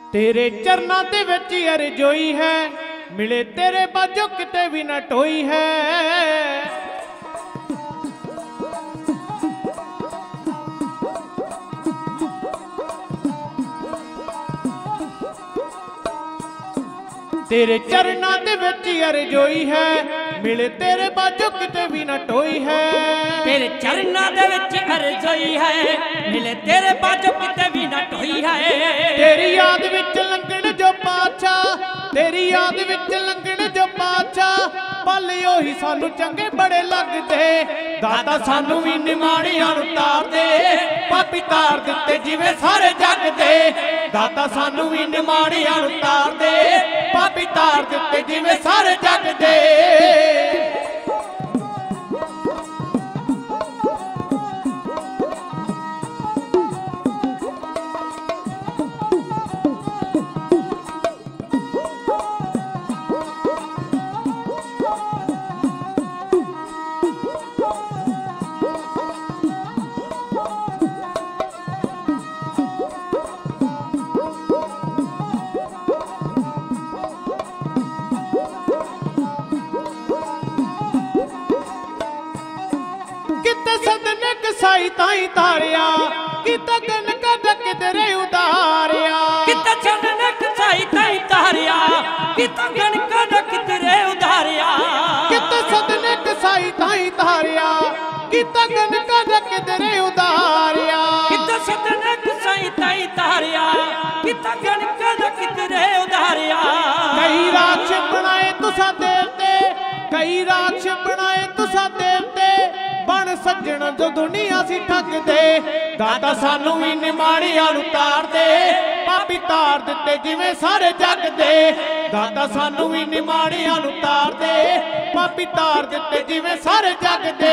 तेरे चरना दे विच अरजोई है, मिले तेरे बाजो किते भी ना टोई है। तेरे चरना दे विच अरजोई है, मिले तेरे बाजो किते भी ना टोई है। तेरे चरना दे विच अरजोई है, मिले तेरे बाजो किते भी ना टोई है। तेरी याद विच लंघण जो पातशाह, तेरी याद विच लंघण जो पातशाह, पल ओही सानू चंगे बड़े लगदे। दाता सानू भी निमाणियां नूं तार दे, पापी तार दित्ते जिवें सारे जग दे। दाता सानू भी निमाणियां नूं तार दे, पापी तार दित्ते जिवें सारे जग दे। सदने कसाई ताई तारिया, किता गन कद किधरे उदारिया। किता सदने कसाई ताई तारिया, किता गन कद किधरे उदारिया। किता सदने कसाई ताई तारिया, किता गन कद किधरे उदारिया। किता सदने कसाई ताई तारिया, किता गन कद किधरे उदारिया। कई राक्ष बनाए तुसा देवते, कई राक्ष बनाए तुसा देवते, बन सज्जण जो दुनिया सी ठग दे। दाता सानू भी निमाणियां नूं तार दे, पापी तार दित्ते जिवें सारे जग दे। दाता सानू भी निमाणियां नूं तार दे, पापी तार दित्ते जिवें सारे जग दे।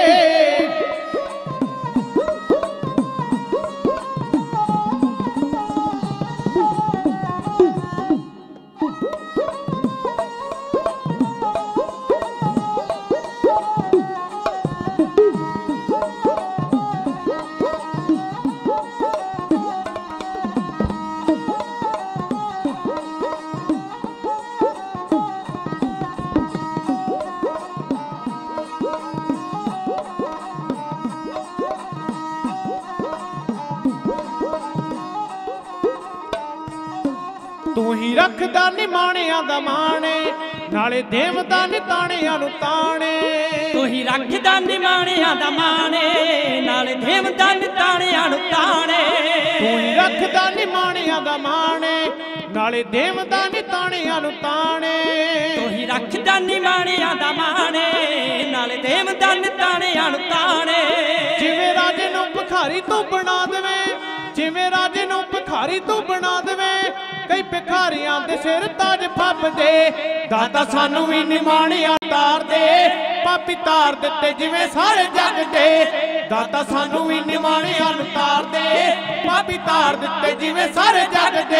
तू ही रखदा निमाणियां दा माणे, नाले देवदा निताणियां नूं ताणे। तू ही रखदा निमाणियां दा माणे, नाले देवदा निताणियां नूं ताणे। तू ही रखदा निमाणियां दा माणे, नाले देवदा निताणियां नूं ताणे। तू ही रखदा निमाणियां दा माणे, नाले देवदा निताणियां नूं ताणे। जिवें राजे नूं भिखारी तू बना देवें, जिवें राजे नूं भिखारी तू बना देवें, कई भिखारियां दे सिर ताज फप दे। दाता सानू भी निमाणियां तार दे, पापी तार दित्ते जिवें सारे जग दे। दाता सानू भी निमाणियां तार दे, पापी तार दित्ते जिवें सारे जग दे।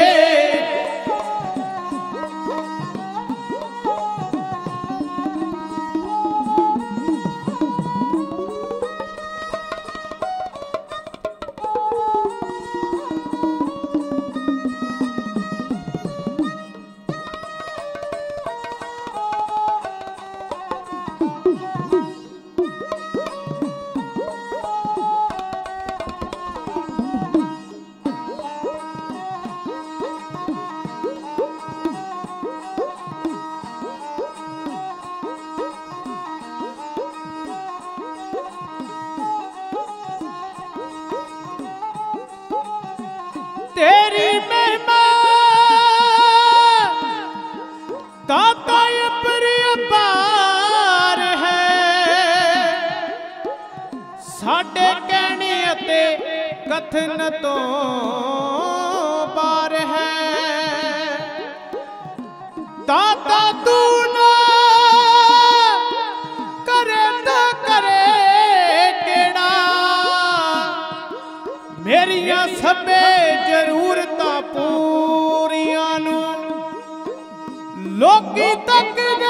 तेरी महिमा दाता अपरिपार है, साडे कहने अते कथन तो पार है। दाता तू ना करे तो करे केड़ा, मेरिया सबे जरूरतां पूरियां नूं लोकी तकदे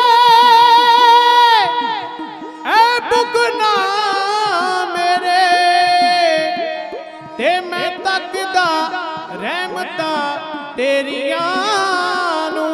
ऐ बुगना मेरे, ते मैं तकदा ਰਹਿਮਤਾਂ ਤੇਰੀਆਂ ਨੂੰ।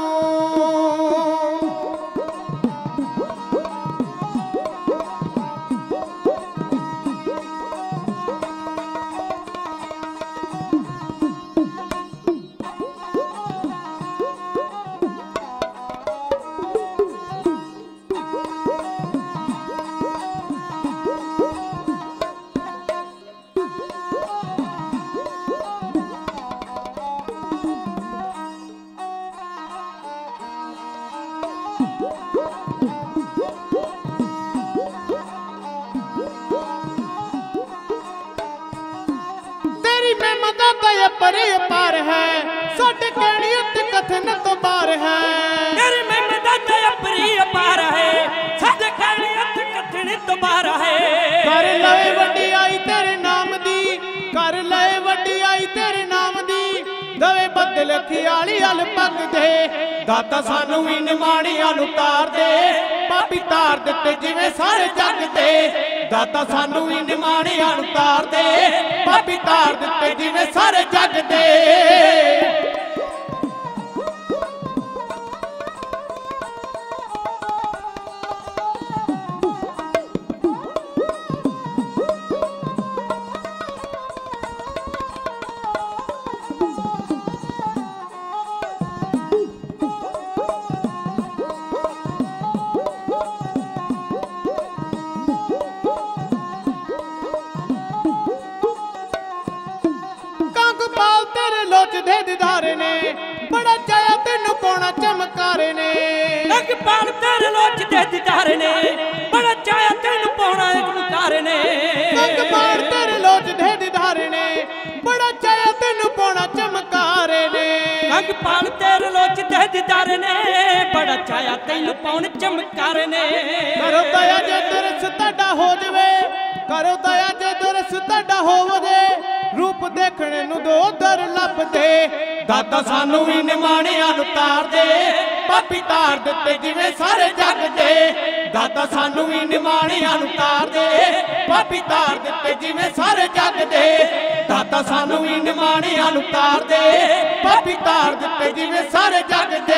ਪਰੇ ਪਾਰ ਹੈ ਸਾਡੇ ਕਹਿਣੀ ਉੱਤੇ ਕਥਨ ਤੋਂ ਬਾਹਰ ਹੈ। ਤੇਰੀ ਮਹਿਮਤ ਤੇ ਪਰੇ ਪਾਰ ਹੈ ਸਾਡੇ ਕਹਿਣੀ ਉੱਤੇ ਕਥਨ ਤੋਂ ਬਾਹਰ ਹੈ। ਕਰ ਲਏ ਵਡਿਆਈ ਤੇਰੇ ਨਾਮ ਦੀ, ਕਰ ਲਏ ਵਡਿਆਈ ਤੇਰੇ ਨਾਮ ਦੀ, ਦਵੇ ਬਦਲ ਖਿਆਲੀ ਹਲ ਪੱਗ ਦੇ। ਦਾਤਾ ਸਾਨੂੰ ਵੀ ਨਿਮਾਣਿਆਂ ਨੂੰ ਤਾਰ ਦੇ, ਪਾਪੀ ਤਾਰ ਦਿੱਤੇ ਜਿਵੇਂ ਸਾਰੇ ਜੱਗ ਤੇ। ਦਾਤਾ ਸਾਨੂੰ ਵੀ ਨਿਮਾਣਿਆਂ ਨੂੰ ਤਾਰ ਦੇ, ਪਾਪੀ ਤਾਰ ਦਿੱਤੇ ਜਿਵੇਂ ਸਾਰੇ ਜੱਗ ਦੇ। ਦੇ ਦਿਦਾਰੇ ਨੇ ਬੜਾ ਚਾਇਆ ਤੈਨੂੰ ਪਾਉਣਾ ਚਮਕਾਰੇ ਨੇ। ਅਕਬਾਲ ਤੇਰੇ ਲੋਚ ਦੇ ਦਿਦਾਰੇ ਨੇ ਬੜਾ ਚਾਇਆ ਤੈਨੂੰ ਪਾਉਣਾ ਚਮਕਾਰੇ ਨੇ। ਅਕਬਾਲ ਤੇਰੇ ਲੋਚ ਦੇ ਦਿਦਾਰੇ ਨੇ ਬੜਾ ਚਾਇਆ ਤੈਨੂੰ ਪਾਉਣਾ ਚਮਕਾਰੇ ਨੇ। ਅਕਬਾਲ ਤੇਰੇ ਲੋਚ ਦੇ ਦਿਦਾਰੇ ਨੇ ਬੜਾ ਚਾਇਆ ਤੈਨੂੰ ਪਾਉਣ ਚਮਕਾਰੇ ਨੇ। ਕਰੋ ਦਇਆ ਜੇ ਦਰਸ ਤੁਹਾਡਾ ਹੋ ਜਵੇ, ਕਰੋ ਦਇਆ ਜੇ ਦਰਸ ਤੁਹਾਡਾ ਹੋਵੇ, ਰੂਪ ਦੇਖਣੇ ਨੂੰ ਦੋ ਦਰ ਲੱਭਦੇ। ਦਾਤਾ ਸਾਨੂੰ ਵੀ ਨਿਮਾਣਿਆਂ ਨੂੰ ਤਾਰ ਦੇ, ਪਾਪੀ ਤਾਰ ਦਿੱਤੇ ਜਿਵੇਂ ਸਾਰੇ ਜੱਗ ਦੇ। ਦਾਤਾ ਸਾਨੂੰ ਵੀ ਨਿਮਾਣਿਆਂ ਨੂੰ ਤਾਰ ਦੇ, ਪਾਪੀ ਤਾਰ ਦਿੱਤੇ ਜਿਵੇਂ ਸਾਰੇ ਜੱਗ ਦੇ। ਦਾਤਾ ਸਾਨੂੰ ਵੀ ਨਿਮਾਣਿਆਂ ਨੂੰ ਤਾਰ ਦੇ, ਪਾਪੀ ਤਾਰ ਦਿੱਤੇ ਜਿਵੇਂ ਸਾਰੇ ਜੱਗ ਦੇ।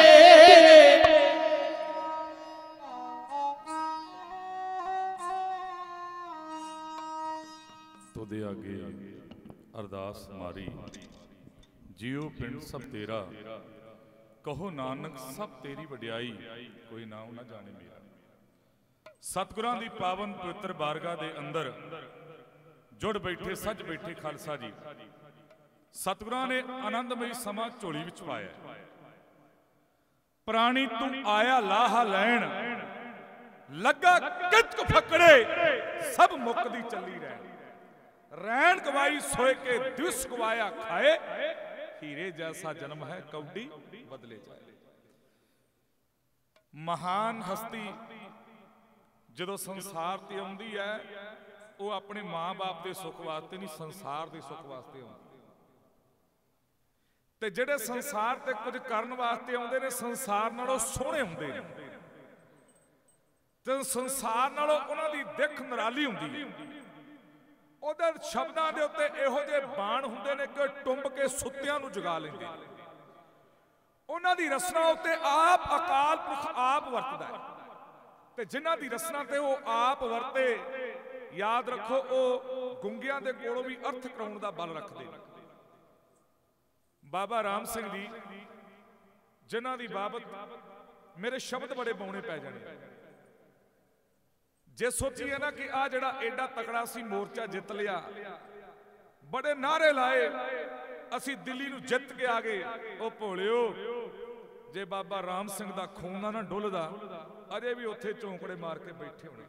ਤੋਦੇ आगे अरदास मारी, जियो पिंड सब तेरा, कहो नानक सब तेरी वडियाई, कोई नाम ना जाने मेरा। सतगुरां दी पावन पवित्र बारगाह दे अंदर जुड़ बैठे सज बैठे खालसा जी, सतगुरां ने आनंदमई समा झोली विच पाया। प्राणी तू आया लाहा लैन, लगा कित फकड़े, सब मुकदी चली रैन। रैन गवाई सोए के दिवस गवाया खाए, हीरे जैसा जन्म है कौडी बदले जाए। महान हस्ती जदों संसार ते आउंदी है, वो अपने मां बाप के सुख वास्ते नहीं, संसार के सुख वास्ते आउंदी। ते जिहड़े संसार ते कुछ करन वास्ते आउंदे ने, संसार नालों सोहणे हुंदे ने, ते संसार नालों उन्हां दी दिख निराली हुंदी है। ਉਹਦੇ ਸ਼ਬਦਾਂ ਦੇ ਉੱਤੇ ਇਹੋ ਜਿਹੇ ਬਾਣ ਹੁੰਦੇ ਨੇ ਕਿ ਟੁੰਬ ਕੇ ਸੁੱਤਿਆਂ ਨੂੰ ਜਗਾ ਲੈਂਦੇ। ਉਹਨਾਂ ਦੀ ਰਸਨਾ ਉੱਤੇ ਆਪ ਅਕਾਲ ਪੁਰਖ ਆਪ ਵਰਤਦਾ ਹੈ, ਤੇ ਜਿਨ੍ਹਾਂ ਦੀ ਰਸਨਾ ਤੇ ਉਹ ਆਪ ਵਰਤੇ, ਯਾਦ ਰੱਖੋ ਉਹ ਗੁੰਗਿਆਂ ਦੇ ਕੋਲੋਂ ਵੀ ਅਰਥ ਕਰਾਉਣ ਦਾ ਬਲ ਰੱਖਦੇ ਨੇ। ਬਾਬਾ ਰਾਮ ਸਿੰਘ ਜੀ ਜਿਨ੍ਹਾਂ ਦੀ ਬਾਬਤ ਮੇਰੇ ਸ਼ਬਦ ਬੜੇ ਬਾਉਣੇ ਪੈ ਜਾਣੇ। जे सोचिए ना कि आ जड़ा एडा तकड़ा सी मोर्चा जित लिया, बड़े नारे लाए, असी दिल्ली नूं जित के आ गए। ओ भोलिओ, जे बाबा राम सिंह दा खून ना डुलदा, अजे भी उत्थे चौंकड़े मार के बैठे होने।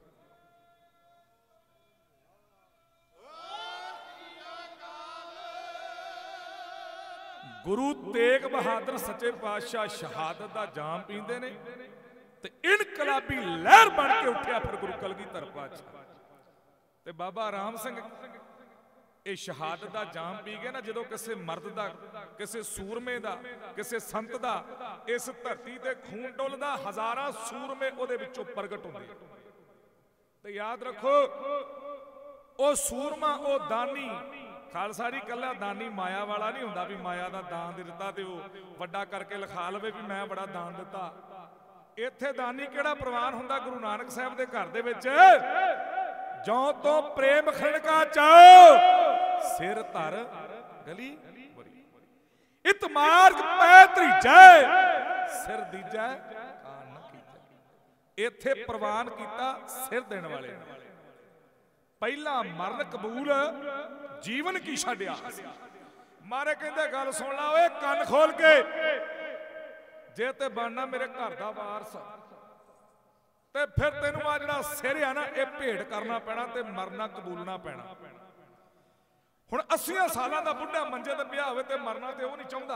गुरु तेग बहादुर सच्चे पातशाह शहादत दा जाम पींदे ने, ते इनकलाबी लहर बन के उठिया फिर गुरु कलगीधर पातशाह। ते बाबा राम सिंह ये शहादत दा जाम पी गए ना, जदों किसी मर्द दा, किसी सूरमे दा, किसी संत दा इस धरती ते खून डुलदा, हजारां सूरमे उहदे विचों प्रगट होंदे। ते याद रखो, ओ सूरमा, ओ दानी ਖਾਲਸਾ ਜੀ ਕੱਲਾ ਦਾਨੀ ਮਾਇਆ ਵਾਲਾ ਨਹੀਂ ਹੁੰਦਾ ਵੀ ਮਾਇਆ ਦਾ ਦਾਨ ਦੇ ਦਿੱਤਾ ਤੇ ਉਹ ਵੱਡਾ ਕਰਕੇ ਲਿਖਾ ਲਵੇ ਵੀ ਮੈਂ ਬੜਾ ਦਾਨ ਦਿੱਤਾ। ਇੱਥੇ ਦਾਨੀ ਕਿਹੜਾ ਪ੍ਰਵਾਨ ਹੁੰਦਾ? ਗੁਰੂ ਨਾਨਕ ਸਾਹਿਬ ਦੇ ਘਰ ਦੇ ਵਿੱਚ ਜੋਂ ਤੋਂ ਪ੍ਰੇਮ ਖਣਕਾ ਚਾਓ ਸਿਰ ਧਰ ਗਲੀ ਇਤ ਮਾਰਗ ਪੈ ਤਰੀਜੈ ਸਿਰ ਦੀਜੈ ਕਾਨ ਨਾ ਕੀਜੈ। ਇੱਥੇ ਪ੍ਰਵਾਨ ਕੀਤਾ ਸਿਰ ਦੇਣ ਵਾਲੇ ਨੇ। ਪਹਿਲਾ ਮਰਨ ਕਬੂਲ ਜੀਵਨ ਕੀ ਛੱਡਿਆ। ਮਾਰੇ ਕਹਿੰਦੇ ਗੱਲ ਸੁਣ ਲਾ ਓਏ ਕੰਨ ਖੋਲ ਕੇ, ਜੇ ਤੇ ਬਣਨਾ ਮੇਰੇ ਘਰ ਦਾ ਵਾਰਸ ਤੇ ਫਿਰ ਤੈਨੂੰ ਆ ਜਿਹੜਾ ਸਿਰ ਆ ਨਾ ਇਹ ਭੇਟ ਕਰਨਾ ਪੈਣਾ ਤੇ ਮਰਨਾ ਕਬੂਲਣਾ ਪੈਣਾ। ਹੁਣ 80 ਸਾਲਾਂ ਦਾ ਬੁੱਢਾ ਮੰਜੇ ਤੇ ਪਿਆ ਹੋਵੇ ਤੇ ਮਰਨਾ ਤੇ ਉਹ ਨਹੀਂ ਚਾਹੁੰਦਾ।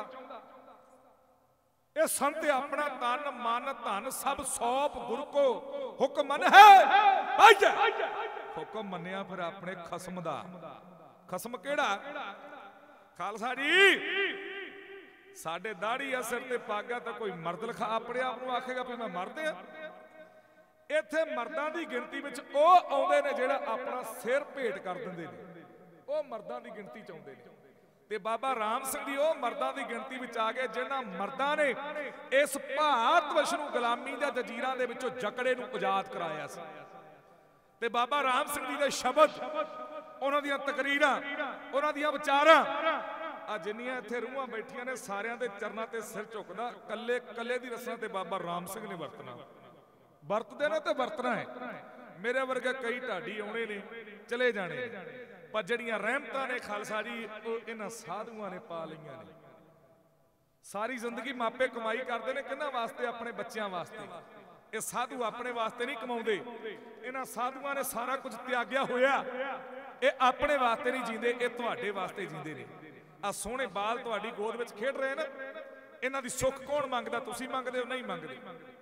ਇਹ ਸੰਤ ਆਪਣਾ ਤਨ ਮਨ ਧਨ ਸਭ ਸੌਪ ਗੁਰੂ ਕੋ ਹੁਕਮ ਮਨ ਹੈ। ਹੁਕਮ ਮੰਨਿਆ ਫਿਰ ਆਪਣੇ ਖਸਮ ਦਾ। ਖਸਮ ਕਿਹੜਾ? ਖਾਲਸਾ ਜੀ ਸਾਡੇ ਦਾੜੀ ਆ ਸਿਰ ਤੇ ਪੱਗ ਆ ਤਾਂ ਕੋਈ ਮਰਦ ਲਿਖਾ ਆਪਣੇ ਆਪ ਨੂੰ ਆਖੇਗਾ ਵੀ ਮੈਂ ਮਰਦ ਆ। ਇੱਥੇ ਮਰਦਾਂ ਦੀ ਗਿਣਤੀ ਵਿੱਚ ਉਹ ਆਉਂਦੇ ਨੇ ਜਿਹੜਾ ਆਪਣਾ ਸਿਰ ਭੇਟ ਕਰ ਦਿੰਦੇ ਨੇ, ਉਹ ਮਰਦਾਂ ਦੀ ਗਿਣਤੀ ਚ ਆਉਂਦੇ ਨੇ। ਤੇ ਬਾਬਾ ਰਾਮ ਸਿੰਘ ਜੀ ਉਹ ਮਰਦਾਂ ਦੀ ਗਿਣਤੀ ਵਿੱਚ ਆ ਗਏ ਜਿਨ੍ਹਾਂ ਮਰਦਾਂ ਨੇ ਇਸ ਭਾਰਤ ਵਰਸ਼ ਨੂੰ ਗੁਲਾਮੀ ਦਾ ਜੰਜੀਰਾਂ ਦੇ ਵਿੱਚੋਂ ਜਕੜੇ ਨੂੰ ਆਜ਼ਾਦ ਕਰਾਇਆ ਸੀ। ਤੇ ਬਾਬਾ ਰਾਮ ਸਿੰਘ ਜੀ ਦੇ ਸ਼ਬਦ, ਉਹਨਾਂ ਦੀਆਂ ਤਕਰੀਰਾਂ, ਉਹਨਾਂ ਦੀਆਂ ਵਿਚਾਰਾਂ, ਆ ਜਿੰਨੀਆਂ ਇੱਥੇ ਰੂਹਾਂ ਬੈਠੀਆਂ ਨੇ ਸਾਰਿਆਂ ਦੇ ਚਰਨਾਂ ਤੇ ਸਿਰ ਝੁਕਦਾ। ਕੱਲੇ ਕੱਲੇ ਦੀ ਰਸਨਾ ਤੇ ਬਾਬਾ ਰਾਮ ਸਿੰਘ ਨੇ ਵਰਤਣਾ, ਵਰਤਦੇ ਨੇ ਤੇ ਵਰਤਣਾ ਹੈ। ਮੇਰੇ ਵਰਗੇ ਕਈ ਢਾਡੀ ਆਉਣੇ ਨੇ ਚਲੇ ਜਾਣੇ, ਪਰ ਜਿਹੜੀਆਂ ਰਹਿਮਤਾਂ ਨੇ ਖਾਲਸਾ ਜੀ ਉਹ ਇਹਨਾਂ ਸਾਧੂਆਂ ਨੇ ਪਾ ਲਈਆਂ ਨੇ। ਸਾਰੀ ਜ਼ਿੰਦਗੀ ਮਾਪੇ ਕਮਾਈ ਕਰਦੇ ਨੇ ਕਿਹਨਾਂ ਵਾਸਤੇ? ਆਪਣੇ ਬੱਚਿਆਂ ਵਾਸਤੇ। ਇਹ ਸਾਧੂ ਆਪਣੇ ਵਾਸਤੇ ਨਹੀਂ ਕਮਾਉਂਦੇ, ਇਹਨਾਂ ਸਾਧੂਆਂ ਨੇ ਸਾਰਾ ਕੁਝ ਤਿਆਗਿਆ ਹੋਇਆ। ਇਹ ਆਪਣੇ ਵਾਸਤੇ ਨਹੀਂ ਜੀਂਦੇ, ਇਹ ਤੁਹਾਡੇ ਵਾਸਤੇ ਜੀਂਦੇ ਨੇ। ਆ ਸੋਹਣੇ ਬਾਲ ਤੁਹਾਡੀ ਗੋਦ ਵਿੱਚ ਖੇਡ ਰਹੇ ਨਾ, ਇਹਨਾਂ ਦੀ ਸੁੱਖ ਕੌਣ ਮੰਗਦਾ? ਤੁਸੀਂ ਮੰਗਦੇ ਹੋ? ਨਹੀਂ ਮੰਗਦੇ।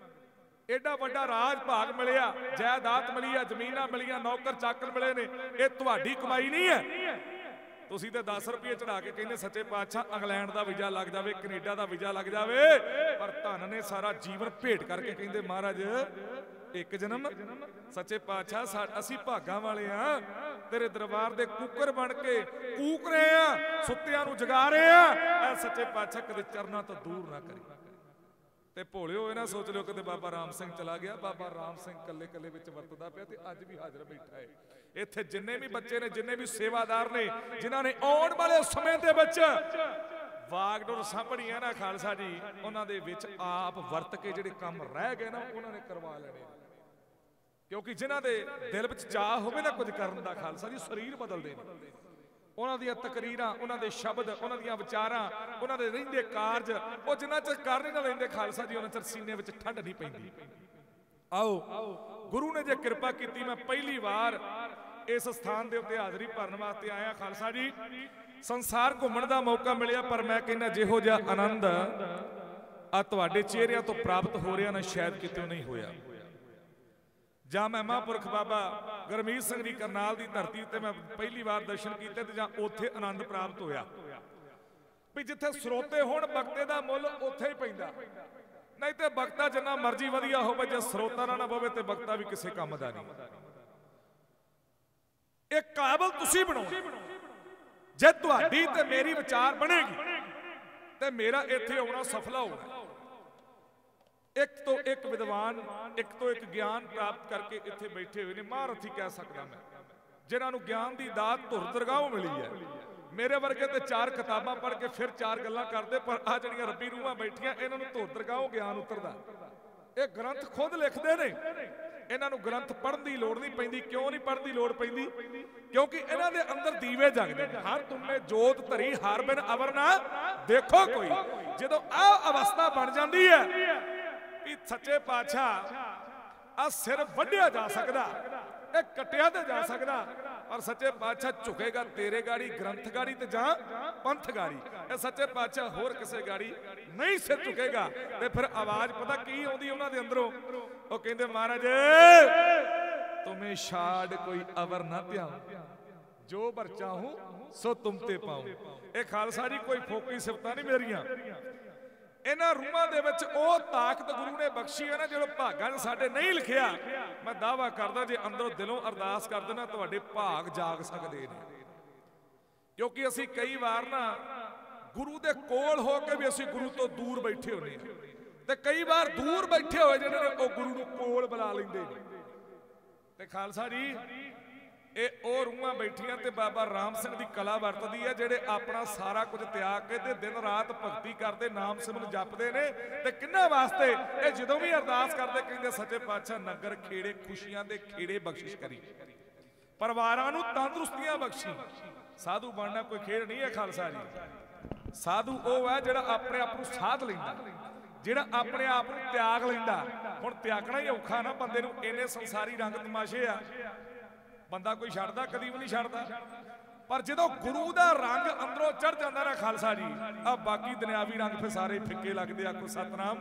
ਐਡਾ ਵੱਡਾ ਰਾਜ ਭਾਗ ਮਿਲਿਆ, ਜਾਇਦਾਦ ਮਿਲੀ ਆ, ਜ਼ਮੀਨਾਂ ਮਿਲੀਆਂ, ਨੌਕਰ ਚਾਕਰ ਮਿਲੇ ਨੇ, ਇਹ ਤੁਹਾਡੀ ਕਮਾਈ ਨਹੀਂ ਹੈ। ਤੁਸੀਂ ਤੇ 10 ਰੁਪਏ ਚੜਾ ਕੇ ਕਹਿੰਦੇ ਸੱਚੇ ਪਾਤਸ਼ਾਹ ਇੰਗਲੈਂਡ ਦਾ ਵੀਜ਼ਾ ਲੱਗ ਜਾਵੇ, ਕੈਨੇਡਾ ਦਾ ਵੀਜ਼ਾ ਲੱਗ ਜਾਵੇ, ਪਰ ਧਨ ਨੇ ਸਾਰਾ ਜੀਵਨ ਭੇਟ ਕਰਕੇ ਕਹਿੰਦੇ ਮਹਾਰਾਜ ਇੱਕ ਜਨਮ ਸੱਚੇ ਪਾਤਸ਼ਾਹ ਅਸੀਂ ਭਾਗਾਂ ਵਾਲੇ ਆ, ਤੇਰੇ ਦਰਬਾਰ ਦੇ ਕੁੱਕਰ ਬਣ ਕੇ ਕੂਕ ਰਹੇ ਆ, ਸੁੱਤਿਆਂ ਨੂੰ ਜਗਾ ਰਹੇ ਆ। ਐ ਸੱਚੇ ਪਾਤਸ਼ਾਹ ਕਦੇ ਚਰਨਾਂ ਤੋਂ ਦੂਰ ਨਾ ਕਰੀ। ਤੇ ਭੋਲਿਓ ਇਹ ਨਾ ਸੋਚ ਲਿਓ ਕਦੇ ਬਾਬਾ ਰਾਮ ਸਿੰਘ ਚਲਾ ਗਿਆ। ਬਾਬਾ ਰਾਮ ਸਿੰਘ ਕੱਲੇ ਕੱਲੇ ਵਿੱਚ ਵਰਤਦਾ ਪਿਆ ਤੇ ਅੱਜ ਵੀ ਹਾਜ਼ਰ ਬੈਠਾ ਹੈ। ਇੱਥੇ ਜਿੰਨੇ ਵੀ ਬੱਚੇ ਨੇ, ਜਿੰਨੇ ਵੀ ਸੇਵਾਦਾਰ ਨੇ, ਜਿਨ੍ਹਾਂ ਨੇ ਆਉਣ ਵਾਲੇ ਸਮੇਂ ਦੇ ਵਿੱਚ ਵਾਗਡੋਰ ਸਾਂਭਣੀਆਂ ਨਾ ਖਾਲਸਾ ਜੀ, ਉਹਨਾਂ ਦੇ ਵਿੱਚ ਆਪ ਵਰਤ ਕੇ ਜਿਹੜੇ ਕੰਮ ਰਹਿ ਗਏ ਨਾ ਉਹਨਾਂ ਨੇ ਕਰਵਾ ਲੈਣੇ। ਕਿਉਂਕਿ ਜਿਨ੍ਹਾਂ ਦੇ ਦਿਲ ਵਿੱਚ ਚਾਹ ਹੋਵੇ ਨਾ ਕੁਝ ਕਰਨ ਦਾ ਖਾਲਸਾ ਜੀ, ਸਰੀਰ ਬਦਲਦੇ ਨੇ। ਉਹਨਾਂ ਦੀਆਂ ਤਕਰੀਰਾਂ, ਉਹਨਾਂ ਦੇ ਸ਼ਬਦ, ਉਹਨਾਂ ਦੀਆਂ ਵਿਚਾਰਾਂ, ਉਹਨਾਂ ਦੇ ਰਹਿੰਦੇ ਕਾਰਜ, ਉਹ ਜਿੰਨਾ ਚਿਰ ਕਰ ਨਹੀਂ ਨਾ ਲੈਂਦੇ ਖਾਲਸਾ ਜੀ ਉਹਨਾਂ ਚਿਰ ਸੀਨੇ ਵਿੱਚ ਠੰਡ ਨਹੀਂ ਪੈਂਦੀ। ਆਓ ਗੁਰੂ ਨੇ ਜੇ ਕਿਰਪਾ ਕੀਤੀ, ਮੈਂ ਪਹਿਲੀ ਵਾਰ ਇਸ ਸਥਾਨ ਦੇ ਉੱਤੇ ਹਾਜ਼ਰੀ ਭਰਨ ਵਾਸਤੇ ਆਇਆ ਖਾਲਸਾ ਜੀ। ਸੰਸਾਰ ਘੁੰਮਣ ਦਾ ਮੌਕਾ ਮਿਲਿਆ, ਪਰ ਮੈਂ ਕਹਿੰਦਾ ਜਿਹੋ ਜਿਹਾ ਆਨੰਦ ਆ ਤੁਹਾਡੇ ਚਿਹਰਿਆਂ ਤੋਂ ਪ੍ਰਾਪਤ ਹੋ ਰਿਹਾ ਨਾ ਸ਼ਾਇਦ ਕਿਤੇ ਨਹੀਂ ਹੋਇਆ। ਜਾਂ ਮੈਂ ਮਹਾਂਪੁਰਖ ਬਾਬਾ ਗੁਰਮੀਤ ਸਿੰਘ ਜੀ ਕਰਨਾਲ ਦੀ ਧਰਤੀ ਉੱਤੇ ਮੈਂ ਪਹਿਲੀ ਵਾਰ ਦਰਸ਼ਨ ਕੀਤੇ ਤੇ ਜਾਂ ਉੱਥੇ ਆਨੰਦ ਪ੍ਰਾਪਤ ਹੋਇਆ ਵੀ ਜਿੱਥੇ ਸਰੋਤੇ ਹੋਣ ਬਖਤੇ ਦਾ ਮੁੱਲ ਉੱਥੇ ਹੀ ਪੈਂਦਾ। ਨਹੀਂ ਤੇ ਬਖਤਾ ਜਿੰਨਾ ਮਰਜ਼ੀ ਵਧੀਆ ਹੋਵੇ, ਜੇ ਸਰੋਤਾ ਨਾ ਹੋਵੇ ਤੇ ਬਖਤਾ ਵੀ ਕਿਸੇ ਕੰਮ ਦਾ ਨਹੀਂ। ਇਹ ਕਾਬਲ ਤੁਸੀਂ ਬਣਾਉਣਾ। ਜੇ ਤੁਹਾਡੀ ਤੇ ਮੇਰੀ ਵਿਚਾਰ ਬਣੇਗੀ ਤੇ ਮੇਰਾ ਇੱਥੇ ਆਉਣਾ ਸਫਲਾ ਹੋਣਾ। ਇੱਕ ਤੋਂ ਇੱਕ ਵਿਦਵਾਨ, ਇੱਕ ਤੋਂ ਇੱਕ ਗਿਆਨ ਪ੍ਰਾਪਤ ਕਰਕੇ ਇੱਥੇ ਬੈਠੇ ਹੋਏ ਨੇ। ਮਹਾਰਥੀ ਕਹਿ ਸਕਦਾ ਮੈਂ, ਜਿਨ੍ਹਾਂ ਨੂੰ ਗਿਆਨ ਦੀ ਦਾਤ ਧੁਰ ਦਰਗਾਹੋਂ ਮਿਲੀ ਹੈ। ਮੇਰੇ ਵਰਗੇ ਤੇ 4 ਕਿਤਾਬਾਂ ਪੜ੍ਹ ਕੇ ਫਿਰ 4 ਗੱਲਾਂ ਕਰਦੇ, ਪਰ ਆ ਜਿਹੜੀਆਂ ਰੱਬੀ ਰੂਹਾਂ ਬੈਠੀਆਂ ਇਹਨਾਂ ਨੂੰ ਧੁਰ ਦਰਗਾਹੋਂ ਗਿਆਨ ਉਤਰਦਾ। ਇਹ ਗ੍ਰੰਥ ਖੁਦ ਲਿਖਦੇ ਨੇ, ਇਹਨਾਂ ਨੂੰ ਗ੍ਰੰਥ ਪੜ੍ਹਨ ਦੀ ਲੋੜ ਨਹੀਂ ਪੈਂਦੀ। ਕਿਉਂ ਨਹੀਂ ਪੜ੍ਹਨ ਦੀ ਲੋੜ ਪੈਂਦੀ? ਕਿਉਂਕਿ ਇਹਨਾਂ ਦੇ ਅੰਦਰ ਦੀਵੇ ਜਗਦੇ ਨੇ। ਹਰ ਤੁਮੇ ਜੋਤ ਧਰੀ ਹਰ ਬਿਨ ਅਵਰ ਨਾ ਦੇਖੋ ਕੋਈ। ਜਦੋਂ ਆਹ ਅਵਸਥਾ ਬਣ ਜਾਂਦੀ ਹੈ ਵੀ ਸੱਚੇ ਪਾਤਸ਼ਾਹ ਆ ਸਿਰ ਵੱਢਿਆ ਜਾ ਸਕਦਾ, ਇਹ ਕੱਟਿਆ ਤੇ ਜਾ ਸਕਦਾ, ਪਰ ਸੱਚੇ ਪਾਤਸ਼ਾਹ ਝੁਕੇਗਾ ਤੇਰੇ ਗਾੜੀ, ਗ੍ਰੰਥ ਗਾੜੀ ਤੇ ਜਾਂ ਪੰਥ ਗਾੜੀ। ਇਹ ਸੱਚੇ ਪਾਤਸ਼ਾਹ ਹੋਰ ਕਿਸੇ ਗਾੜੀ ਨਹੀਂ ਸਿਰ ਝੁਕੇਗਾ। ਤੇ ਫਿਰ ਆਵਾਜ਼ ਪਤਾ ਕੀ ਆਉਂਦੀ ਉਹਨਾਂ ਦੇ ਅੰਦਰੋਂ? ਉਹ ਕਹਿੰਦੇ ਮਹਾਰਾਜ ਤੁਮੇ ਛਾੜ ਕੋਈ ਅਵਰ ਨਾ ਧਿਆਉ, ਜੋ ਬਰ ਚਾਹੂੰ ਸੋ ਤੁਮ ਤੇ ਪਾਉ। ਇਹ ਖਾਲਸਾ ਜੀ ਕੋਈ ਫੋਕੀ ਸਿਫਤਾਂ ਨਹੀਂ ਮੇਰੀਆਂ। ਇਹਨਾਂ ਰੂਹਾਂ ਦੇ ਵਿੱਚ ਉਹ ਤਾਕਤ ਗੁਰੂ ਨੇ ਬਖਸ਼ੀ ਹੈ ਨਾ ਜਿਹੜਾ ਭਾਗਾਂ 'ਚ ਸਾਡੇ ਨਹੀਂ ਲਿਖਿਆ। ਮੈਂ ਦਾਅਵਾ ਕਰਦਾ ਜੇ ਅੰਦਰੋਂ ਦਿਲੋਂ ਅਰਦਾਸ ਕਰ ਦੇਣਾ ਤੁਹਾਡੇ ਭਾਗ ਜਾਗ ਸਕਦੇ ਨੇ। क्योंकि असी कई बार ना गुरु दे कोल हो के भी असी गुरु तो दूर बैठे होने ते कई बार दूर बैठे हुए जिन्होंने वो गुरु नूं कोल बुला लेंदे ते खालसा जी ਇਹ ਉਹ ਰੂਹਾਂ ਬੈਠੀਆਂ ਤੇ ਬਾਬਾ ਰਾਮ ਸਿੰਘ ਦੀ ਕਲਾ ਵਰਤਦੀ ਹੈ ਜਿਹੜੇ ਆਪਣਾ ਸਾਰਾ ਕੁਝ ਤਿਆਗ ਕੇ ਤੇ ਦਿਨ ਰਾਤ ਭਗਤੀ ਕਰਦੇ ਨਾਮ ਸਿਮਰਨ ਜਪਦੇ ਨੇ ਤੇ ਕਿੰਨਾ ਵਾਸਤੇ ਇਹ ਜਦੋਂ ਵੀ ਅਰਦਾਸ ਕਰਦੇ ਕਹਿੰਦੇ ਸੱਚੇ ਪਾਤਸ਼ਾਹ ਨਗਰ ਖੇੜੇ ਖੁਸ਼ੀਆਂ ਦੇ ਖੇੜੇ ਬਖਸ਼ਿਸ਼ ਕਰੀ ਪਰਿਵਾਰਾਂ ਨੂੰ ਤੰਦਰੁਸਤੀਆਂ ਬਖਸ਼ੀ ਸਾਧੂ ਬਣਨਾ ਕੋਈ ਖੇਡ ਨਹੀਂ ਹੈ ਖਾਲਸਾ ਜੀ ਸਾਧੂ ਉਹ ਹੈ ਜਿਹੜਾ ਆਪਣੇ ਆਪ ਨੂੰ ਸਾਧ ਲੈਂਦਾ ਜਿਹੜਾ ਆਪਣੇ ਆਪ ਨੂੰ ਤਿਆਗ ਲੈਂਦਾ ਹੁਣ ਤਿਆਗਣਾ ਹੀ ਔਖਾ ਨਾ ਬੰਦੇ ਨੂੰ ਇੰਨੇ ਸੰਸਾਰੀ ਰੰਗ ਤਮਾਸ਼ੇ ਆ ਬੰਦਾ ਕੋਈ ਛੱਡਦਾ ਕਦੀ ਵੀ ਨਹੀਂ ਛੱਡਦਾ ਪਰ ਜਦੋਂ ਗੁਰੂ ਦਾ ਰੰਗ ਅੰਦਰੋਂ ਚੜ ਜਾਂਦਾ ਨਾ ਖਾਲਸਾ ਜੀ ਆ ਬਾਕੀ ਦੁਨਿਆਵੀ ਰੰਗ ਫਿਰ ਸਾਰੇ ਫਿੱਕੇ ਲੱਗਦੇ ਆਖੋ ਸਤਨਾਮ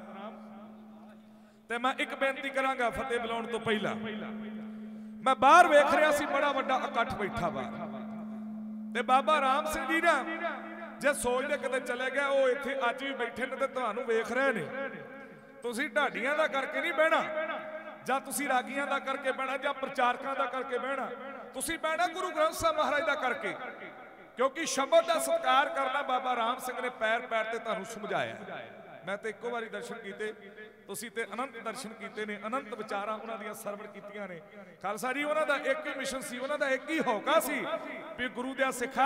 ਤੇ ਮੈਂ ਇੱਕ ਬੇਨਤੀ ਕਰਾਂਗਾ ਫਤਿਹ ਬੁਲਾਉਣ ਤੋਂ ਪਹਿਲਾਂ ਮੈਂ ਬਾਹਰ ਵੇਖ ਰਿਹਾ ਸੀ ਬੜਾ ਵੱਡਾ ਇਕੱਠ ਬੈਠਾ ਬਾਹਰ ਤੇ ਬਾਬਾ ਰਾਮ ਸਿੰਘ ਜੀ ਨਾ ਜੇ ਸੋਚਦੇ ਕਿਤੇ ਚਲੇ ਗਏ ਉਹ ਇੱਥੇ ਅੱਜ ਵੀ ਬੈਠੇ ਨੇ ਤੇ ਤੁਹਾਨੂੰ ਵੇਖ ਰਹੇ ਨੇ ਤੁਸੀਂ ਢਾਡੀਆਂ ਦਾ ਕਰਕੇ ਨਹੀਂ ਬਹਿਣਾ ਜਾਂ ਤੁਸੀਂ ਰਾਗੀਆਂ ਦਾ ਕਰਕੇ ਬਹਿਣਾ ਜਾਂ ਪ੍ਰਚਾਰਕਾਂ ਦਾ ਕਰਕੇ ਬਹਿਣਾ ਤੁਸੀਂ ਬਹਿਣਾ ਗੁਰੂ ਗ੍ਰੰਥ ਸਾਹਿਬ ਮਹਾਰਾਜ ਦਾ ਕਰਕੇ ਕਿਉਂਕਿ ਸ਼ਬਦ ਦਾ ਸਤਿਕਾਰ ਕਰਨਾ ਬਾਬਾ ਰਾਮ ਸਿੰਘ ਨੇ ਪੈਰ ਪੈਰ ਤੇ ਤੁਹਾਨੂੰ ਸਮਝਾਇਆ ਮੈਂ ਤੇ ਇੱਕੋ ਵਾਰੀ ਦਰਸ਼ਨ ਕੀਤੇ ਤੁਸੀਂ ਤੇ ਅਨੰਤ ਦਰਸ਼ਨ ਕੀਤੇ ਨੇ ਅਨੰਤ ਵਿਚਾਰਾਂ ਉਹਨਾਂ ਦੀਆਂ ਸਰਵਣ ਕੀਤੀਆਂ ਨੇ ਖਾਲਸਾ ਜੀ ਉਹਨਾਂ ਦਾ ਇੱਕ ਹੀ ਮਿਸ਼ਨ ਸੀ ਉਹਨਾਂ ਦਾ ਇੱਕ ਹੀ ਹੌਕਾ ਸੀ ਵੀ ਗੁਰੂ ਦੇ ਸਿੱਖਾ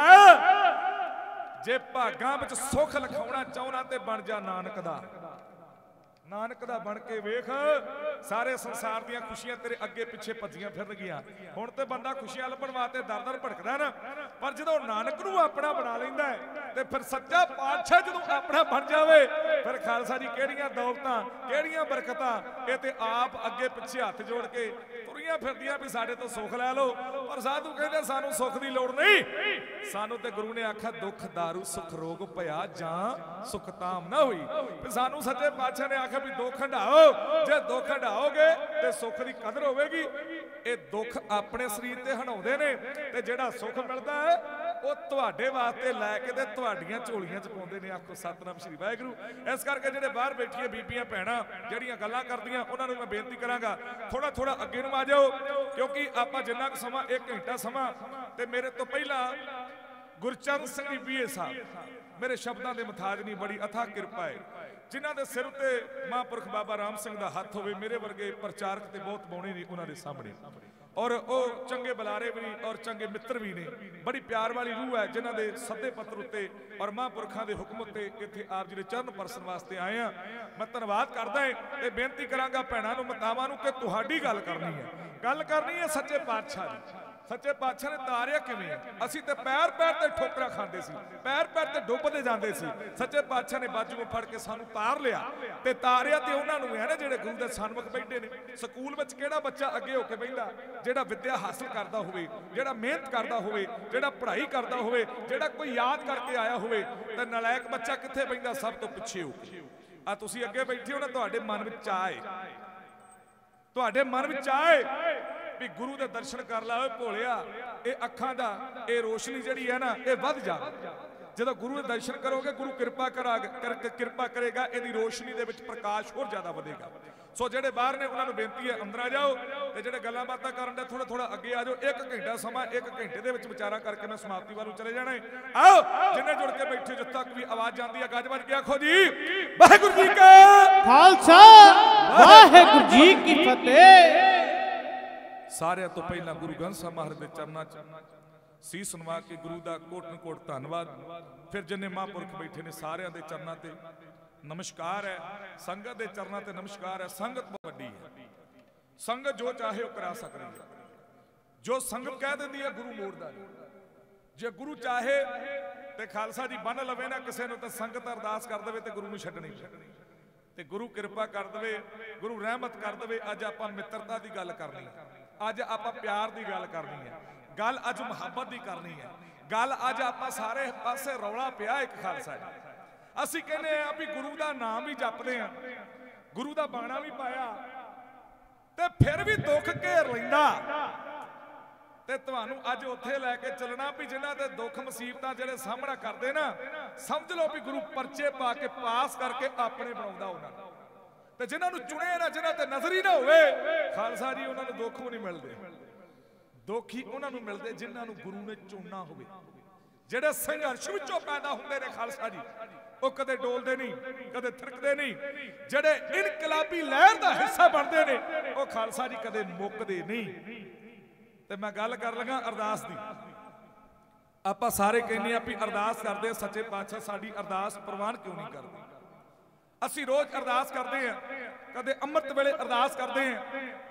ਜੇ ਭਾਗਾਂ ਵਿੱਚ ਸੁੱਖ ਲਿਖਾਉਣਾ ਚਾਹੁੰਦਾ ਤੇ ਬਣ ਜਾ ਨਾਨਕ ਦਾ ਨਾਨਕ ਦਾ ਬਣ ਕੇ ਵੇਖ ਸਾਰੇ ਸੰਸਾਰ ਦੀਆਂ ਖੁਸ਼ੀਆਂ ਤੇਰੇ ਅੱਗੇ ਪਿੱਛੇ ਭੱਜੀਆਂ ਫਿਰਨਗੀਆਂ ਹੁਣ ਤੇ ਬੰਦਾ ਖੁਸ਼ੀਆਂ ਲੱਭਣ ਵਾਸਤੇ ਦਰ-ਦਰ ਭਟਕਦਾ ਨਾ ਪਰ ਜਦੋਂ ਨਾਨਕ ਨੂੰ ਆਪਣਾ ਬਣਾ ਲੈਂਦਾ ਤੇ ਫਿਰ ਸੱਚਾ ਪਾਤਸ਼ਾਹ ਜਦੋਂ ਆਪਣਾ ਬਣ ਜਾਵੇ ਫਿਰ ਖਾਲਸਾ ਜੀ ਕਿਹੜੀਆਂ ਦੌਲਤਾਂ ਕਿਹੜੀਆਂ ਬਰਕਤਾਂ ਇਹ ਤੇ ਆਪ ਅੱਗੇ ਪਿੱਛੇ ਹੱਥ ਜੋੜ ਕੇ ਤੁਰੀਆਂ ਫਿਰਦੀਆਂ ਵੀ ਸਾਡੇ ਤੋਂ ਸੁੱਖ ਲੈ ਲਓ ਪਰ ਸਾਧੂ ਕਹਿੰਦੇ ਸਾਨੂੰ ਸੁੱਖ ਦੀ ਲੋੜ ਨਹੀਂ ਸਾਨੂੰ ਤੇ ਗੁਰੂ ਨੇ ਆਖਿਆ ਦੁੱਖ ਦਾਰੂ ਸੁਖ ਰੋਗ ਭਇਆ ਜਾਂ ਸੁਖ ਤਾਮ ਨਾ ਹੋਈ ਫਿਰ ਸਾਨੂੰ ਸੱਚੇ ਪਾਤਸ਼ਾਹ ਨੇ ਆਖਿਆ ਵੀ ਦੁੱਖ ਹੰਢਾਓ ਜੇ ਦੁੱਖ ਹੰਢਾਓਗੇ ਤੇ ਸੁੱਖ ਦੀ ਕਦਰ ਹੋਵੇਗੀ ਇਹ ਦੁੱਖ ਆਪਣੇ ਸਰੀਰ ਤੇ ਹੰਢਾਉਂਦੇ ਨੇ ਤੇ ਜਿਹੜਾ ਸੁੱਖ ਮਿਲਦਾ ਹੈ ਉਹ ਤੁਹਾਡੇ ਵਾਸਤੇ ਲੈ ਕੇ ਤੇ ਤੁਹਾਡੀਆਂ ਝੋਲੀਆਂ ਚ ਪਾਉਂਦੇ ਨੇ ਆਖੋ ਸਤਨਾਮ ਸ਼੍ਰੀ ਵਾਹਿਗੁਰੂ ਇਸ ਕਰਕੇ ਜਿਹੜੇ ਬਾਹਰ ਬੈਠੀਆਂ ਬੀਬੀਆਂ ਭੈਣਾਂ ਜਿਹੜੀਆਂ ਗੱਲਾਂ ਕਰਦੀਆਂ ਉਹਨਾਂ ਨੂੰ ਮੈਂ ਬੇਨਤੀ ਕਰਾਂਗਾ ਥੋੜਾ ਅੱਗੇ ਨੂੰ ਆ ਜਾਓ ਕਿਉਂਕਿ ਆਪਾਂ ਜਿੰਨਾ ਕੁ ਸਮਾਂ 1 ਘੰਟਾ ਸਮਾਂ ਤੇ ਮੇਰੇ ਤੋਂ ਪਹਿਲਾਂ ਗੁਰਚਰਨ ਸਿੰਘ ਜੀ ਬੀਏ ਸਾਹਿਬ ਮੇਰੇ ਸ਼ਬਦਾਂ ਦੇ ਮੁਤਾਜ ਨਹੀਂ ਬੜੀ ਅਥਾਹ ਕਿਰਪਾ ਹੈ ਜਿਨ੍ਹਾਂ ਦੇ ਸਿਰ ਉੱਤੇ ਮਹਾਂਪੁਰਖ ਬਾਬਾ ਰਾਮ ਸਿੰਘ ਦਾ ਹੱਥ ਹੋਵੇ ਮੇਰੇ ਵਰਗੇ ਪ੍ਰਚਾਰਕ ਤੇ ਬਹੁਤ ਬਾਉਣੇ ਨੇ ਉਹਨਾਂ ਦੇ ਸਾਹਮਣੇ ਔਰ ਉਹ ਚੰਗੇ ਬੁਲਾਰੇ ਵੀ ਔਰ ਚੰਗੇ ਮਿੱਤਰ ਵੀ ਨੇ ਬੜੀ ਪਿਆਰ ਵਾਲੀ ਰੂਹ ਹੈ ਜਿਨ੍ਹਾਂ ਦੇ ਸੱਦੇ ਪੱਤਰ ਉੱਤੇ ਔਰ ਮਹਾਂਪੁਰਖਾਂ ਦੇ ਹੁਕਮ ਉੱਤੇ ਇੱਥੇ ਆਪ ਜੀ ਦੇ ਚਰਨ ਪਰਸਨ ਵਾਸਤੇ ਆਏ ਆ ਮੈਂ ਧੰਨਵਾਦ ਕਰਦਾ ਤੇ ਬੇਨਤੀ ਕਰਾਂਗਾ ਭੈਣਾਂ ਨੂੰ ਮਾਤਾਵਾਂ ਨੂੰ ਕਿ ਤੁਹਾਡੀ ਗੱਲ ਕਰਨੀ ਹੈ ਸੱਚੇ ਪਾਤਸ਼ਾਹ ਦੀ ਸੱਚੇ ਪਾਤਸ਼ਾਹ ਨੇ ਤਾਰਿਆ ਕਿਵੇਂ ਅਸੀਂ ਤੇ ਪੈਰ ਤੇ ਠੋਕਰਾਂ ਖਾਂਦੇ ਸੀ ਪੈਰ ਤੇ ਡੁੱਬਦੇ ਜਾਂਦੇ ਸੀ ਸੱਚੇ ਪਾਤਸ਼ਾਹ ਨੇ ਬਾਜੂ ਫੜ ਕੇ ਸਾਨੂੰ ਤਾਰ ਲਿਆ ਤੇ ਤਾਰਿਆ ਤੇ ਉਹਨਾਂ ਨੂੰ ਹੈ ਨਾ ਜਿਹੜੇ ਗੁਰੂ ਦੇ ਸਨਮੁਖ ਬੈਠੇ ਨੇ ਸਕੂਲ ਵਿੱਚ ਕਿਹੜਾ ਬੱਚਾ ਅੱਗੇ ਹੋ ਕੇ ਬੈਠਦਾ ਜਿਹੜਾ ਵਿੱਦਿਆ ਹਾਸਲ ਕਰਦਾ ਹੋਵੇ ਜਿਹੜਾ ਮਿਹਨਤ ਕਰਦਾ ਹੋਵੇ ਜਿਹੜਾ ਪੜ੍ਹਾਈ ਕਰਦਾ ਹੋਵੇ ਜਿਹੜਾ ਕੋਈ ਯਾਦ ਕਰਕੇ ਆਇਆ ਹੋਵੇ ਤੇ ਨਲਾਇਕ ਬੱਚਾ ਕਿੱਥੇ ਬੈਠਦਾ ਸਭ ਤੋਂ ਪਿੱਛੇ ਹੋ ਕੇ ਆ ਤੁਸੀਂ ਅੱਗੇ ਬੈਠੇ ਹੋ ਨਾ ਤੁਹਾਡੇ ਮਨ ਵਿੱਚ ਚਾਹੇ ਵੀ ਗੁਰੂ ਦੇ ਦਰਸ਼ਨ ਕਰ ਲਾ ਓਏ ਭੋਲਿਆ ਇਹ ਅੱਖਾਂ ਦਾ ਇਹ ਰੋਸ਼ਨੀ ਜਿਹੜੀ ਹੈ ਨਾ ਇਹ ਵੱਧ ਜਾਵੇ ਜਦੋਂ ਗੁਰੂ ਦੇ ਦਰਸ਼ਨ ਕਰੋਗੇ ਗੁਰੂ ਕਿਰਪਾ ਕਰੇਗਾ ਇਹਦੀ ਰੋਸ਼ਨੀ ਦੇ ਵਿੱਚ ਪ੍ਰਕਾਸ਼ ਹੋਰ ਜ਼ਿਆਦਾ ਵਧੇਗਾ ਸੋ ਜਿਹੜੇ ਬਾਹਰ ਨੇ ਉਹਨਾਂ ਨੂੰ ਬੇਨਤੀ ਹੈ ਅੰਦਰ ਆ ਜਾਓ ਤੇ ਜਿਹੜੇ ਗੱਲਾਂ ਬਾਤਾਂ ਕਰਨ ਦੇ ਥੋੜਾ ਅੱਗੇ ਆ ਜਾਓ 1 ਘੰਟਾ ਸਮਾਂ 1 ਘੰਟੇ ਦੇ ਵਿੱਚ ਵਿਚਾਰਾ ਕਰਕੇ ਮੈਂ ਸਮਾਪਤੀ ਵੱਲ ਚਲੇ ਜਾਣਾ ਹੈ ਆਓ ਜਿੰਨੇ ਜੁੜ ਕੇ ਬੈਠੇ ਜਿੱਥੇ ਤੱਕ ਵੀ ਆਵਾਜ਼ ਜਾਂਦੀ ਹੈ ਗੱਜ ਵੱਜ ਕੇ ਆਖੋ ਜੀ ਵਾਹਿਗੁਰੂ ਜੀ ਕਾ ਖਾਲਸਾ ਵਾਹਿਗੁਰੂ ਜੀ ਕੀ ਫਤਿਹ ਸਾਰਿਆਂ ਤੋਂ ਪਹਿਲਾਂ ਗੁਰੂ ਗ੍ਰੰਥ ਸਾਹਿਬ ਮਹਾਰਾਜ ਦੇ ਚਰਨਾਂ 'ਚ ਸੀਸ ਨਵਾ ਕੇ ਗੁਰੂ ਦਾ ਕੋਟ ਧੰਨਵਾਦ ਫਿਰ ਜਿੰਨੇ ਮਹਾਂਪੁਰਖ ਬੈਠੇ ਨੇ ਸਾਰਿਆਂ ਦੇ ਚਰਨਾਂ ਤੇ ਨਮਸਕਾਰ ਹੈ ਸੰਗਤ ਦੇ ਚਰਨਾਂ ਤੇ ਨਮਸਕਾਰ ਹੈ ਸੰਗਤ ਬਹੁਤ ਵੱਡੀ ਹੈ ਸੰਗਤ ਜੋ ਚਾਹੇ ਉਹ ਕਰਾ ਸਕਦੀ ਹੈ ਜੋ ਸੰਗਤ ਕਹਿ ਦਿੰਦੀ ਹੈ ਗੁਰੂ ਮੋੜਦਾ ਜੇ ਗੁਰੂ ਚਾਹੇ ਤੇ ਖਾਲਸਾ ਜੀ ਬੰਨ ਲਵੇ ਨਾ ਕਿਸੇ ਨੂੰ ਤੇ ਸੰਗਤ ਅਰਦਾਸ ਕਰ ਦੇਵੇ ਤੇ ਗੁਰੂ ਨੂੰ ਛੱਡਣੀ ਤੇ ਗੁਰੂ ਕਿਰਪਾ ਕਰ ਦੇਵੇ ਗੁਰੂ ਰਹਿਮਤ ਕਰ ਦੇਵੇ ਅੱਜ ਆਪਾਂ ਮਿੱਤਰਤਾ ਦੀ ਗੱਲ ਕਰਨੀ ਹੈ ਅੱਜ ਆਪਾਂ ਪਿਆਰ ਦੀ ਗੱਲ ਕਰਨੀ ਹੈ ਗੱਲ ਅੱਜ ਮੁਹੱਬਤ ਦੀ ਕਰਨੀ ਹੈ ਗੱਲ ਅੱਜ ਆਪਾਂ ਸਾਰੇ ਪਾਸੇ ਰੌਲਾ ਪਿਆ ਇੱਕ ਖਾਲਸਾ ਜੀ ਅਸੀਂ ਕਹਿੰਦੇ ਆ ਵੀ ਗੁਰੂ ਦਾ ਨਾਮ ਵੀ ਜਪਦੇ ਆ ਗੁਰੂ ਦਾ ਬਾਣਾ ਵੀ ਪਾਇਆ ਤੇ ਫਿਰ ਵੀ ਦੁੱਖ ਘੇਰ ਲੈਂਦਾ ਤੇ ਤੁਹਾਨੂੰ ਅੱਜ ਉੱਥੇ ਲੈ ਕੇ ਚੱਲਣਾ ਵੀ ਜਿਨ੍ਹਾਂ ਦੇ ਦੁੱਖ ਮੁਸੀਬਤਾਂ ਜਿਹੜੇ ਸਾਹਮਣਾ ਕਰਦੇ ਨਾ ਸਮਝ ਲਓ ਵੀ ਗੁਰੂ ਪਰਚੇ ਪਾ ਕੇ ਪਾਸ ਕਰਕੇ ਆਪਣੇ ਬਣਾਉਂਦਾ ਉਹਨਾਂ ਨੂੰ ਤੇ ਜਿਨ੍ਹਾਂ ਨੂੰ ਚੁਣੇ ਨਾ ਜਿਨ੍ਹਾਂ ਤੇ ਨਜ਼ਰ ਹੀ ਨਾ ਹੋਵੇ ਖਾਲਸਾ ਜੀ ਉਹਨਾਂ ਨੂੰ ਦੁੱਖ ਨਹੀਂ ਮਿਲਦੇ ਦੁੱਖ ਹੀ ਉਹਨਾਂ ਨੂੰ ਮਿਲਦੇ ਜਿਨ੍ਹਾਂ ਨੂੰ ਗੁਰੂ ਨੇ ਚੁਣਨਾ ਹੋਵੇ ਜਿਹੜੇ ਸੰਘਰਸ਼ ਵਿੱਚੋਂ ਪੈਦਾ ਹੁੰਦੇ ਨੇ ਖਾਲਸਾ ਜੀ, ਉਹ ਕਦੇ ਡੋਲਦੇ ਨਹੀਂ, ਕਦੇ ਥਿਰਕਦੇ ਨਹੀਂ। ਜਿਹੜੇ ਇਨਕਲਾਬੀ ਲਹਿਰ ਦਾ ਹਿੱਸਾ ਬਣਦੇ ਨੇ, ਉਹ ਖਾਲਸਾ ਜੀ ਕਦੇ ਮੁੱਕਦੇ ਨਹੀਂ। ਤੇ ਮੈਂ ਗੱਲ ਕਰ ਲਗਾ ਅਰਦਾਸ ਦੀ। ਆਪਾਂ ਸਾਰੇ ਕਹਿੰਦੇ ਆ ਵੀ ਅਰਦਾਸ ਕਰਦੇ, ਸੱਚੇ ਪਾਤਸ਼ਾਹ ਸਾਡੀ ਅਰਦਾਸ ਪ੍ਰਵਾਨ ਕਿਉਂ ਨਹੀਂ ਕਰਦੇ? ਅਸੀਂ ਰੋਜ਼ ਅਰਦਾਸ ਕਰਦੇ ਆ, ਕਦੇ ਅੰਮ੍ਰਿਤ ਵੇਲੇ ਅਰਦਾਸ ਕਰਦੇ ਆ,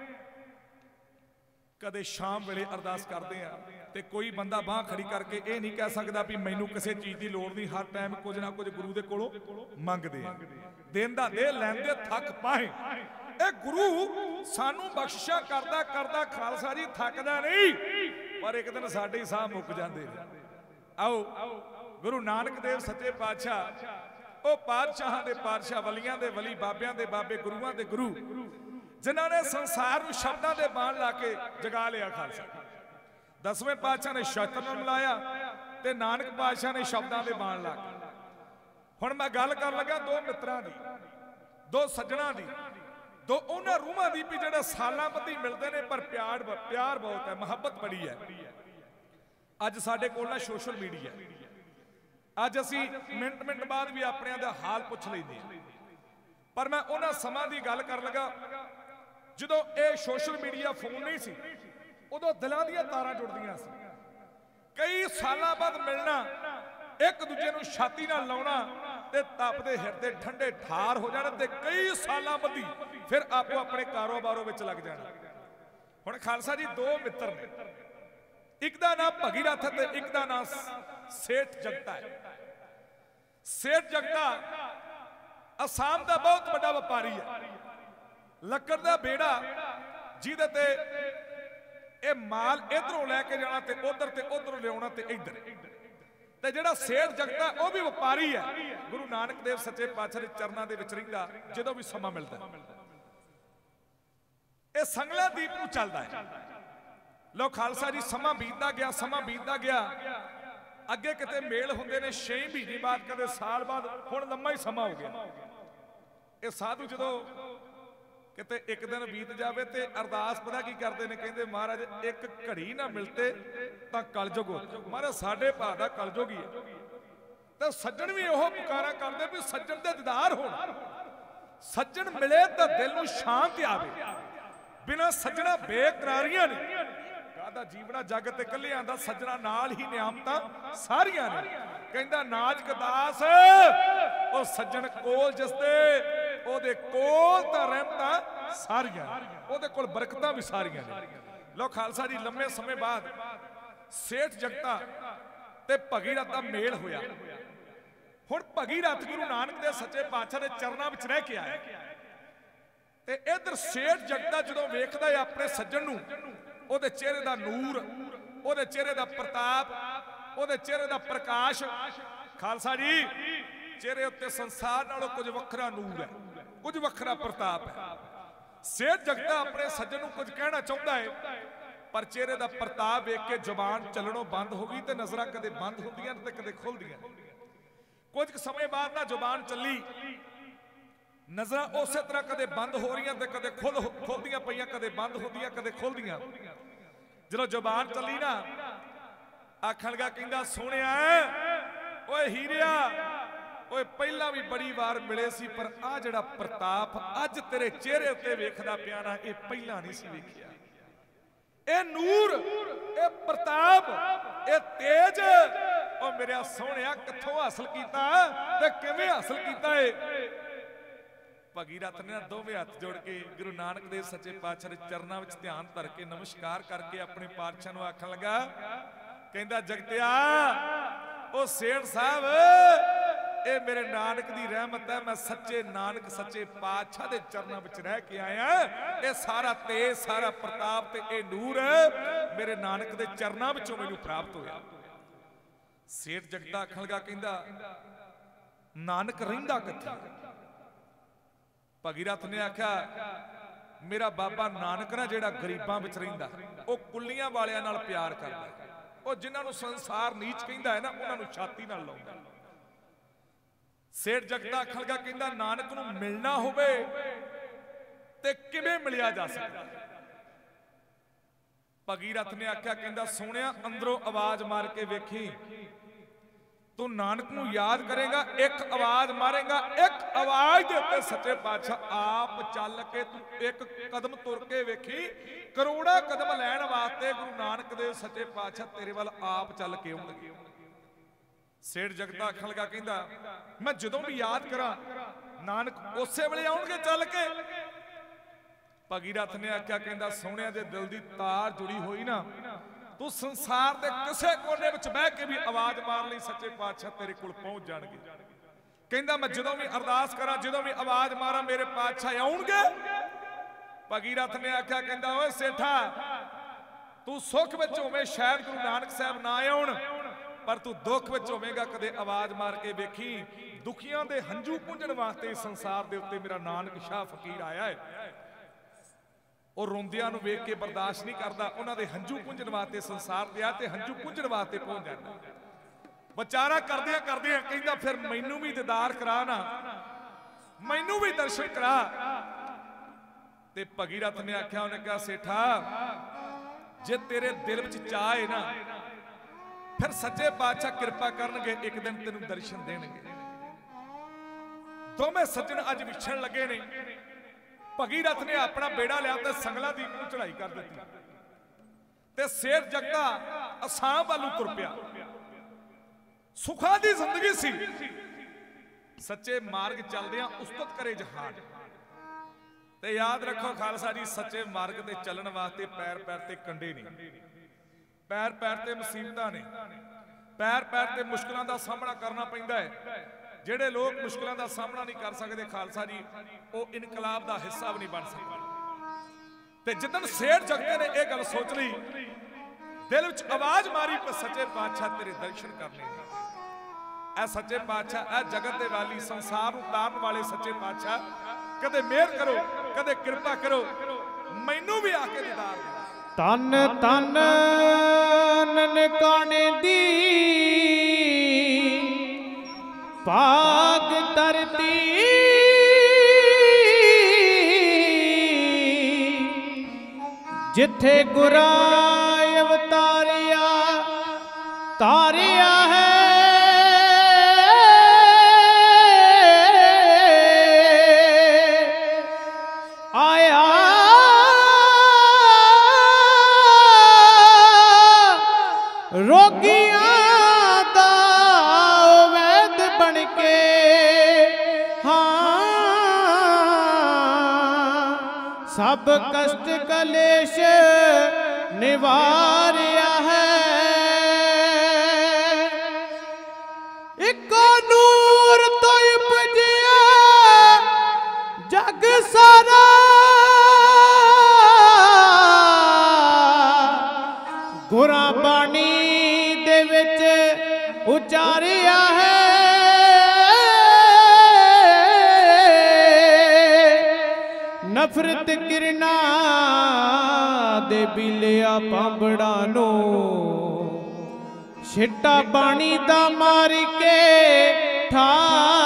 ਕਦੇ ਸ਼ਾਮ ਵੇਲੇ ਅਰਦਾਸ ਕਰਦੇ ਆ। ਤੇ ਕੋਈ ਬੰਦਾ ਬਾਹ ਖੜੀ ਕਰਕੇ ਇਹ ਨਹੀਂ ਕਹਿ ਸਕਦਾ ਵੀ ਮੈਨੂੰ ਕਿਸੇ ਚੀਜ਼ ਦੀ ਲੋੜ ਨਹੀਂ, ਹਰ ਟਾਈਮ ਕੁਝ ਨਾ ਕੁਝ ਗੁਰੂ ਦੇ ਕੋਲੋਂ ਮੰਗਦੇ ਆ। ਦਿਨ ਦਾ ਦੇ ਲੈਂਦੇ ਥੱਕ ਪਾਏ। ਇਹ ਗੁਰੂ ਸਾਨੂੰ ਬਖਸ਼ਿਸ਼ਾਂ ਕਰਦਾ ਕਰਦਾ ਖਾਲਸਾ ਜੀ ਥੱਕਦਾ ਨਹੀਂ, ਪਰ ਇੱਕ ਦਿਨ ਸਾਡੇ ਸਾਹ ਮੁੱਕ ਜਾਂਦੇ ਨੇ। ਆਓ ਗੁਰੂ ਨਾਨਕ ਦੇਵ ਸੱਚੇ ਪਾਤਸ਼ਾਹ, ਉਹ ਪਾਤਸ਼ਾਹਾਂ ਦੇ ਪਾਤਸ਼ਾਹ, ਵਲੀਆਂ ਦੇ ਵਲੀ, ਬਾਬਿਆਂ ਦੇ ਬਾਬੇ, ਗੁਰੂਆਂ ਦੇ ਗੁਰੂ, ਜਿਨ੍ਹਾਂ ਨੇ ਸੰਸਾਰ ਨੂੰ ਸ਼ਬਦਾਂ ਦੇ ਬਾਣ ਲਾ ਕੇ ਜਗਾ ਲਿਆ। ਖਾਲਸਾ 10ਵੇਂ ਪਾਤਸ਼ਾਹ ਨੇ ਸ਼ਸਤਰ ਨਾਲ ਮਿਲਾਇਆ ਤੇ ਨਾਨਕ ਪਾਤਸ਼ਾਹ ਨੇ ਸ਼ਬਦਾਂ ਦੇ ਬਾਣ ਲਾ ਕੇ। ਹੁਣ ਮੈਂ ਗੱਲ ਕਰਨ ਲੱਗਾ ਦੋ ਮਿੱਤਰਾਂ ਦੀ, ਦੋ ਸੱਜਣਾ ਦੀ, ਦੋ ਉਹਨਾਂ ਰੂਹਾਂ ਦੀ ਵੀ ਜਿਹੜੇ ਸਾਲਾਂ ਬੱਧੀ ਮਿਲਦੇ ਨੇ, ਪਰ ਪਿਆਰ ਬਹੁਤ ਹੈ, ਮੁਹੱਬਤ ਬੜੀ ਹੈ। ਅੱਜ ਸਾਡੇ ਕੋਲ ਨਾ ਸੋਸ਼ਲ ਮੀਡੀਆ, ਅੱਜ ਅਸੀਂ ਮਿੰਟ ਬਾਅਦ ਵੀ ਆਪਣਿਆਂ ਦਾ ਹਾਲ ਪੁੱਛ ਲੈਂਦੇ ਹਾਂ। ਪਰ ਮੈਂ ਉਹਨਾਂ ਸਮਾਂ ਦੀ ਗੱਲ ਕਰਨ ਲੱਗਾ ਜਦੋਂ ਇਹ ਸੋਸ਼ਲ ਮੀਡੀਆ ਫੋਨ ਨਹੀਂ ਸੀ, ਉਦੋਂ ਦਿਲਾਂ ਦੀਆਂ ਤਾਰਾਂ ਜੁੜਦੀਆਂ ਸੀ। ਕਈ ਸਾਲਾਂ ਬਾਅਦ ਮਿਲਣਾ, ਇੱਕ ਦੂਜੇ ਨੂੰ ਛਾਤੀ ਨਾਲ ਲਾਉਣਾ ਤੇ ਤਪਦੇ ਹਿਰਦੇ ਠੰਡੇ ਠਾਰ ਹੋ ਜਾਣ, ਤੇ ਕਈ ਸਾਲਾਂ ਬਾਅਦ ਫਿਰ ਆਪੋ ਆਪਣੇ ਕਾਰੋਬਾਰੋਂ ਵਿੱਚ ਲੱਗ ਜਾਣਾ। ਹੁਣ ਖਾਲਸਾ ਜੀ ਦੋ ਮਿੱਤਰ ਨੇ, ਇੱਕ ਦਾ ਨਾਮ ਭਗੀਰਥ ਹੈ ਤੇ ਇੱਕ ਦਾ ਨਾਮ ਸੇਠ ਜਗਤਾ ਹੈ। ਸੇਠ ਜਗਤਾ ਅਸਾਮ ਦਾ ਬਹੁਤ ਵੱਡਾ ਵਪਾਰੀ ਹੈ। ਲੱਕੜ ਦਾ ਬੇੜਾ ਜਿਹਦੇ ਤੇ ਇਹ ਮਾਲ ਇਧਰੋਂ ਲੈ ਕੇ ਜਾਣਾ ਤੇ ਉਧਰ, ਤੇ ਉਧਰੋਂ ਲਿਆਉਣਾ ਤੇ ਇੱਧਰ। ਤੇ ਜਿਹੜਾ ਸੇਠ ਜਗਤਾ ਉਹ ਵੀ ਵਪਾਰੀ ਹੈ। ਗੁਰੂ ਨਾਨਕ ਦੇਵ ਸੱਚੇ ਪਾਤਸ਼ਾਹ ਦੇ ਚਰਨਾਂ ਦੇ ਵਿੱਚ ਰਹਿੰਦਾ ਜਦੋਂ ਵੀ ਸਮਾਂ ਮਿਲਦਾ। ਇਹ ਸੰਗਲਾ ਦੀਪ ਨੂੰ ਚੱਲਦਾ ਹੈ। ਲੋ ਖਾਲਸਾ ਜੀ, ਸਮਾਂ ਬੀਤਦਾ ਗਿਆ, ਸਮਾਂ ਬੀਤਦਾ ਗਿਆ। ਅੱਗੇ ਕਿਤੇ ਮੇਲ ਹੁੰਦੇ ਨੇ 6 ਮਹੀਨੇ ਬਾਅਦ, ਕਦੇ ਸਾਲ ਬਾਅਦ, ਹੁਣ ਲੰਮਾ ਹੀ ਸਮਾਂ ਹੋ ਗਿਆ। ਇਹ ਸਾਧੂ ਜਦੋਂ ਕਿਤੇ ਇੱਕ ਦਿਨ ਬੀਤ ਜਾਵੇ ਤੇ ਅਰਦਾਸ ਪਤਾ ਕੀ ਕਰਦੇ ਨੇ? ਕਹਿੰਦੇ ਮਹਾਰਾਜ ਇੱਕ ਘੜੀ ਨਾ ਮਿਲਤੇ ਤਾਂ ਕਲਯੁਗ ਹੋ। ਮਹਾਰਾਜ ਸਾਡੇ ਭਾ ਦਾ ਕਲਯੁਗ ਹੀ ਹੈ। ਤੇ ਸੱਜਣ ਵੀ ਉਹ ਪੁਕਾਰਾ ਕਰਦੇ ਵੀ ਸੱਜਣ ਦੇ ਦੀਦਾਰ ਹੋਣ, ਸੱਜਣ ਮਿਲੇ ਤਾਂ ਦਿਲ ਨੂੰ ਸ਼ਾਂਤੀ ਆਵੇ। ਬਿਨਾਂ ਸੱਜਣਾ ਬੇਕਰਾਰੀਆਂ ਨੇ। ਕਾਹਦਾ ਜੀਵਨਾ ਜਗ ਤੇ ਕੱਲਿਆਂ ਦਾ, ਸੱਜਣਾ ਨਾਲ ਹੀ ਨਿਆਮਤਾਂ ਸਾਰੀਆਂ ਨੇ। ਕਹਿੰਦਾ ਨਾਨਕ ਦਾਸ ਉਹ ਸੱਜਣ ਕੋਲ ਜਿਸਦੇ, ਉਹਦੇ ਕੋਲ ਤਾਂ ਰਹਿਮਤਾਂ ਸਾਰੀਆਂ, ਉਹਦੇ ਕੋਲ ਬਰਕਤਾਂ ਵੀ ਸਾਰੀਆਂ ਨੇ। ਲੋ ਖਾਲਸਾ ਜੀ, ਲੰਮੇ ਸਮੇਂ ਬਾਅਦ ਸੇਠ ਜਗਤਾ ਤੇ ਭਗੀਰਥ ਦਾ ਮੇਲ ਹੋਇਆ। ਹੁਣ ਭਗੀਰਥ ਗੁਰੂ ਨਾਨਕ ਦੇ ਸੱਚੇ ਪਾਤਸ਼ਾਹ ਦੇ ਚਰਨਾਂ ਵਿੱਚ ਰਹਿ ਕੇ ਆਇਆ ਤੇ ਇਧਰ ਸੇਠ ਜਗਤਾ ਜਦੋਂ ਵੇਖਦਾ ਹੈ ਆਪਣੇ ਸੱਜਣ ਨੂੰ, ਉਹਦੇ ਚਿਹਰੇ ਦਾ ਨੂਰ, ਉਹਦੇ ਚਿਹਰੇ ਦਾ ਪ੍ਰਤਾਪ, ਉਹਦੇ ਚਿਹਰੇ ਦਾ ਪ੍ਰਕਾਸ਼। ਖਾਲਸਾ ਜੀ, ਚਿਹਰੇ ਉੱਤੇ ਸੰਸਾਰ ਨਾਲੋਂ ਕੁਝ ਵੱਖਰਾ ਨੂਰ ਹੈ, ਕੁਝ ਵੱਖਰਾ ਪ੍ਰਤਾਪ ਹੈ। ਸੇਠ ਜਗਤਾ ਆਪਣੇ ਸੱਜਣ ਨੂੰ ਕੁਝ ਕਹਿਣਾ ਚਾਹੁੰਦਾ ਹੈ, ਪਰ ਚਿਹਰੇ ਦਾ ਪ੍ਰਤਾਪ ਵੇਖ ਕੇ ਜ਼ੁਬਾਨ ਚੱਲਣੋਂ ਬੰਦ ਹੋ ਗਈ ਤੇ ਨਜ਼ਰਾਂ ਕਦੇ ਬੰਦ ਹੁੰਦੀਆਂ ਤੇ ਕਦੇ ਖੁੱਲਦੀਆਂ। ਕੁਝ ਸਮੇਂ ਬਾਅਦ ਨਾ ਜ਼ੁਬਾਨ ਚੱਲੀ, ਨਜ਼ਰਾਂ ਉਸੇ ਤਰ੍ਹਾਂ ਕਦੇ ਬੰਦ ਹੋ ਰਹੀਆਂ ਤੇ ਕਦੇ ਖੁੱਲਦੀਆਂ ਪਈਆਂ, ਕਦੇ ਬੰਦ ਹੁੰਦੀਆਂ ਕਦੇ ਖੁੱਲਦੀਆਂ। ਜਦੋਂ ਜ਼ੁਬਾਨ ਚੱਲੀ ਨਾ, ਆਖਣ ਲੱਗਾ, ਕਹਿੰਦਾ ਸੋਹਣਿਆ ਓਏ ਹੀਰਿਆ, ਓਏ ਪਹਿਲਾਂ ਵੀ ਬੜੀ ਵਾਰ ਮਿਲੇ ਸੀ, ਪਰ ਆ ਜਿਹੜਾ ਪ੍ਰਤਾਪ ਅੱਜ ਤੇਰੇ ਚਿਹਰੇ ਉੱਤੇ ਵੇਖਦਾ ਪਿਆ ਨਾ, ਇਹ ਪਹਿਲਾਂ ਨਹੀਂ ਸੀ ਵੇਖਿਆ। ਇਹ ਨੂਰ, ਇਹ ਪ੍ਰਤਾਪ, ਇਹ ਤੇਜ, ਉਹ ਮੇਰਿਆ ਸੋਹਣਿਆ ਕਿੱਥੋਂ ਹਾਸਲ ਕੀਤਾ ਤੇ ਕਿਵੇਂ ਹਾਸਲ ਕੀਤਾ ਏ? ਭਗੀਰਥ ਨੇ ਦੋਵੇਂ ਹੱਥ ਜੋੜ ਕੇ ਗੁਰੂ ਨਾਨਕ ਦੇਵ ਸੱਚੇ ਪਾਤਸ਼ਾਹ ਦੇ ਚਰਨਾਂ ਵਿੱਚ ਧਿਆਨ ਧਰ ਕੇ ਨਮਸਕਾਰ ਕਰਕੇ ਆਪਣੇ ਪਾਤਸ਼ਾਹ ਨੂੰ ਆਖਣ ਲੱਗਾ, ਕਹਿੰਦਾ ਜਗਤਿਆ ਉਹ ਸੇਠ ਸਾਹਿਬ, ਇਹ ਮੇਰੇ ਨਾਨਕ ਦੀ ਰਹਿਮਤ ਹੈ। ਮੈਂ ਸੱਚੇ ਨਾਨਕ ਸੱਚੇ ਪਾਤਸ਼ਾਹ ਦੇ ਚਰਨਾਂ ਵਿੱਚ ਰਹਿ ਕੇ ਆਇਆ। ਇਹ ਸਾਰਾ ਤੇਜ, ਸਾਰਾ ਪ੍ਰਤਾਪ ਤੇ ਇਹ ਨੂਰ ਮੇਰੇ ਨਾਨਕ ਦੇ ਚਰਨਾਂ ਵਿੱਚੋਂ ਮੈਨੂੰ ਪ੍ਰਾਪਤ ਹੋਇਆ। ਸੇਠ ਜਗਤਾ ਆਖਣ ਲੱਗਾ, ਕਹਿੰਦਾ ਨਾਨਕ ਰਹਿੰਦਾ ਕਿੱਥੇ? ਭਗੀਰਥ ਨੇ ਆਖਿਆ, ਮੇਰਾ ਬਾਬਾ ਨਾਨਕ ਨਾ ਜਿਹੜਾ ਗਰੀਬਾਂ ਵਿੱਚ ਰਹਿੰਦਾ, ਉਹ ਕੁੱਲੀਆਂ ਵਾਲਿਆਂ ਨਾਲ ਪਿਆਰ ਕਰਦਾ, ਉਹ ਜਿਨ੍ਹਾਂ ਨੂੰ ਸੰਸਾਰ ਨੀਚ ਕਹਿੰਦਾ ਹੈ ਨਾ, ਉਹਨਾਂ ਨੂੰ ਛਾਤੀ ਨਾਲ ਲਾਉਂਦਾ। ਸੇਠ ਜਗਤਾ ਆਖਣ ਲੱਗਾ, ਕਹਿੰਦਾ ਨਾਨਕ ਨੂੰ ਮਿਲਣਾ ਹੋਵੇ ਤੇ ਕਿਵੇਂ ਮਿਲਿਆ ਜਾ ਸਕਦਾ? ਭਗੀਰਥ ਨੇ ਆਖਿਆ, ਕਹਿੰਦਾ ਸੋਹਣਿਆ ਅੰਦਰੋਂ ਆਵਾਜ਼ ਮਾਰ ਕੇ ਵੇਖੀ, ਤੂੰ ਨਾਨਕ ਨੂੰ ਯਾਦ ਕਰੇਗਾ, ਇੱਕ ਆਵਾਜ਼ ਮਾਰੇਗਾ, ਇੱਕ ਆਵਾਜ਼ ਦੇ ਉੱਤੇ ਸੱਚੇ ਪਾਤਸ਼ਾਹ ਆਪ ਚੱਲ ਕੇ ਤੂੰ ਇੱਕ ਕਦਮ ਤੁਰ ਕੇ ਵੇਖੀ, ਕਰੋੜਾਂ ਕਦਮ ਲੈਣ ਵਾਸਤੇ ਗੁਰੂ ਨਾਨਕ ਦੇਵ ਸੱਚੇ ਪਾਤਸ਼ਾਹ ਤੇਰੇ ਵੱਲ ਆਪ ਚੱਲ ਕੇ ਆਉਣਗੇ। ਸੇਠ ਜਗਤਾ ਆਖਣ ਲੱਗਾ, ਕਹਿੰਦਾ ਮੈਂ ਜਦੋਂ ਵੀ ਯਾਦ ਕਰਾਂ ਨਾਨਕ ਉਸੇ ਵੇਲੇ ਆਉਣਗੇ ਚੱਲ ਕੇ। ਭਗੀਰਥ ਨੇ ਆਖਿਆ, ਕਹਿੰਦਾ ਸੋਹਣਿਆਂ ਦੇ ਦਿਲ ਦੀ ਤਾਰ ਜੁੜੀ ਹੋਈ ਨਾ, ਤੂੰ ਸੰਸਾਰ ਦੇ ਕਿਸੇ ਕੋਨੇ ਵਿੱਚ ਬਹਿ ਕੇ ਵੀ ਆਵਾਜ਼ ਮਾਰ ਲਈ, ਸੱਚੇ ਪਾਤਸ਼ਾਹ ਤੇਰੇ ਕੋਲ ਪਹੁੰਚ ਜਾਣਗੇ। ਕਹਿੰਦਾ ਮੈਂ ਜਦੋਂ ਵੀ ਅਰਦਾਸ ਕਰਾਂ, ਜਦੋਂ ਵੀ ਆਵਾਜ਼ ਮਾਰਾਂ, ਮੇਰੇ ਪਾਤਸ਼ਾਹ ਆਉਣਗੇ। ਭਗੀਰਥ ਨੇ ਆਖਿਆ, ਕਹਿੰਦਾ ਓਏ ਸੇਠਾ, ਤੂੰ ਸੁੱਖ ਵਿੱਚ ਹੋਵੇਂ ਸ਼ਾਇਦ ਗੁਰੂ ਨਾਨਕ ਸਾਹਿਬ ਨਾ ਆਉਣ, ਪਰ ਤੂੰ ਦੁੱਖ ਵਿੱਚ ਹੋਵੇਂਗਾ, ਕਦੇ ਆਵਾਜ਼ ਮਾਰ ਕੇ ਵੇਖੀ। ਦੁਖੀਆਂ ਦੇ ਹੰਝੂ ਪੂੰਝਣ ਵਾਸਤੇ ਸੰਸਾਰ ਦੇ ਉੱਤੇ ਮੇਰਾ ਨਾਨਕ ਸ਼ਾਹ ਫਕੀਰ ਆਇਆ ਹੈ। ਉਹ ਰੋਂਦਿਆਂ ਨੂੰ ਵੇਖ ਕੇ ਬਰਦਾਸ਼ਤ ਨਹੀਂ ਕਰਦਾ, ਉਹਨਾਂ ਦੇ ਹੰਝੂ ਪੁੰਝਣ ਵਾਸਤੇ ਸੰਸਾਰ ਤੇ ਆ ਤੇ ਹੰਝੂ ਪੁੰਝਣ ਵਾਸਤੇ ਪਹੁੰਚ ਜਾਂਦਾ। ਵਿਚਾਰਾ ਕਰਦਿਆਂ ਕਰਦਿਆਂ ਕਹਿੰਦਾ ਫਿਰ ਮੈਨੂੰ ਵੀ ਦੀਦਾਰ ਕਰਾ ਨਾ, ਮੈਨੂੰ ਵੀ ਦਰਸ਼ਨ ਕਰਾ। ਤੇ ਭਗੀਰਥ ਨੇ ਆਖਿਆ, ਉਹਨੇ ਕਿਹਾ ਸੇਠਾ ਜੇ ਤੇਰੇ ਦਿਲ ਵਿੱਚ ਚਾਹ ਹੈ ਨਾ, ਫਿਰ ਸੱਚੇ ਪਾਤਸ਼ਾਹ ਕਿਰਪਾ ਕਰਨਗੇ, ਇੱਕ ਦਿਨ ਤੈਨੂੰ ਦਰਸ਼ਨ ਦੇਣਗੇ। ਦੋਵੇਂ ਸੱਜਣ ਅੱਜ ਵਿਛੜਨ ਲੱਗੇ ਨੇ। ਭਗੀਰਥ ਨੇ ਆਪਣਾ ਬੇੜਾ ਲਿਆ ਤੇ ਸੰਗਲਾ ਦੀਪ ਨੂੰ ਚੜਾਈ ਕਰ ਦਿੱਤੀ ਤੇ ਸੇਠ ਜਗਤਾ ਅਸਾਮ ਵੱਲੋਂ ਤੁਰ ਪਿਆ। ਸੁਖਾਂ ਦੀ ਜ਼ਿੰਦਗੀ ਸੀ, ਸੱਚੇ ਮਾਰਗ ਚੱਲਦਿਆਂ ਉਸਤਤ ਕਰੇ ਜਹਾਨ। ਤੇ ਯਾਦ ਰੱਖੋ ਖਾਲਸਾ ਜੀ, ਸੱਚੇ ਮਾਰਗ ਤੇ ਚੱਲਣ ਵਾਸਤੇ ਪੈਰ ਪੈਰ ਤੇ ਕੰਡੇ ਨਹੀਂ, ਪੈਰ ਪੈਰ ਤੇ ਮੁਸੀਬਤਾਂ ਨੇ, ਪੈਰ ਪੈਰ ਤੇ ਮੁਸ਼ਕਲਾਂ ਦਾ ਸਾਹਮਣਾ ਕਰਨਾ ਪੈਂਦਾ ਹੈ। ਜਿਹੜੇ ਲੋਕ ਮੁਸ਼ਕਲਾਂ ਦਾ ਸਾਹਮਣਾ ਨਹੀਂ ਕਰ ਸਕਦੇ ਖਾਲਸਾ ਜੀ, ਉਹ ਇਨਕਲਾਬ ਦਾ ਹਿੱਸਾ ਵੀ ਨਹੀਂ ਬਣ ਸਕਦੇ। ਤੇ ਜਿੱਦਣ ਸੇਠ ਜਗਤੇ ਨੇ ਇਹ ਗੱਲ ਸੋਚ ਲਈ, ਦਿਲ ਵਿੱਚ ਆਵਾਜ਼ ਮਾਰੀ ਪਰ ਸੱਚੇ ਪਾਤਸ਼ਾਹ ਤੇਰੇ ਦਰਸ਼ਨ ਕਰਨੇ ਨੇ। ਇਹ ਸੱਚੇ ਪਾਤਸ਼ਾਹ, ਇਹ ਜਗਤ ਦੇ ਵਾਲੀ, ਸੰਸਾਰ ਨੂੰ ਤਾਰਨ ਵਾਲੇ ਸੱਚੇ ਪਾਤਸ਼ਾਹ, ਕਦੇ ਮਿਹਰ ਕਰੋ, ਕਦੇ ਕਿਰਪਾ ਕਰੋ, ਮੈਨੂੰ ਵੀ ਆ ਕੇ ਦੀਦਾਰ ਦੇ। ਤਨ ਤਨ ਨਨਕਾਣੇ ਦੀ ਭਾਗ ਧਰਤੀ, ਜਿੱਥੇ ਗੁਰਾਂ ਅਵਤਾਰਿਆ ਤਾਰਿਆ ਹੈ। ਆਇਆ ਰੋਗੀਆਂ ਦਾ ਵੈਦ ਬਣ ਕੇ, ਹਾਂ ਸਭ ਕਸ਼ਟ ਕਲੇਸ਼ ਨਿਵਾਰਿਆ ਹੈ। ਇੱਕੋ ਨੂਰ ਤੋਂ ਉਪਜਿਆ ਜਗ ਸਾਰਾ, ਗੁਰਾਂ ਬਾਣੀ ਦੇ ਵਿੱਚ ਉਚਾਰਿਆ ਹੈ। ਨਫ਼ਰਤ ਕਿਰਨਾ ਦੇ ਬਿਲਿਆ ਪਾਂਬੜਾਂ ਨੂੰ, ਛਿੱਟਾ ਬਾਣੀ ਦਾ ਮਾਰ ਕੇ ਠਾਰਿਆ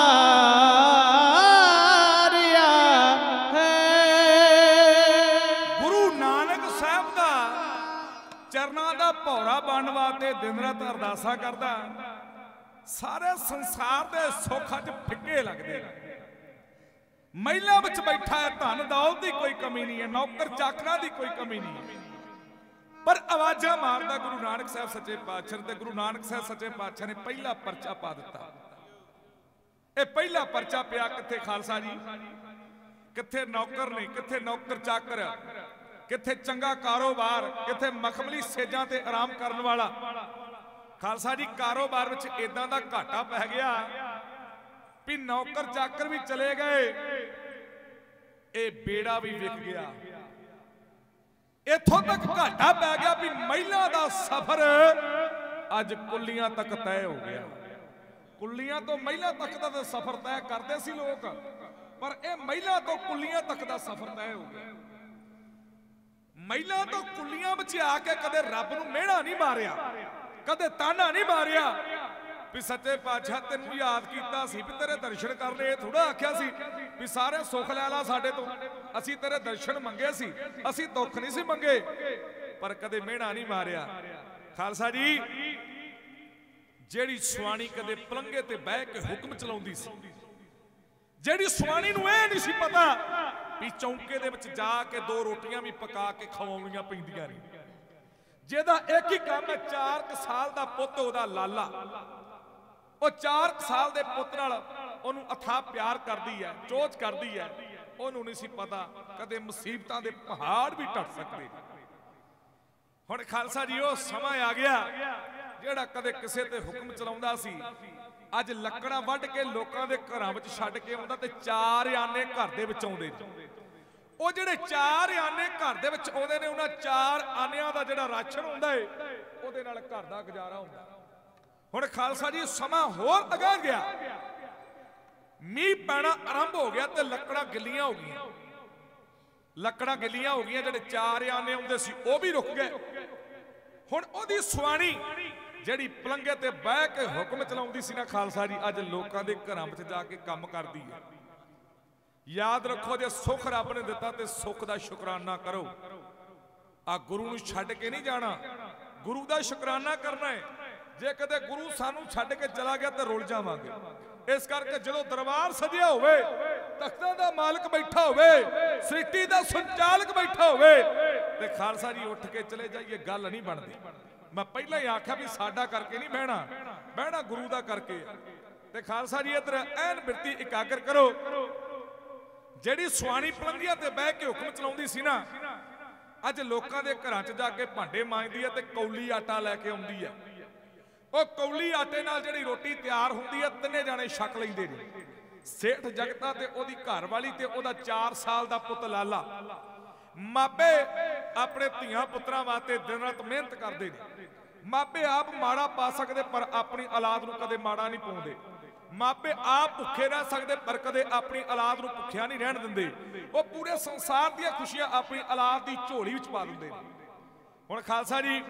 ਹੈ। ਗੁਰੂ ਨਾਨਕ ਸਾਹਿਬ ਦਾ ਚਰਨਾਂ ਦਾ ਭੌਰਾ ਬਣਨ ਵਾਸਤੇ ਦਿਨ ਰਾਤ ਅਰਦਾਸਾਂ ਕਰਦਾ। ਸਾਰੇ ਸੰਸਾਰ ਦੇ ਸੁੱਖ ਅੱਜ ਫਿੱਕੇ ਲੱਗਦੇ ਨੇ। ਮਹਿਲਾਂ ਵਿੱਚ ਬੈਠਾ ਹੈ, ਧਨ ਦੌਲਤ ਦੀ ਕੋਈ ਕਮੀ ਨਹੀਂ ਹੈ, ਨੌਕਰ ਚਾਕਰਾਂ ਦੀ ਕੋਈ ਕਮੀ ਨਹੀਂ ਹੈ, ਪਰ ਆਵਾਜ਼ਾਂ ਮਾਰਦਾ ਗੁਰੂ ਨਾਨਕ ਸਾਹਿਬ ਸੱਚੇ ਪਾਤਸ਼ਾਹ। ਤੇ ਗੁਰੂ ਨਾਨਕ ਸਾਹਿਬ ਸੱਚੇ ਪਾਤਸ਼ਾਹ ਨੇ ਪਹਿਲਾ ਪਰਚਾ ਪਾ ਦਿੱਤਾ। ਇਹ ਪਹਿਲਾ ਪਰਚਾ ਪਿਆ ਕਿੱਥੇ ਖਾਲਸਾ ਜੀ? ਕਿੱਥੇ ਨੌਕਰ ਨੇ, ਕਿੱਥੇ ਨੌਕਰ ਚਾਕਰ, ਕਿੱਥੇ ਚੰਗਾ ਕਾਰੋਬਾਰ, ਕਿੱਥੇ ਮਖਮਲੀ ਸੇਜਾਂ ਤੇ ਆਰਾਮ ਕਰਨ ਵਾਲਾ। ਖਾਲਸਾ ਜੀ, ਕਾਰੋਬਾਰ ਵਿੱਚ ਇਦਾਂ ਦਾ ਘਾਟਾ ਪੈ ਗਿਆ ਵੀ ਨੌਕਰ ਚਾਕਰ ਵੀ ਚਲੇ ਗਏ, ਇਹ ਬੇੜਾ ਵੀ ਵਿਕ ਗਿਆ। ਇੱਥੋਂ ਤੱਕ ਘਾਟਾ ਪੈ ਗਿਆ ਵੀ ਮਹਿਲਾ ਦਾ ਸਫ਼ਰ ਅੱਜ ਕੁੱਲੀਆਂ ਤੱਕ ਤੈਅ ਹੋ ਗਿਆ। ਕੁੱਲੀਆਂ ਤੋਂ ਮਹਿਲਾ ਤੱਕ ਦਾ ਸਫ਼ਰ ਤੈਅ ਕਰਦੇ ਸੀ ਲੋਕ, ਪਰ ਇਹ ਮਹਿਲਾ ਤੋਂ ਕੁੱਲੀਆਂ ਤੱਕ ਦਾ ਸਫ਼ਰ ਤੈਅ ਹੋ ਗਿਆ। ਮਹਿਲਾ ਤੋਂ ਕੁੱਲੀਆਂ ਵਿੱਚ ਆ ਕੇ ਕਦੇ ਰੱਬ ਨੂੰ ਮਿਹਣਾ ਨਹੀਂ ਮਾਰਿਆ, ਕਦੇ ਤਾਨਾ ਨਹੀਂ ਮਾਰਿਆ ਵੀ ਸੱਚੇ ਪਾਤਸ਼ਾਹ ਤੈਨੂੰ ਯਾਦ ਕੀਤਾ ਸੀ ਵੀ ਤੇਰੇ ਦਰਸ਼ਨ ਕਰ ਲਏ। ਥੋੜਾ ਆਖਿਆ ਸੀ ਵੀ ਸਾਰੇ ਸੁੱਖ ਲੈ ਲਾ ਸਾਡੇ ਤੋਂ, ਅਸੀਂ ਤੇਰੇ ਦਰਸ਼ਨ ਮੰਗੇ ਸੀ, ਅਸੀਂ ਦੁੱਖ ਨਹੀਂ ਸੀ ਮੰਗੇ, ਪਰ ਕਦੇ ਮਿਹਣਾ ਨਹੀਂ ਮਾਰਿਆ। ਖਾਲਸਾ ਜੀ, ਜਿਹੜੀ ਸੁਆਣੀ ਕਦੇ ਪਲੰਘੇ ਤੇ ਬਹਿ ਕੇ ਹੁਕਮ ਚਲਾਉਂਦੀ ਸੀ, ਜਿਹੜੀ ਸੁਆਣੀ ਨੂੰ ਇਹ ਨਹੀਂ ਸੀ ਪਤਾ ਵੀ ਚੌਂਕੇ ਦੇ ਵਿੱਚ ਜਾ ਕੇ 2 ਰੋਟੀਆਂ ਵੀ ਪਕਾ ਕੇ ਖਵਾਉਣੀਆਂ ਪੈਂਦੀਆਂ ਨੇ, ਜਿਹਦਾ ਇੱਕ ਹੀ ਕੰਮ ਹੈ 4 ਸਾਲ ਦਾ ਪੁੱਤ ਉਹਦਾ ਲਾਲਾ, ਉਹ 4 ਸਾਲ ਦੇ ਪੁੱਤ ਨਾਲ ਉਹਨੂੰ ਅਥਾਹ ਪਿਆਰ ਕਰਦੀ ਹੈ, ਚੋਚ ਕਰਦੀ ਹੈ। ਉਹਨੂੰ ਨਹੀਂ ਸੀ ਪਤਾ ਕਦੇ ਮੁਸੀਬਤਾਂ ਦੇ ਪਹਾੜ ਵੀ ਟੱਟ ਸਕਦੇ। ਹੁਣ ਖਾਲਸਾ ਜੀ ਉਹ ਸਮਾਂ ਆ ਗਿਆ ਜਿਹੜਾ ਕਦੇ ਕਿਸੇ ਤੇ ਹੁਕਮ ਚਲਾਉਂਦਾ ਸੀ, ਅੱਜ ਲੱਕੜਾਂ ਵੱਢ ਕੇ ਲੋਕਾਂ ਦੇ ਘਰਾਂ ਵਿੱਚ ਛੱਡ ਕੇ ਆਉਂਦਾ ਤੇ 4 ਆਨੇ ਘਰ ਦੇ ਵਿੱਚ ਆਉਂਦੇ ਨੇ। ਉਹ ਜਿਹੜੇ 4 ਆਨੇ ਘਰ ਦੇ ਵਿੱਚ ਆਉਂਦੇ ਨੇ, ਉਹਨਾਂ 4 ਆਨਿਆਂ ਦਾ ਜਿਹੜਾ ਰਾਸ਼ਨ ਹੁੰਦਾ ਏ ਉਹਦੇ ਨਾਲ ਘਰ ਦਾ ਗੁਜ਼ਾਰਾ ਹੁੰਦਾ। ਹੁਣ ਖਾਲਸਾ ਜੀ ਸਮਾਂ ਹੋਰ ਅਗਾਂਹ ਗਿਆ, ਮੀਂਹ ਪੈਣਾ ਆਰੰਭ ਹੋ ਗਿਆ ਤੇ ਲੱਕੜਾਂ ਗਿੱਲੀਆਂ ਹੋ ਗਈਆਂ। ਲੱਕੜਾਂ ਗਿੱਲੀਆਂ ਹੋ ਗਈਆਂ, ਜਿਹੜੇ 4 ਆਨੇ ਆਉਂਦੇ ਸੀ ਉਹ ਵੀ ਰੁਕ ਗਏ। ਹੁਣ ਉਹਦੀ ਸੁਆਣੀ ਜਿਹੜੀ ਪਲੰਘੇ ਤੇ ਬਹਿ ਕੇ ਹੁਕਮ ਚਲਾਉਂਦੀ ਸੀ ਨਾ ਖਾਲਸਾ ਜੀ, ਅੱਜ ਲੋਕਾਂ ਦੇ ਘਰਾਂ ਵਿੱਚ ਜਾ ਕੇ ਕੰਮ ਕਰਦੀ ਹੈ। ਯਾਦ ਰੱਖੋ, ਜੇ ਸੁੱਖ ਰੱਬ ਨੇ ਦਿੱਤਾ ਤੇ ਸੁੱਖ ਦਾ ਸ਼ੁਕਰਾਨਾ ਕਰੋ। ਆ ਗੁਰੂ ਨੂੰ ਛੱਡ ਕੇ ਨਹੀਂ ਜਾਣਾ, ਗੁਰੂ ਦਾ ਸ਼ੁਕਰਾਨਾ ਕਰਨਾ ਹੈ। ਜੇ ਕਦੇ ਗੁਰੂ ਸਾਨੂੰ ਛੱਡ ਕੇ ਚਲਾ ਗਿਆ ਤਾਂ ਰੁੱਲ ਜਾਵਾਂਗੇ। ਇਸ ਕਰਕੇ ਜਦੋਂ ਦਰਬਾਰ ਸਜਿਆ ਹੋਵੇ, ਤਖਤਾਂ ਦਾ ਮਾਲਕ ਬੈਠਾ ਹੋਵੇ, ਸ੍ਰਿਸ਼ਟੀ ਦਾ ਸੰਚਾਲਕ ਬੈਠਾ ਹੋਵੇ ਤੇ ਖਾਲਸਾ ਜੀ ਉੱਠ ਕੇ ਚਲੇ ਜਾਈਏ, ਗੱਲ ਨਹੀਂ ਬਣਦੀ। ਮੈਂ ਪਹਿਲਾਂ ਹੀ ਆਖਿਆ ਵੀ ਸਾਡਾ ਕਰਕੇ ਨਹੀਂ ਬਹਿਣਾ, ਬਹਿਣਾ ਗੁਰੂ ਦਾ ਕਰਕੇ। ਤੇ ਖਾਲਸਾ ਜੀ ਇਧਰ ਐਨ ਬਿਰਤੀ ਇਕਾਗਰ ਕਰੋ। ਜਿਹੜੀ ਸੁਆਣੀ ਪਲੰਘੀਆਂ ਤੇ ਬਹਿ ਕੇ ਹੁਕਮ ਚਲਾਉਂਦੀ ਸੀ ਨਾ, ਅੱਜ ਲੋਕਾਂ ਦੇ ਘਰਾਂ 'ਚ ਜਾ ਕੇ ਭਾਂਡੇ ਮਾਂਜਦੀ ਹੈ ਤੇ ਕੌਲੀ ਆਟਾ ਲੈ ਕੇ ਆਉਂਦੀ ਹੈ। ਉਹ ਕੌਲੀ ਆਟੇ ਨਾਲ ਜਿਹੜੀ ਰੋਟੀ ਤਿਆਰ ਹੁੰਦੀ ਹੈ, 3 ਜਾਣੇ ਛਕ ਲੈਂਦੇ ਨੇ। ਸੇਠ ਜਗਤਾ ਤੇ ਉਹਦੀ ਘਰਵਾਲੀ ਤੇ ਉਹਦਾ 4 ਸਾਲ ਦਾ ਪੁੱਤ ਲਾਲਾ। ਮਾਪੇ ਆਪਣੇ ਧੀਆਂ ਪੁੱਤਰਾਂ ਵਾਸਤੇ ਦਿਨ ਰਾਤ ਮਿਹਨਤ ਕਰਦੇ ਨੇ। ਮਾਪੇ ਆਪ ਮਾੜਾ ਪਾ ਸਕਦੇ ਪਰ ਆਪਣੀ ਔਲਾਦ ਨੂੰ ਕਦੇ ਮਾੜਾ ਨਹੀਂ ਪਾਉਂਦੇ। ਮਾਪੇ ਆਪ ਭੁੱਖੇ ਰਹਿ ਸਕਦੇ ਪਰ ਕਦੇ ਆਪਣੀ ਔਲਾਦ ਨੂੰ ਭੁੱਖਿਆ ਨਹੀਂ ਰਹਿਣ ਦਿੰਦੇ। ਉਹ ਪੂਰੇ ਸੰਸਾਰ ਦੀਆਂ ਖੁਸ਼ੀਆਂ ਆਪਣੀ ਔਲਾਦ ਦੀ ਝੋਲੀ ਵਿੱਚ ਪਾ ਦਿੰਦੇ ਨੇ। ਹੁਣ ਖਾਲਸਾ ਜੀ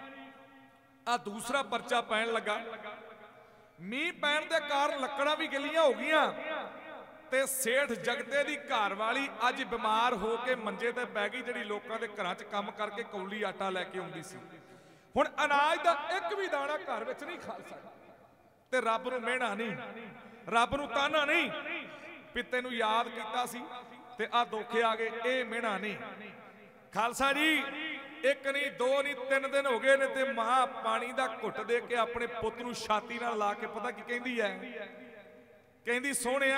ਆ ਦੂਸਰਾ ਪਰਚਾ ਪੈਣ ਲੱਗਾ। ਮੀਂਹ ਪੈਣ ਦੇ ਕਾਰਨ ਲੱਕੜਾਂ ਵੀ ਗਿੱਲੀਆਂ ਹੋ ਗਈਆਂ ਤੇ ਸੇਠ ਜਗਤੇ ਦੀ ਘਰਵਾਲੀ ਅੱਜ ਬਿਮਾਰ ਹੋ ਕੇ ਮੰਜੇ ਤੇ ਪੈ ਗਈ, ਜਿਹੜੀ ਲੋਕਾਂ ਦੇ ਘਰਾਂ 'ਚ ਕੰਮ ਕਰਕੇ ਕੌਲੀ ਆਟਾ ਲੈ ਕੇ ਆਉਂਦੀ ਸੀ। ਹੁਣ ਅਨਾਜ ਦਾ ਇੱਕ ਵੀ ਦਾਣਾ ਘਰ ਵਿੱਚ ਨਹੀਂ ਖਾ ਸਕਦਾ ਤੇ ਰੱਬ ਨੂੰ ਮਿਹਣਾ ਨਹੀਂ, ਰੱਬ ਨੂੰ ਤਾਨਾ ਨਹੀਂ ਵੀ ਤੈਨੂੰ ਯਾਦ ਕੀਤਾ ਸੀ ਤੇ ਆ ਦੁੱਖ ਆ ਗਏ, ਇਹ ਮਿਹਣਾ ਨਹੀਂ। ਖਾਲਸਾ ਜੀ 1 ਨਹੀਂ 2 ਨਹੀਂ 3 ਦਿਨ ਹੋ ਗਏ ਨੇ ਤੇ ਮਾਂ ਪਾਣੀ ਦਾ ਘੁੱਟ ਦੇ ਕੇ ਆਪਣੇ ਪੁੱਤ ਨੂੰ ਛਾਤੀ ਨਾਲ ਲਾ ਕੇ ਪਤਾ ਕੀ ਕਹਿੰਦੀ ਹੈ? ਕਹਿੰਦੀ ਸੋਹਣਿਆ,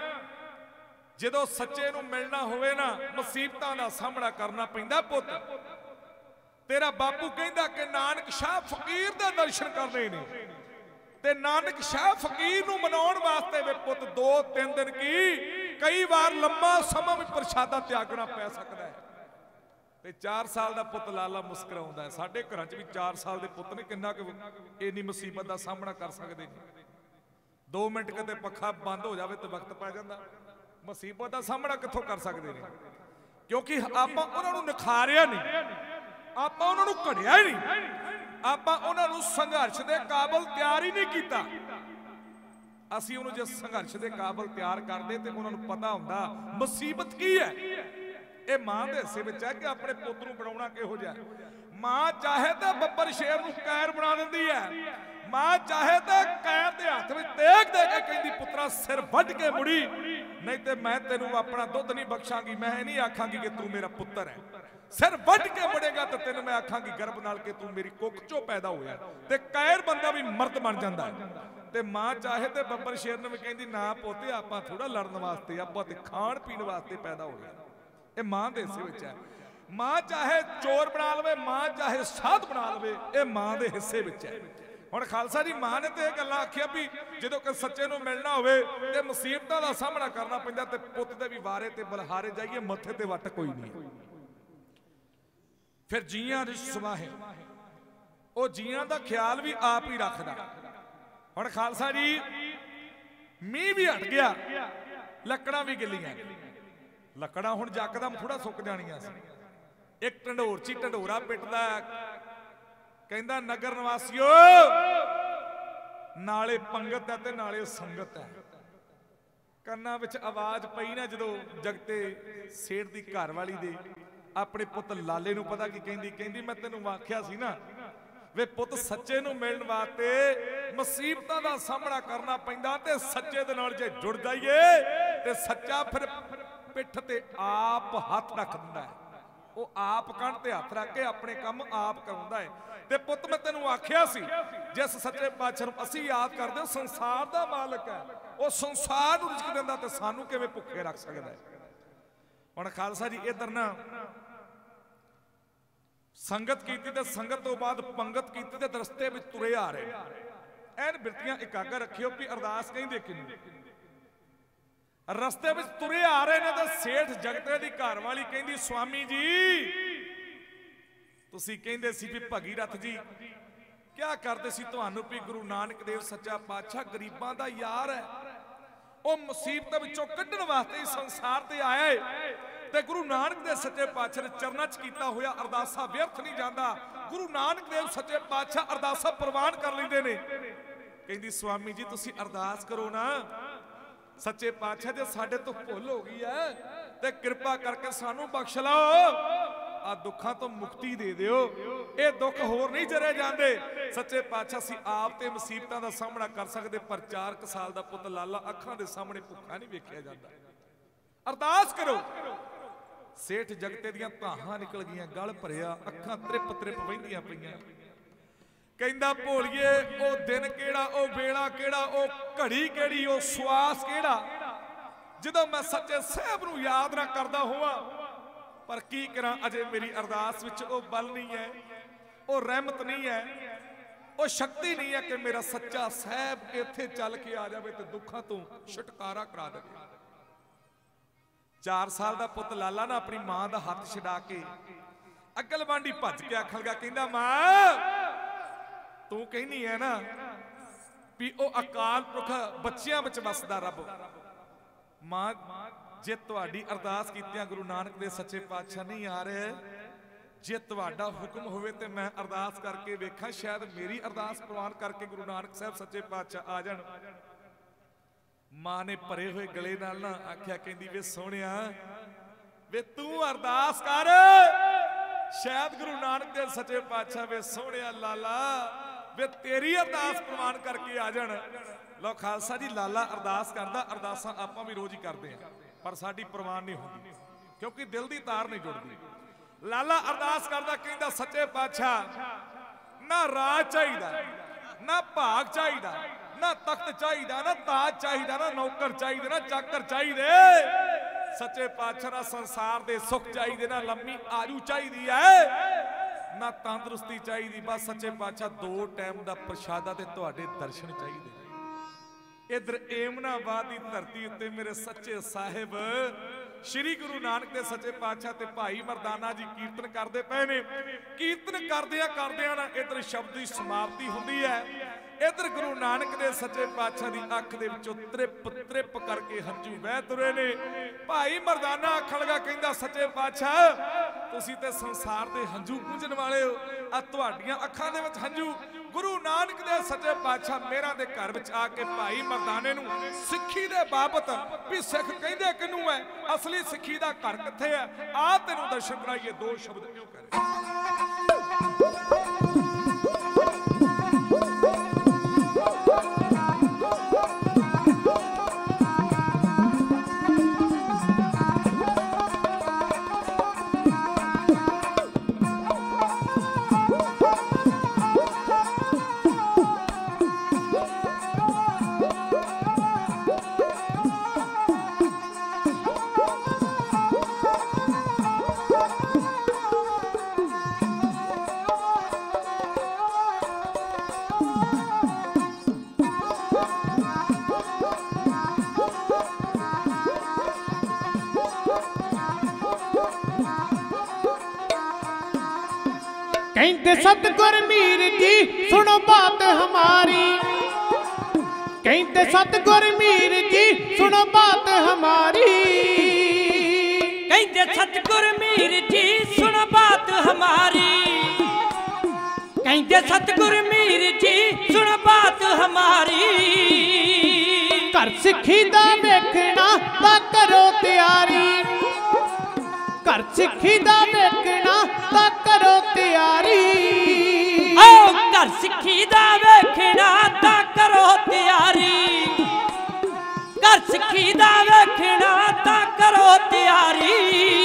ਜਦੋਂ ਸੱਚੇ ਨੂੰ ਮਿਲਣਾ ਹੋਵੇ ਨਾ, ਮੁਸੀਬਤਾਂ ਦਾ ਸਾਹਮਣਾ ਕਰਨਾ ਪੈਂਦਾ ਪੁੱਤ। ਤੇਰਾ ਬਾਪੂ ਕਹਿੰਦਾ ਕਿ ਨਾਨਕ ਸ਼ਾਹ ਫਕੀਰ ਦੇ ਦਰਸ਼ਨ ਕਰਨੇ ਨੇ ਤੇ ਨਾਨਕ ਸ਼ਾਹ ਫਕੀਰ ਨੂੰ ਮਨਾਉਣ ਵਾਸਤੇ ਵੇ ਪੁੱਤ 2-3 ਦਿਨ ਕੀ ਕਈ ਵਾਰ ਲੰਮਾ ਸਮਾਂ ਵੀ ਪ੍ਰਸ਼ਾਦਾ ਤਿਆਗਣਾ ਪੈ ਸਕਦਾ ਹੈ। ਤੇ 4 ਸਾਲ ਦਾ ਪੁੱਤ ਲਾਲਾ ਮੁਸਕਰਾਉਂਦਾ ਹੈ। ਸਾਡੇ ਘਰਾਂ 'ਚ ਵੀ 4 ਸਾਲ ਦੇ ਪੁੱਤ ਨੇ, ਕਿੰਨਾ ਕਿ ਇੰਨੀ ਮੁਸੀਬਤ ਦਾ ਸਾਹਮਣਾ ਕਰ ਸਕਦੇ ਨੇ। 2 ਮਿੰਟ ਕਦੇ ਪੱਖਾ ਬੰਦ ਹੋ ਜਾਵੇ ਤੇ ਵਕਤ ਪੈ ਜਾਂਦਾ। ਮੁਸੀਬਤ ਦਾ ਸਾਹਮਣਾ ਕਿੱਥੋਂ ਕਰ ਸਕਦੇ ਨੇ? ਕਿਉਂਕਿ ਆਪਾਂ ਉਹਨਾਂ ਨੂੰ ਨਿਖਾਰਿਆ ਨਹੀਂ, ਆਪਾਂ ਉਹਨਾਂ ਨੂੰ ਘੜਿਆ ਹੀ ਨਹੀਂ, ਆਪਾਂ ਉਹਨਾਂ ਨੂੰ ਸੰਘਰਸ਼ ਦੇ ਕਾਬਲ ਤਿਆਰ ਹੀ ਨਹੀਂ ਕੀਤਾ। ਅਸੀਂ ਉਹਨੂੰ ਜੇ ਸੰਘਰਸ਼ ਦੇ ਕਾਬਲ ਤਿਆਰ ਕਰਦੇ ਤੇ ਉਹਨਾਂ ਨੂੰ ਪਤਾ ਹੁੰਦਾ ਮੁਸੀਬਤ ਕੀ ਹੈ। ਇਹ ਮਾਂ ਦੇ ਹਿੱਸੇ ਵਿੱਚ ਹੈ ਕਿ ਆਪਣੇ ਪੁੱਤ ਨੂੰ ਬਣਾਉਣਾ ਕਿਹੋ ਜਿਹਾ। ਮਾਂ ਚਾਹੇ ਤਾਂ ਬੱਬਰ ਸ਼ੇਰ ਨੂੰ ਕਾਇਰ ਬਣਾ ਦਿੰਦੀ ਹੈ, ਮਾਂ ਚਾਹੇ ਤਾਂ ਕੈਰ ਦੇ ਹੱਥ ਵਿੱਚ ਤੇਗ ਦੇ ਕੇ ਕਹਿੰਦੀ ਪੁੱਤਰਾ ਸਿਰ ਵੱਢ ਕੇ ਮੁੜੀ, ਨਹੀਂ ਤੇ ਮੈਂ ਤੈਨੂੰ ਆਪਣਾ ਦੁੱਧ ਨਹੀਂ ਬਖਸ਼ਾਂਗੀ। ਮੈਂ ਇਹ ਨਹੀਂ ਆਖਾਂਗੀ ਕਿ ਤੂੰ ਮੇਰਾ ਪੁੱਤਰ ਹੈ। ਸਿਰ ਵੱਢ ਕੇ ਮੁੜੇਗਾ ਤਾਂ ਤੈਨੂੰ ਮੈਂ ਆਖਾਂਗੀ ਗਰਭ ਨਾਲ ਕਿ ਤੂੰ ਮੇਰੀ ਕੁੱਖ ਚੋਂ ਪੈਦਾ ਹੋਇਆ। ਤੇ ਕਾਇਰ ਬੰਦਾ ਵੀ ਮਰਦ ਬਣ ਜਾਂਦਾ। ਤੇ ਮਾਂ ਚਾਹੇ ਤੇ ਬੱਬਰ ਸ਼ੇਰ ਨੂੰ ਵੀ ਕਹਿੰਦੀ ਨਾ ਪੁੱਤੇ, ਆਪਾਂ ਥੋੜਾ ਲੜਨ ਵਾਸਤੇ, ਆਪਾਂ ਤੇ ਖਾਣ ਪੀਣ ਵਾਸਤੇ ਪੈਦਾ ਹੋਇਆ। ਇਹ ਮਾਂ ਦੇ ਹਿੱਸੇ ਵਿੱਚ ਹੈ। ਮਾਂ ਚਾਹੇ ਚੋਰ ਬਣਾ ਲਵੇ, ਮਾਂ ਚਾਹੇ ਸਾਧ ਬਣਾ ਲਵੇ, ਇਹ ਮਾਂ ਦੇ ਹਿੱਸੇ ਵਿੱਚ ਹੈ। ਹੁਣ ਖਾਲਸਾ ਜੀ ਮਾਂ ਨੇ ਤੇ ਇਹ ਗੱਲਾਂ ਆਖੀਆਂ ਵੀ ਜਦੋਂ ਕਿ ਸੱਚੇ ਨੂੰ ਮਿਲਣਾ ਹੋਵੇ ਤੇ ਮੁਸੀਬਤਾਂ ਦਾ ਸਾਹਮਣਾ ਕਰਨਾ ਪੈਂਦਾ ਤੇ ਪੁੱਤ ਦੇ ਵੀ ਵਾਰੇ ਤੇ ਬਲਹਾਰੇ ਜਾਈਏ, ਮੱਥੇ ਤੇ ਵੱਟ ਕੋਈ ਨਹੀਂ। ਫਿਰ ਜੀਆਂ ਰਿਸ਼ ਸਵਾਹੇ, ਉਹ ਜੀਆਂ ਦਾ ਖਿਆਲ ਵੀ ਆਪ ਹੀ ਰੱਖਦਾ। ਹੁਣ ਖਾਲਸਾ ਜੀ ਮੀਂਹ ਵੀ ਹਟ ਗਿਆ, ਲੱਕੜਾਂ ਵੀ ਗਿੱਲੀਆਂ। ਲੱਕੜਾਂ ਹੁਣ ਜੱਕਦਮ ਥੋੜਾ ਸੁੱਕ ਜਾਣੀਆਂ ਸੀ। ਇੱਕ ਢੰਡੋਰ ਚ ਢੰਡੋਰਾ ਪਿੱਟਦਾ, ਕਹਿੰਦਾ ਨਗਰ ਨਿਵਾਸੀਓ, ਨਾਲੇ ਪੰਗਤ ਹੈ ਤੇ ਨਾਲੇ ਸੰਗਤ ਹੈ। ਕੰਨਾਂ ਵਿੱਚ ਆਵਾਜ਼ ਪਈ ਨਾ ਜਦੋਂ ਜਗਤੇ ਸੇਠ ਦੀ ਘਰਵਾਲੀ ਦੇ ਆਪਣੇ ਪੁੱਤ ਲਾਲੇ ਨੂੰ ਪਤਾ ਕੀ ਕਹਿੰਦੀ? ਕਹਿੰਦੀ ਮੈਂ ਤੈਨੂੰ ਆਖਿਆ ਸੀ ਨਾ वे पुत सच्चे नूं मिलण वास्ते मुसीबतां दा सामना करना पैंदा ते सच्चे दे नाल जे जुड़ जाइए ते सच्चा फिर पिठ ते आप हथ रख दिंदा है। वो आप कण ते हथ रख के अपने काम आप कराउंदा है। ते पुत मैं तैनूं आखिया सी जिस सच्चे पातशाह नूं असीं याद करदे संसार दा मालक है, वो संसार नूं रिजक दिंदा ते सानूं किवें भुखे रख सकदा है। हुण खालसा जी इधर ना संगत की ते संगत तो बाद पंगत की ते रस्ते में तुरे आ रहे एन बिरतियां एकागर रखियो कि अरदास कहिंदे किनू रस्ते में तुरे आ रहे ने ते सेठ जगते दी घर वाली कहंदी स्वामी जी तुसी कहंदे सी भी भगीरथ जी क्या करदे सी तुहानू भी गुरु नानक देव सच्चा पातशाह गरीबां दा यार है, वो मुसीबत विचों कढण वास्ते संसार ते आया है ते गुरु नानक देव सच्चे पातशाह ने चरनां च कीता होया अरदासा व्यर्थ नहीं जांदा। गुरु नानक देव सच्चे पातशाह अरदासा प्रवान कर लैंदे ने। कहंदी स्वामी जी तुसी अरदास करो ना सच्चे पातशाह जे साडे तो भुल हो गई है ते कृपा करके सानू बख्श लो, आ दुखों तो मुक्ति दे दिओ, ये दुख होर नहीं जरे जांदे। सच्चे पातशाह सी आप ते मुसीबतां दा सामना कर सकदे पर 4 साल दा पुत लाला अखां दे सामने भुखा नहीं वेखिया जांदा। अरदास करो। सेठ जगते दियां धाहां निकल गईयां, गल भरिया, अखां त्रिप त्रिप वहिंदियां पईयां। कहंदा भोलिए ओ दिन केड़ा, ओ वेला केड़ा, ओ घड़ी केड़ी, ओ सवास केड़ा जदों मैं सच्चे साहब नूं याद ना करदा होवां। पर की करां अजे मेरी अरदास विच ओ बल नहीं है, ओ रहमत नहीं है, ओ शक्ति नहीं है कि मेरा सच्चा साहब इत्थे चल के आ जावे ते दुखां तो छुटकारा करा देवे। 4 साल का पुत लाला ना अपनी मां का हाथ छड़ा के अगलवांडी भज के आखण लगा कहंदा मां तू कहनी है ना भी ओ अकाल पुरख बच्चियां विच वसदा रब। मां जे तुहाडी अरदास कीतियां गुरु नानक देव सच्चे पातशाह नहीं आ रहे, जे तुहाडा हुक्म होवे ते मैं अरदास करके वेखां शायद मेरी अरदास प्रवान करके गुरु नानक साहब सच्चे पातशाह आ जाण। मां ने भरे हुए गले नाल ना आख्या कहंदी वे सोहणिया वे तू अरदास कर शायद गुरु नानक देव सच्चे पातशाह वे सोहणिया लाला वे तेरी अरदास प्रवान करके आ जाण। लो खालसा जी लाला अरदास करदा, अरदासां आपां भी रोज ही करदे हैं पर साडी प्रवान नहीं होंदी क्योंकि दिल दी तार नहीं जुड़दी। लाला अरदास करदा कहंदा सच्चे पातशाह ना राज चाहिदा, ना भाग चाहिदा, ना तख्त चाहिए, ना ताज चाहिए, ना नौकर चाहिए, ना चाकर चाहिए, सच्चे पातशाह ना संसार दे सुख चाहिए, ना लम्मी आयु चाहिए है, ना तंदुरुस्ती चाहिए, बस सच्चे पातशाह 2 टाइम का प्रशादा ते तुहाडे दर्शन चाहिए। इधर एमनाबाद की धरती उत्ते मेरे सच्चे साहिब श्री गुरु नानक देव सच्चे पातशाह ते भाई मरदाना जी कीर्तन करते पे ने। कीर्तन करदियां ना इधर शब्द की समाप्ति होंदी है, इधर गुरु नानक देव सच्चे पातशाह की अख दे विचों त्रिप त्रिप करके हंझू बह तुरे ने। भाई मरदाना आखण लगा कहंदा सच्चे पातशाह तुसीं ते संसार दे हंझू पूजन वाले हो, आ तुहाडीआं अखां दे विच हंझू। गुरु नानक देव सच्चे पातशाह मेरा दे घर विच आके भाई मरदाने नूं सिੱਖੀ दे बाबत भी सिख कहंदे किनू है, असली सिੱਖੀ दा घर कित्थे है, आ तैनूं दर्शन कराइए। 2 शब्द क्यों करे कहते सतगुर मीर जी सुनो बात हमारी, कहते सतगुर मीर जी सुनो बात हमारी, कहते सतगुर मीर जी सुनो बात हमारी, कहते सतगुर मीर जी सुनो बात हमारी। घर सिੱਖੀ दा वेखना ता करो तैयारी, घर सिੱਖੀ दा वेखना ता करो तैयारी। घर सिखी दा वेखना तां करो तैयारी घर सिखी दा वेखना तां करो तैयारी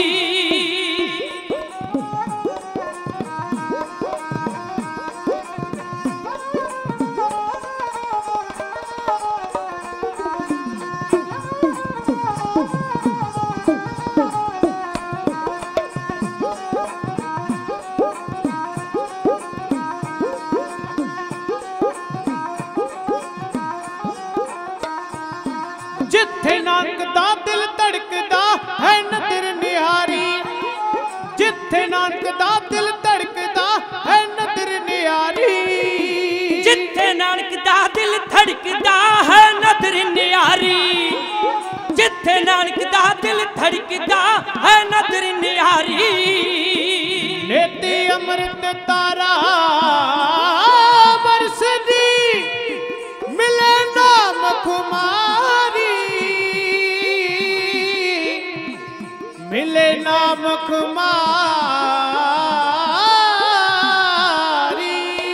जिथे नानक दा दिल धड़कदा है नदर निहारी जिथे नानक दा दिल धड़कदा है नदर निहारी जिथे नानक दा दिल धड़कदा है नदर निहारी जिथे नानक दा दिल धड़कदा है नदर निहारी नेति अमृत तारा बरसदी मिले नाम खुमारी मिले नाम खुमारी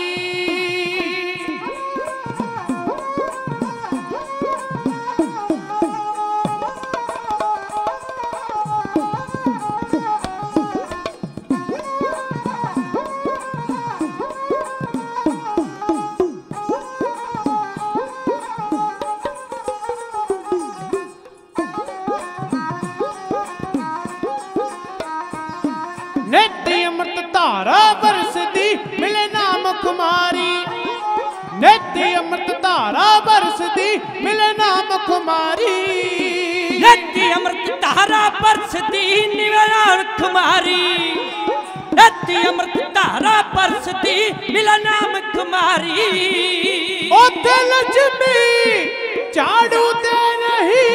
नेति अमृत धारा बरसदी मिले नाम खुमारी नेति अमृत धारा बरसदी मिले नाम खुमारी नेति अमृत धारा बरसदी मिले नाम खुमारी नेति अमृत धारा बरसदी मिले नाम खुमारी ओथे लक्ष्मी झाड़ू दे रही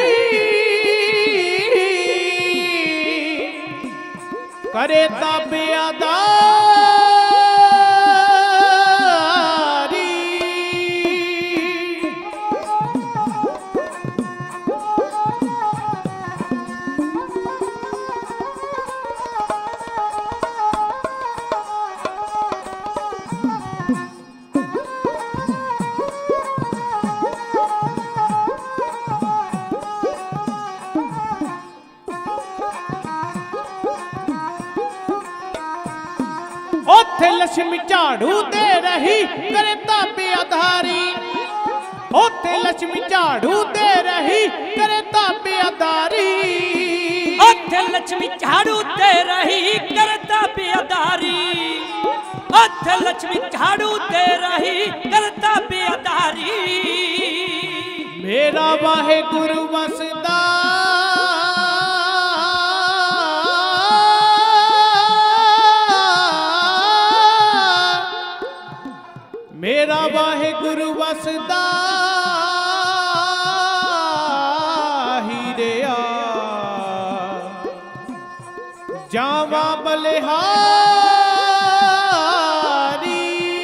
करे ताबियादारी ओथे लक्ष्मी झाड़ू दे रही करे ताबियादारी ओथे लक्ष्मी झाड़ू दे रही करे ताबियादारी ओथे लक्ष्मी झाड़ू दे रही करे ताबियादारी ओथे लक्ष्मी झाड़ू दे रही करे ताबियादारी मेरा वाहेगुरु वसदा मेरा वाहेगुरु वसदा हीरिया जावा बलिहारी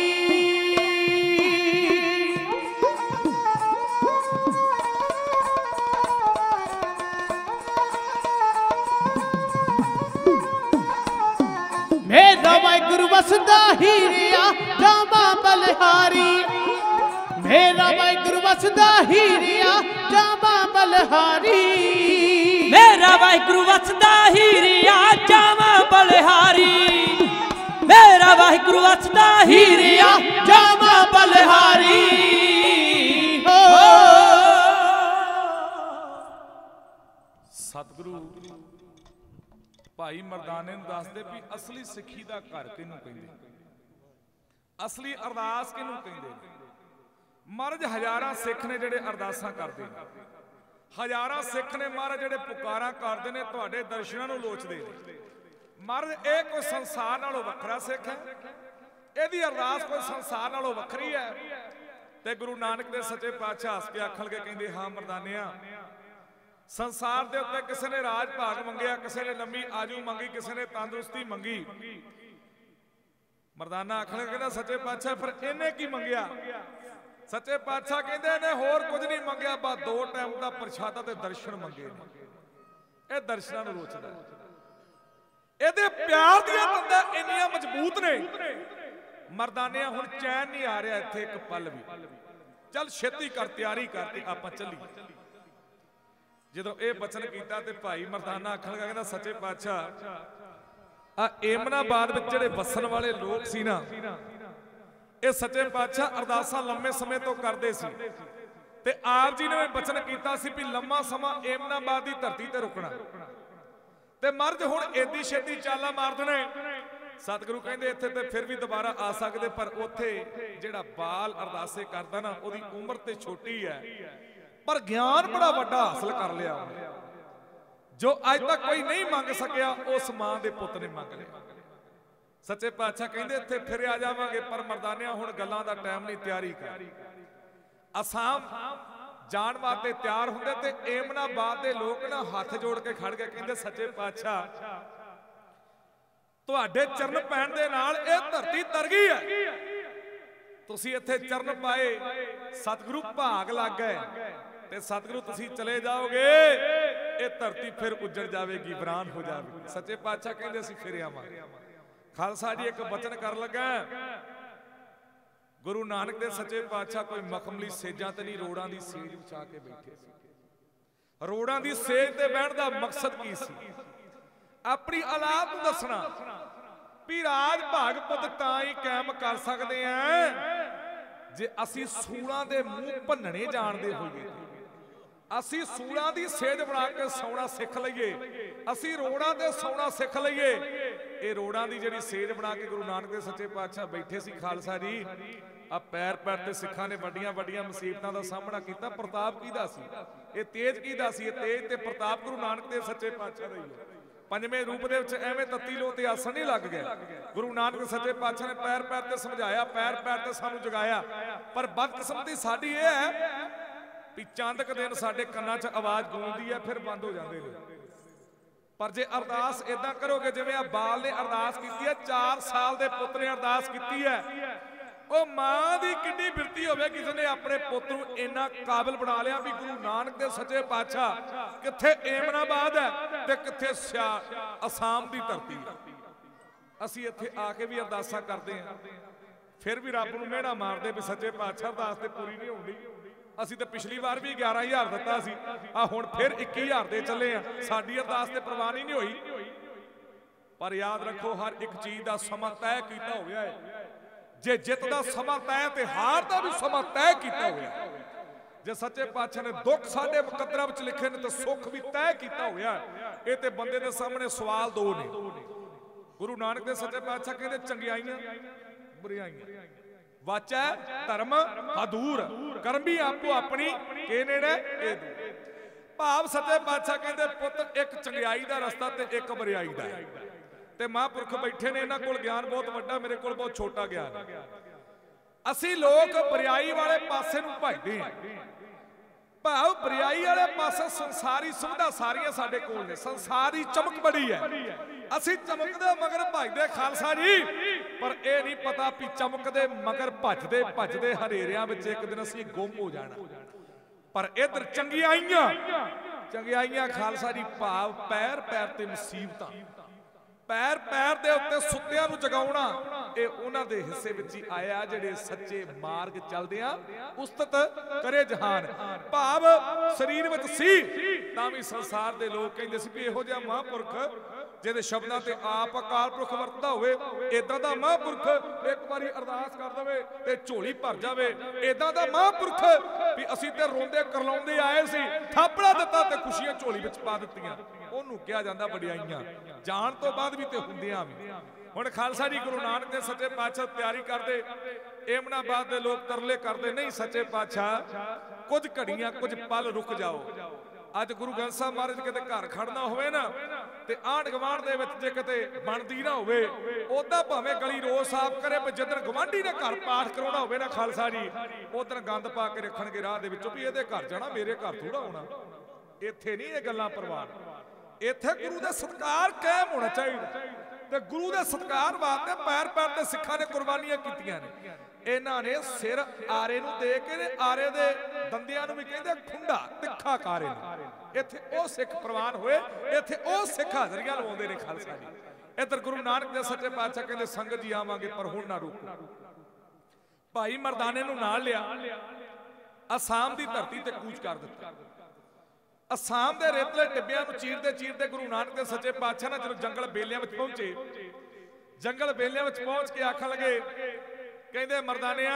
मेरा वाहेगुरु वसदा हीरिया जावा बलिहारी मेरा वाहेगुरु वसदा हीरिया जावा बलिहारी मेरा वाहेगुरु वसदा हीरिया जावा बलिहारी मेरा वाहेगुरु वसदा हीरिया जावा बलिहारी हो सतगुरु भाई मर्दाने ਨੂੰ ਦੱਸਦੇ ਵੀ ਅਸਲੀ ਸਿੱਖੀ ਦਾ ਘਰ ਕਿਹਨੂੰ ਕਹਿੰਦੇ ਅਸਲੀ ਅਰਦਾਸ ਕਿਹਨੂੰ ਕਹਿੰਦੇ ਮਹਾਰਾਜ ਹਜ਼ਾਰਾਂ ਸਿੱਖ ਨੇ ਜਿਹੜੇ ਅਰਦਾਸਾਂ ਕਰਦੇ ਨੇ ਹਜ਼ਾਰਾਂ ਸਿੱਖ ਨੇ ਮਹਾਰਾਜ ਜਿਹੜੇ ਪੁਕਾਰਾਂ ਕਰਦੇ ਨੇ ਤੁਹਾਡੇ ਦਰਸ਼ਨਾਂ ਨੂੰ ਲੋਚਦੇ ਨੇ ਮਹਾਰਾਜ ਇਹ ਕੋਈ ਸੰਸਾਰ ਨਾਲੋਂ ਵੱਖਰਾ ਸਿੱਖ ਹੈ ਇਹਦੀ ਅਰਦਾਸ ਕੋਈ ਸੰਸਾਰ ਨਾਲੋਂ ਵੱਖਰੀ ਹੈ ਤੇ ਗੁਰੂ ਨਾਨਕ ਦੇ ਸੱਚੇ ਪਾਤਸ਼ਾਹ ਹੱਸ ਕੇ ਆਖਣਗੇ ਕਹਿੰਦੇ ਹਾਂ ਮਰਦਾਨਿਆਂ संसार के उत्ते किसी ने राज भाग मंगया किसी ने लंबी आजू मंगी किसी ने तंदुरुस्ती मंगी मरदाना आखने कहना सच्चे पातशाह फिर इन्हें की मंगया सच्चे पातशाह कहते इन्हें होर कुछ नहीं मंगया बस 2 टाइम का प्रशादा ते दर्शन मंगे ये दर्शनां नूं रोचदा इहदे प्यार दीआं तंदां इन्नियां मजबूत ने ਮਰਦਾਨਿਆਂ ਹੁਣ ਚੈਨ ਨਹੀਂ ਆ ਰਿਹਾ ਇੱਥੇ ਇੱਕ ਪਲ ਵੀ। ਚੱਲ ਛੇਤੀ ਕਰ, ਤਿਆਰੀ ਕਰ ਤੇ ਆਪਾਂ ਚੱਲੀਏ। ਜਦੋਂ ਇਹ ਬਚਨ ਕੀਤਾ ਤੇ ਭਾਈ ਮਰਦਾਨਾ ਆਖਣ ਲੱਗਾ, ਕਹਿੰਦਾ ਸੱਚੇ ਪਾਤਸ਼ਾਹ ਆ ਏਮਨਾਬਾਦ ਵਿੱਚ ਜਿਹੜੇ ਵਸਣ ਵਾਲੇ ਲੋਕ ਸੀ ਨਾ, ਇਹ ਸੱਚੇ ਪਾਤਸ਼ਾਹ ਅਰਦਾਸਾਂ ਲੰਮੇ ਸਮੇਂ ਤੋਂ ਕਰਦੇ ਸੀ ਤੇ ਆਪ ਜੀ ਨੇ ਬਚਨ ਕੀਤਾ ਸੀ ਵੀ ਲੰਮਾ ਸਮਾਂ ਏਮਨਾਬਾਦ ਦੀ ਧਰਤੀ ਤੇ ਰੁਕਣਾ ਤੇ ਮਰਜ ਹੁਣ ਏਦੀ ਛੇਤੀ ਚਾਲਾ ਮਾਰ ਦੇਣੇ। ਸਤਿਗੁਰੂ ਕਹਿੰਦੇ ਇੱਥੇ ਤੇ ਫਿਰ ਵੀ ਦੁਬਾਰਾ ਆ ਸਕਦੇ, ਪਰ ਉੱਥੇ ਜਿਹੜਾ ਬਾਲ ਅਰਦਾਸੇ ਕਰਦਾ ਨਾ ਉਹਦੀ ਉਮਰ ਤੇ ਛੋਟੀ ਹੈ, ਪਰ ਗਿਆਨ ਬੜਾ ਵੱਡਾ ਹਾਸਲ ਕਰ ਲਿਆ ਉਹਨੇ, ਜੋ ਅੱਜ ਤੱਕ ਕੋਈ ਨਹੀਂ ਮੰਗ ਸਕਿਆ ਉਸ ਮਾਂ ਦੇ ਪੁੱਤ ਨੇ ਮੰਗ ਲਿਆ। ਸੱਚੇ ਪਾਤਸ਼ਾਹ ਕਹਿੰਦੇ ਇੱਥੇ ਫਿਰ ਆ ਜਾਵਾਂਗੇ, ਪਰ ਮਰਦਾਨਿਆਂ ਹੁਣ ਗੱਲਾਂ ਦਾ ਟਾਈਮ ਨਹੀਂ, ਤਿਆਰੀ ਕਰ। ਅਸਾਮ ਜਾਣ ਵਾਸਤੇ ਤਿਆਰ ਹੁੰਦੇ ਤੇ ਏਮਨਾਬਾਦ ਦੇ ਲੋਕ ਨਾ ਹੱਥ ਜੋੜ ਕੇ ਖੜ ਗਏ, ਕਹਿੰਦੇ ਸੱਚੇ ਪਾਤਸ਼ਾਹ ਤੁਹਾਡੇ ਚਰਨ ਪੈਣ ਦੇ ਨਾਲ ਇਹ ਧਰਤੀ ਤਰ ਗਈ ਹੈ, ਤੁਸੀਂ ਇੱਥੇ ਚਰਨ ਪਾਏ, ਸਤਿਗੁਰੂ ਭਾਗ ਲੱਗ ਗਏ ਤੇ ਸਤਿਗੁਰੂ ਤੁਸੀਂ ਚਲੇ ਜਾਓਗੇ, ਇਹ ਧਰਤੀ ਫਿਰ ਉੱਜੜ ਜਾਵੇਗੀ, ਵੀਰਾਨ ਹੋ ਜਾਵੇਗੀ। ਸੱਚੇ ਪਾਤਸ਼ਾਹ ਕਹਿੰਦੇ ਅਸੀਂ ਫਿਰ ਆਵਾਂਗੇ। ਖਾਲਸਾ ਜੀ ਇੱਕ ਬਚਨ ਕਰ ਲੱਗਾ, ਗੁਰੂ ਨਾਨਕ ਦੇ ਸੱਚੇ ਪਾਤਸ਼ਾਹ ਕੋਈ ਮਖਮਲੀ ਸੇਜਾਂ ਤੇ ਨਹੀਂ, ਰੋੜਾਂ ਦੀ ਸੇਜ ਵਿਛਾ ਕੇ ਬੈਠੇ ਸੀ। ਰੋੜਾਂ ਦੀ ਸੇਜ ਤੇ ਬਹਿਣ ਦਾ ਮਕਸਦ ਕੀ ਸੀ? ਆਪਣੀ ਔਲਾਦ ਨੂੰ ਦੱਸਣਾ ਵੀ ਰਾਜ ਭਾਗ ਪੁੱਤ ਤਾਂ ਹੀ ਕਾਇਮ ਕਰ ਸਕਦੇ ਆ ਜੇ ਅਸੀਂ ਸੂਲਾਂ ਦੇ ਮੂੰਹ ਭੰਨਣੇ ਜਾਣਦੇ ਹੋਈਏ, ਅਸੀਂ ਸੂਲਾਂ ਦੀ ਸੇਜ ਬਣਾ ਕੇ ਸੌਣਾ ਸਿੱਖ ਲਈਏ, ਅਸੀਂ ਰੋੜਾਂ ਤੇ ਸੌਣਾ ਸਿੱਖ ਲਈਏ। ਇਹ ਰੋੜਾਂ ਦੀ ਜਿਹੜੀ ਸੇਜ ਬਣਾ ਕੇ ਗੁਰੂ ਨਾਨਕ ਦੇ ਸੱਚੇ ਪਾਤਸ਼ਾਹ ਬੈਠੇ ਸੀ। ਖਾਲਸਾ ਜੀ ਆ ਪੈਰ ਪੈਰ ਤੇ ਸਿੱਖਾਂ ਨੇ ਵੱਡੀਆਂ ਵੱਡੀਆਂ ਮੁਸੀਬਤਾਂ ਦਾ ਸਾਹਮਣਾ ਕੀਤਾ। ਪ੍ਰਤਾਪ ਕਿਹਦਾ ਸੀ? ਇਹ ਤੇਜ ਕਿਹਦਾ ਸੀ? ਇਹ ਤੇਜ ਤੇ ਪ੍ਰਤਾਪ ਗੁਰੂ ਨਾਨਕ ਦੇ ਸੱਚੇ ਪਾਤਸ਼ਾਹ ਦਾ ਹੀ ਹੈ। ਪੰਜਵੇਂ ਰੂਪ ਦੇ ਵਿੱਚ ਐਵੇਂ ਤੱਤੀ ਲੋ ਤੇ ਆਸਣ ਨਹੀਂ ਲੱਗ ਗਿਆ। ਗੁਰੂ ਨਾਨਕ ਸੱਚੇ ਪਾਤਸ਼ਾਹ ਨੇ ਪੈਰ ਪੈਰ ਤੇ ਸਮਝਾਇਆ, ਪੈਰ ਪੈਰ ਤੇ ਸਾਨੂੰ ਜਗਾਇਆ। ਪਰ ਬਦਕਿਸਮਤੀ ਸਾਡੀ ਇਹ ਹੈ ਵੀ ਚਾਂਦਕ ਦਿਨ ਸਾਡੇ ਕੰਨਾਂ 'ਚ ਆਵਾਜ਼ ਗੂੰਜਦੀ ਹੈ, ਫਿਰ ਬੰਦ ਹੋ ਜਾਂਦੇ ਨੇ। ਪਰ ਜੇ ਅਰਦਾਸ ਇਦਾਂ ਕਰੋਗੇ ਜਿਵੇਂ ਆ ਬਾਲ ਨੇ ਅਰਦਾਸ ਕੀਤੀ ਹੈ, 4 ਸਾਲ ਦੇ ਪੁੱਤ ਨੇ ਅਰਦਾਸ ਕੀਤੀ ਹੈ, ਉਹ ਮਾਂ ਦੀ ਕਿੰਨੀ ਬਿਰਤੀ ਹੋਵੇ ਕਿਸੇ ਨੇ ਆਪਣੇ ਪੁੱਤ ਨੂੰ ਇੰਨਾ ਕਾਬਿਲ ਬਣਾ ਲਿਆ ਵੀ ਗੁਰੂ ਨਾਨਕ ਦੇ ਸੱਚੇ ਪਾਤਸ਼ਾਹ ਕਿੱਥੇ ਏਮਨਾਬਾਦ ਹੈ ਤੇ ਕਿੱਥੇ ਅਸਾਮ ਦੀ ਧਰਤੀ ਹੈ। ਅਸੀਂ ਇੱਥੇ ਆ ਕੇ ਵੀ ਅਰਦਾਸਾਂ ਕਰਦੇ ਹਾਂ, ਫਿਰ ਵੀ ਰੱਬ ਨੂੰ ਮਿਹਣਾ ਮਾਰਦੇ ਵੀ ਸੱਚੇ ਪਾਤਸ਼ਾਹ ਅਰਦਾਸ ਤੇ ਪੂਰੀ ਨਹੀਂ ਹੁੰਦੀ। ਅਸੀਂ ਤਾਂ ਪਿਛਲੀ ਵਾਰ ਵੀ 11,000 ਦਿੱਤਾ ਸੀ, ਆ ਹੁਣ ਫਿਰ 21,000 ਦੇ ਚੱਲੇ ਆ, ਸਾਡੀ ਅਰਦਾਸ ਤੇ ਪ੍ਰਵਾਨ ਹੀ ਨਹੀਂ ਹੋਈ। ਪਰ ਯਾਦ ਰੱਖੋ ਹਰ ਇੱਕ ਚੀਜ਼ ਦਾ ਸਮਾਂ ਤੈਅ ਕੀਤਾ ਹੋਇਆ ਹੈ। ਜੇ ਜਿੱਤ ਦਾ ਸਮਾਂ ਤੈਅ ਤੇ ਹਾਰ ਦਾ ਵੀ ਸਮਾਂ ਤੈਅ ਕੀਤਾ ਹੋਇਆ। ਜੇ ਸੱਚੇ ਪਾਤਸ਼ਾਹ ਨੇ ਦੁੱਖ ਸਾਡੇ ਮੁਕੱਦਰਾਂ ਵਿੱਚ ਲਿਖੇ ਨੇ ਤੇ ਸੁੱਖ ਵੀ ਤੈਅ ਕੀਤਾ ਹੋਇਆ। ਇਹ ਤੇ ਬੰਦੇ ਦੇ ਸਾਹਮਣੇ ਸਵਾਲ ਦੋ ਨੇ। ਗੁਰੂ ਨਾਨਕ ਦੇ ਸੱਚੇ ਪਾਤਸ਼ਾਹ ਕਹਿੰਦੇ ਚੰਗਿਆਈਆਂ ਬੁਰਾਈਆਂ, ਵਾਚੈ ਧਰਮ ਹਦੂਰ, ਕਰਮ ਵੀ ਆਪੋ ਆਪਣੀ ਕੇ ਨੇੜੇ ਕੇ ਦੂਰ। ਭਾਵ ਸੱਚੇ ਪਾਤਸ਼ਾਹ ਕਹਿੰਦੇ ਪੁੱਤ ਇੱਕ ਚੰਗਿਆਈ ਦਾ ਰਸਤਾ ਤੇ ਇੱਕ ਬੁਰਾਈ ਦਾ ਹੈ। ਤੇ ਮਹਾਂਪੁਰਖ ਬੈਠੇ ਨੇ, ਇਹਨਾਂ ਕੋਲ ਗਿਆਨ ਬਹੁਤ ਵੱਡਾ, ਮੇਰੇ ਕੋਲ ਬਹੁਤ ਛੋਟਾ ਗਿਆਨ ਹੈ। ਅਸੀਂ ਲੋਕ ਬੁਰਾਈ ਵਾਲੇ ਪਾਸੇ ਨੂੰ ਭਜਦੇ ਹਾਂ। ਭਾਵ ਬੁਰਾਈ ਵਾਲੇ ਪਾਸੇ ਸੰਸਾਰੀ ਸੁਵਿਧਾ ਸਾਰੀਆਂ ਸਾਡੇ ਕੋਲ ਨੇ, ਸੰਸਾਰੀ ਚਮਕ ਬੜੀ ਹੈ, ਅਸੀਂ ਚਮਕਦੇ ਮਗਰ ਭਜਦੇ ਖਾਲਸਾ ਜੀ। ਪਰ ਇਹ ਨਹੀਂ ਪਤਾ ਵੀ ਚਮਕਦੇ ਮਗਰ ਭਜਦੇ ਭਜਦੇ ਹਨੇਰਿਆਂ ਵਿੱਚ ਇੱਕ ਦਿਨ ਅਸੀਂ ਗੁੰਮ ਹੋ ਜਾਣਾ। ਪਰ ਇਧਰ ਚੰਗਿਆਈਆਂ ਖਾਲਸਾ ਜੀ, ਭਾਵ ਪੈਰ ਪੈਰ ਤੇ ਮੁਸੀਬਤਾਂ, ਪੈਰ ਪੈਰ ਦੇ ਉੱਤੇ ਸੁੱਤਿਆਂ ਨੂੰ ਜਗਾਉਣਾ, ਇਹ ਉਹਨਾਂ ਦੇ ਹਿੱਸੇ ਵਿੱਚ ਹੀ ਆਇਆ ਜਿਹੜੇ ਸੱਚੇ ਮਾਰਗ ਚੱਲਦੇ ਆ। ਉਸਤਤ ਕਰੇ ਜਹਾਨ, ਭਾਵ ਸਰੀਰ ਵਿੱਚ ਸੀ ਤਾਂ ਵੀ ਸੰਸਾਰ ਦੇ ਲੋਕ ਕਹਿੰਦੇ ਸੀ ਵੀ ਇਹੋ ਜਿਹਾ ਮਹਾਂਪੁਰਖ ਜਿਹਦੇ ਸ਼ਬਦਾਂ ਤੇ ਆਪ ਅਕਾਲ ਪੁਰਖ ਵਰਤਦਾ ਹੋਵੇ, ਇਦਾਂ ਦਾ ਮਹਾਂਪੁਰਖ ਇੱਕ ਵਾਰੀ ਅਰਦਾਸ ਕਰ ਦੇਵੇ ਤੇ ਝੋਲੀ ਭਰ ਜਾਵੇ। ਇਦਾਂ ਦਾ ਮਹਾਂਪੁਰਖ ਵੀ ਅਸੀਂ ਤੇ ਰੋਂਦੇ ਕਰਲਾਉਂਦੇ ਆਏ ਸੀ, ਥਾਪੜਾ ਦਿੱਤਾ ਤੇ ਖੁਸ਼ੀਆਂ ਝੋਲੀ ਵਿੱਚ ਪਾ ਦਿੱਤੀਆਂ, ਉਹਨੂੰ ਕਿਹਾ ਜਾਂਦਾ ਵਡਿਆਈਆਂ, ਜਾਣ ਤੋਂ ਬਾਅਦ ਵੀ ਤੇ ਹੁੰਦਿਆਂ ਵੀ। ਹੁਣ ਖਾਲਸਾ ਜੀ ਗੁਰੂ ਨਾਨਕ ਦੇ ਸੱਚੇ ਪਾਤਸ਼ਾਹ ਤਿਆਰੀ ਕਰਦੇ, ਏਮਨਾਬਾਦ ਦੇ ਲੋਕ ਤਰਲੇ ਕਰਦੇ, ਨਹੀਂ ਸੱਚੇ ਪਾਤਸ਼ਾਹ ਕੁਝ ਘੜੀਆਂ ਕੁਝ ਪਲ ਰੁਕ ਜਾਓ। ਅੱਜ ਗੁਰੂ ਗ੍ਰੰਥ ਸਾਹਿਬ ਮਹਾਰਾਜ ਕਿਤੇ ਘਰ ਖੜਨਾ ਹੋਵੇ ਨਾ ਤੇ ਆਂਢ ਗਵਾਂਢ ਦੇ ਵਿੱਚ ਜੇ ਕਿਤੇ ਬਣਦੀ ਨਾ ਹੋਵੇ, ਉਦਾਂ ਭਾਵੇਂ ਗਲੀ ਰੋਜ਼ ਸਾਫ਼ ਕਰੇ, ਪਰ ਜਦੋਂ ਗਵਾਂਢੀ ਨੇ ਘਰ ਪਾਠ ਕਰਾਉਣਾ ਹੋਵੇ ਨਾ ਖਾਲਸਾ ਜੀ, ਉਦੋਂ ਗੰਦ ਪਾ ਕੇ ਰੱਖਣਗੇ ਰਾਹ ਦੇ ਵਿੱਚੋਂ ਵੀ ਇਹਦੇ ਘਰ ਜਾਣਾ, ਮੇਰੇ ਘਰ ਥੋੜਾ ਆਉਣਾ। ਇੱਥੇ ਨਹੀਂ ਇਹ ਗੱਲਾਂ ਪ੍ਰਵਾਨ, ਇੱਥੇ ਗੁਰੂ ਦਾ ਸਤਿਕਾਰ ਕਾਇਮ ਹੋਣਾ ਚਾਹੀਦਾ। ਤੇ ਗੁਰੂ ਦੇ ਸਤਿਕਾਰ ਵਾਸਤੇ ਪੈਰ ਪੈਰ ਤੇ ਸਿੱਖਾਂ ਨੇ ਕੁਰਬਾਨੀਆਂ ਕੀਤੀਆਂ ਨੇ। ਇਹਨਾਂ ਨੇ ਸਿਰ ਆਰੇ ਨੂੰ ਦੇ ਕੇ ਆਰੇ ਦੇ ਦੰਦਿਆਂ ਨੂੰ ਵੀ ਕਹਿੰਦੇ ਖੁੰਡਾ ਤਿੱਖਾ ਕਾਰੇ ਨੇ। ਇੱਥੇ ਉਹ ਸਿੱਖ ਪ੍ਰਵਾਨ ਹੋਏ, ਇੱਥੇ ਉਹ ਸਿੱਖ ਹਾਜ਼ਰੀਆਂ ਲਵਾਉਂਦੇ ਨੇ ਖਾਲਸਾ ਜੀ। इधर गुरु नानक देव सच्चे पातशाह कहते संगत जी आवांगे पर हुण ना रुको। भाई मर्दाने नूं नाल लिया, आसाम की धरती ते कूच कर दिता। आसाम के रेतले टिब्बियां नूं चीरदे चीरदे गुरु नानक देव सच्चे पातशाह ना जदों जंगल बेलियां विच पहुंचे, जंगल बेलियां विच पहुंच के आखण लगे, कहंदे मर्दानिया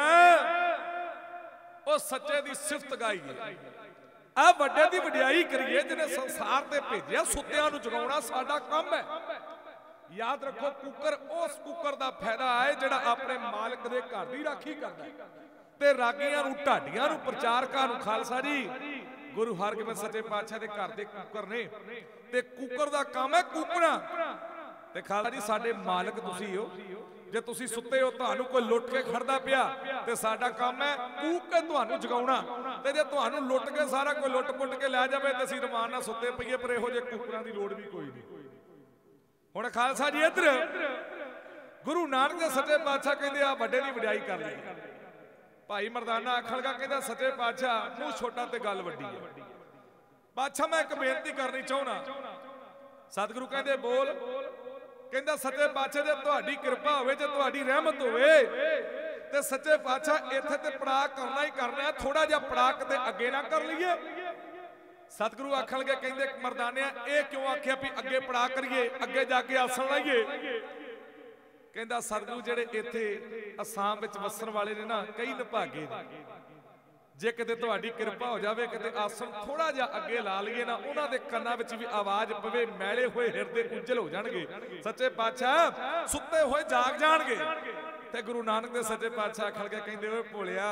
ओ सच्चे दी सिफत गाईए, आ वड्डे दी वडियाई करिए जिन्हें संसार ते भेजिया, सुत्तियां नूं जगाउणा साडा काम है। याद रखो कुकर उस कुकर दा फायदा है जिहड़ा अपने मालिक दे घर दी राखी करदा है ते रागियां नूं ढाडियां नूं प्रचारकां नूं खालसा जी गुरु हरगोबिंद सच्चे पातशाह दे घर दे कुकर ने ते कुकर दा काम है कुकड़ा ते खालसा जी साडे मालिक तुसीं हो। जे तुसीं सुत्ते हो तुहानूं कोई लुੱਟ के खड़दा पिया ते साडा काम है कूक के तुहानूं जगाउणा ते जे तुहानूं लुੱਟ के सारा कोई लुੱਟ-पुੱਟ के लै जावे ते असीं रमान नाल सुत्ते पईए, पर इहो जे कुकरां दी लोड़ भी कोई नहीं। हुण खालसा जी इधर गुरु नानक देव सच्चे पातशाह कहंदे आ वड्डे दी वडियाई कर लई। भाई मर्दाना आखण लगा कहंदा सच्चे पातशाह मूंह छोटा ते गल वड्डी है। पातशाह मैं एक बेनती करनी चाहुंदा। सतगुरु कहंदे बोल। कहंदा सच्चे पातशाह जे तुहाडी किरपा होवे, जे तुहाडी रहमत होवे ते सच्चे पातशाह इत्थे ते पड़ा करना ही करना है, थोड़ा जिहा पड़ा किते अगे ना कर लईए। सतगुरु आखण लगे कहंदे मर्दानिया ये क्यों आख्या भी अगे पड़ा करिए, अगे जाके आसन लाइए। कहंदा सतगुरु जेड़े इत्थे आसाम विच वसन वाले ने ना कई निभागे ने, जे किते तुहाडी किरपा हो जावे किते आसन थोड़ा जिहा अगे ला लईए ना, उन्हां दे कंनां विच भी आवाज पवे, मैले होए हिरदे उज्जल हो जाणगे, सच्चे पातशाह सुत्ते होए जाग जाणगे। ते गुरु नानक देव सच्चे पातशाह आखण लगे कहंदे ओए भोलिया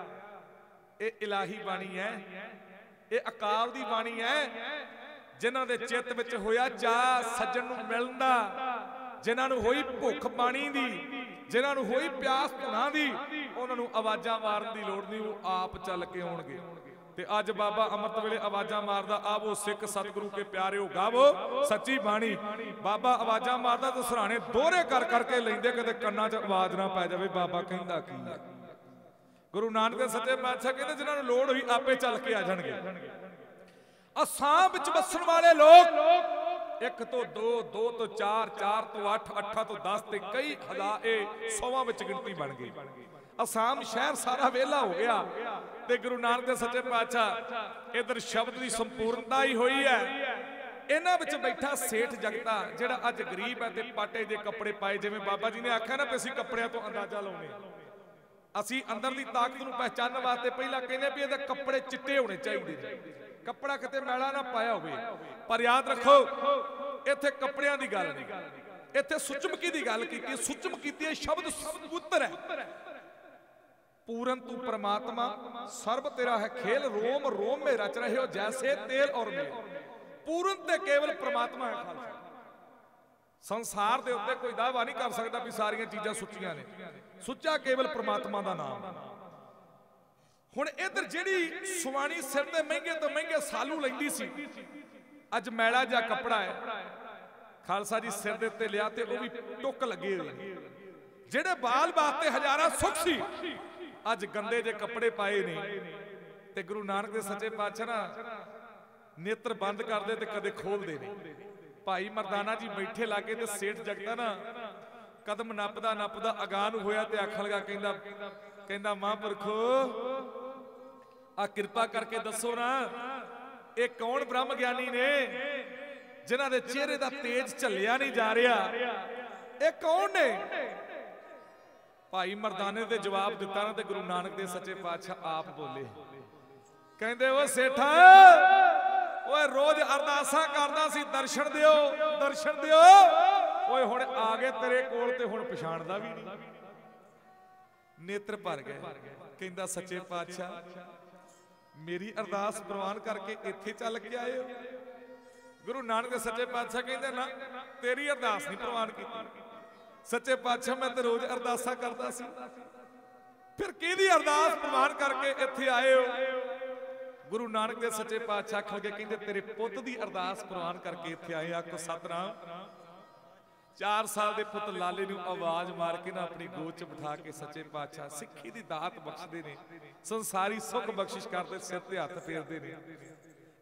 ये इलाही बाणी है, ये अकाल दी बाणी है, जिन्हां दे चित्त विच होया चाह सज्जन नूं मिलण दा, जिन्हां नूं होई भुख पाणी दी, जिन्हां नूं होई प्यास धुना दी, उन्हां नूं आवाजां मारन दी लोड़ नहीं, वो आप चल के आउणगे। ते अज बाबा अमृत वेले आवाजां मारदा, आवो सिख सतगुरु के प्यारे हो गावो सच्ची बाणी। बाबा आवाजां मारदा ते सराणे दोहरे कर करके लैंदे, कदे कन्नां च आवाज ना पै जावे बाबा कहंदा की है। गुरु नानक देव सच्चे पातशाह कहते जिन्हां नूं लोड़ होई आपे चल के आ जाणगे। आसाम विच वसन वाले लोग 1 तो 2, 2 तो 4, 4 तो 8, 8 तो 10 ते कई हज़ार सौवां विच गिणती बन गई। आसाम शहर सारा वेला हो गया ते गुरु नानक देव सच्चे पातशाह इधर शब्द की संपूर्णता ही हुई है। इन्हां विच बैठा सेठ जगता जिहड़ा अज गरीब है ते पाटे दे कपड़े पाए, जिवें बाबा जी ने आख्या ना कि असीं कपड़ियां तो अंदाजा लाउने, असीं अंदर दी ताकत नूं पहचानण वास्ते पहला कहने भी इहदे कपड़े चिट्टे होने चाहिए, कपड़ा किते मैला ना पाया होवे। पर याद रखो इत्थे कपड़ियां दी गल नहीं, इत्थे सुचमकी दी गल कीती। सुचमकी दी शब्द पुत्र है, पूरन तू परमात्मा सर्व तेरा है खेल, रोम रोम में रच रहे हो जैसे तेल और मेल। पूरन ते केवल परमात्मा है खालसा। संसार दे उत्ते कोई दावा नहीं कर सकता भी सारियां चीज़ां सुच्चियां ने, सुच्चा केवल परमात्मा दा नाम। हुण इधर जिहड़ी सुवाणी सिर ते महंगे तो महंगे सालू लैंदी सी, अज मैला जिहा कपड़ा है खालसा जी सिर दे उत्ते लिया ते वो भी टुक लगे हुए, जिहड़े बाल वास्ते हजारां सुख सी अज गंदे जे कपड़े पाए ने। ते गुरु नानक देव सच्चे पातशाह ना नेत्र बंद करदे ते कदे खोलदे ने। भाई मर्दाना जी बैठे लागे ते सेठ जगता ना कदम नपदा नपदा अगाह नूं होया ते आखण लगा कहंदा महापुरखो आ किरपा करके दसो ना ये कौन ब्रह्म ज्ञानी ने जिन्हां दे चेहरे दा तेज झल्लिया नहीं जा रहा, ये कौन ने? भाई मर्दाने दे जवाब दिता ना ते गुरु नानक देव सच्चे पातशाह आप बोले, कहंदे ओ सेठा ओए रोज अरदासा करदा सी दर्शन दियो दर्शन दियो, ओए हुण आ गए तेरे कोल ते हुण पछाणदा भी नहीं। नेत्र भर गए, कहंदा सच्चे पातशाह मेरी अरदास प्रवान करके इत्थे चल के आए हो। गुरु नानक देव सच्चे पातशाह कहंदे ना तेरी अरदास नहीं प्रवान कीती, सच्चे पातशाह मैं तो रोज अरदासा करदा सी, फिर किहदी अरदास प्रवान करके इत्थे आए हो? गुरु नानक देव सच्चे पातशाह आखण लगे कहंदे तेरे पुੱਤ दी अरदास प्रवान करके इत्थे आए। आखो सतनाम। 4 साल दे पुੱਤ लाले नूं आवाज मार के ना अपनी गोद च बिठा के सच्चे पातशाह सिੱਖੀ दी दात बख्शदे ने, संसारी सुख बख्शिश करदे, सिर ते हत्थ फेरदे ने।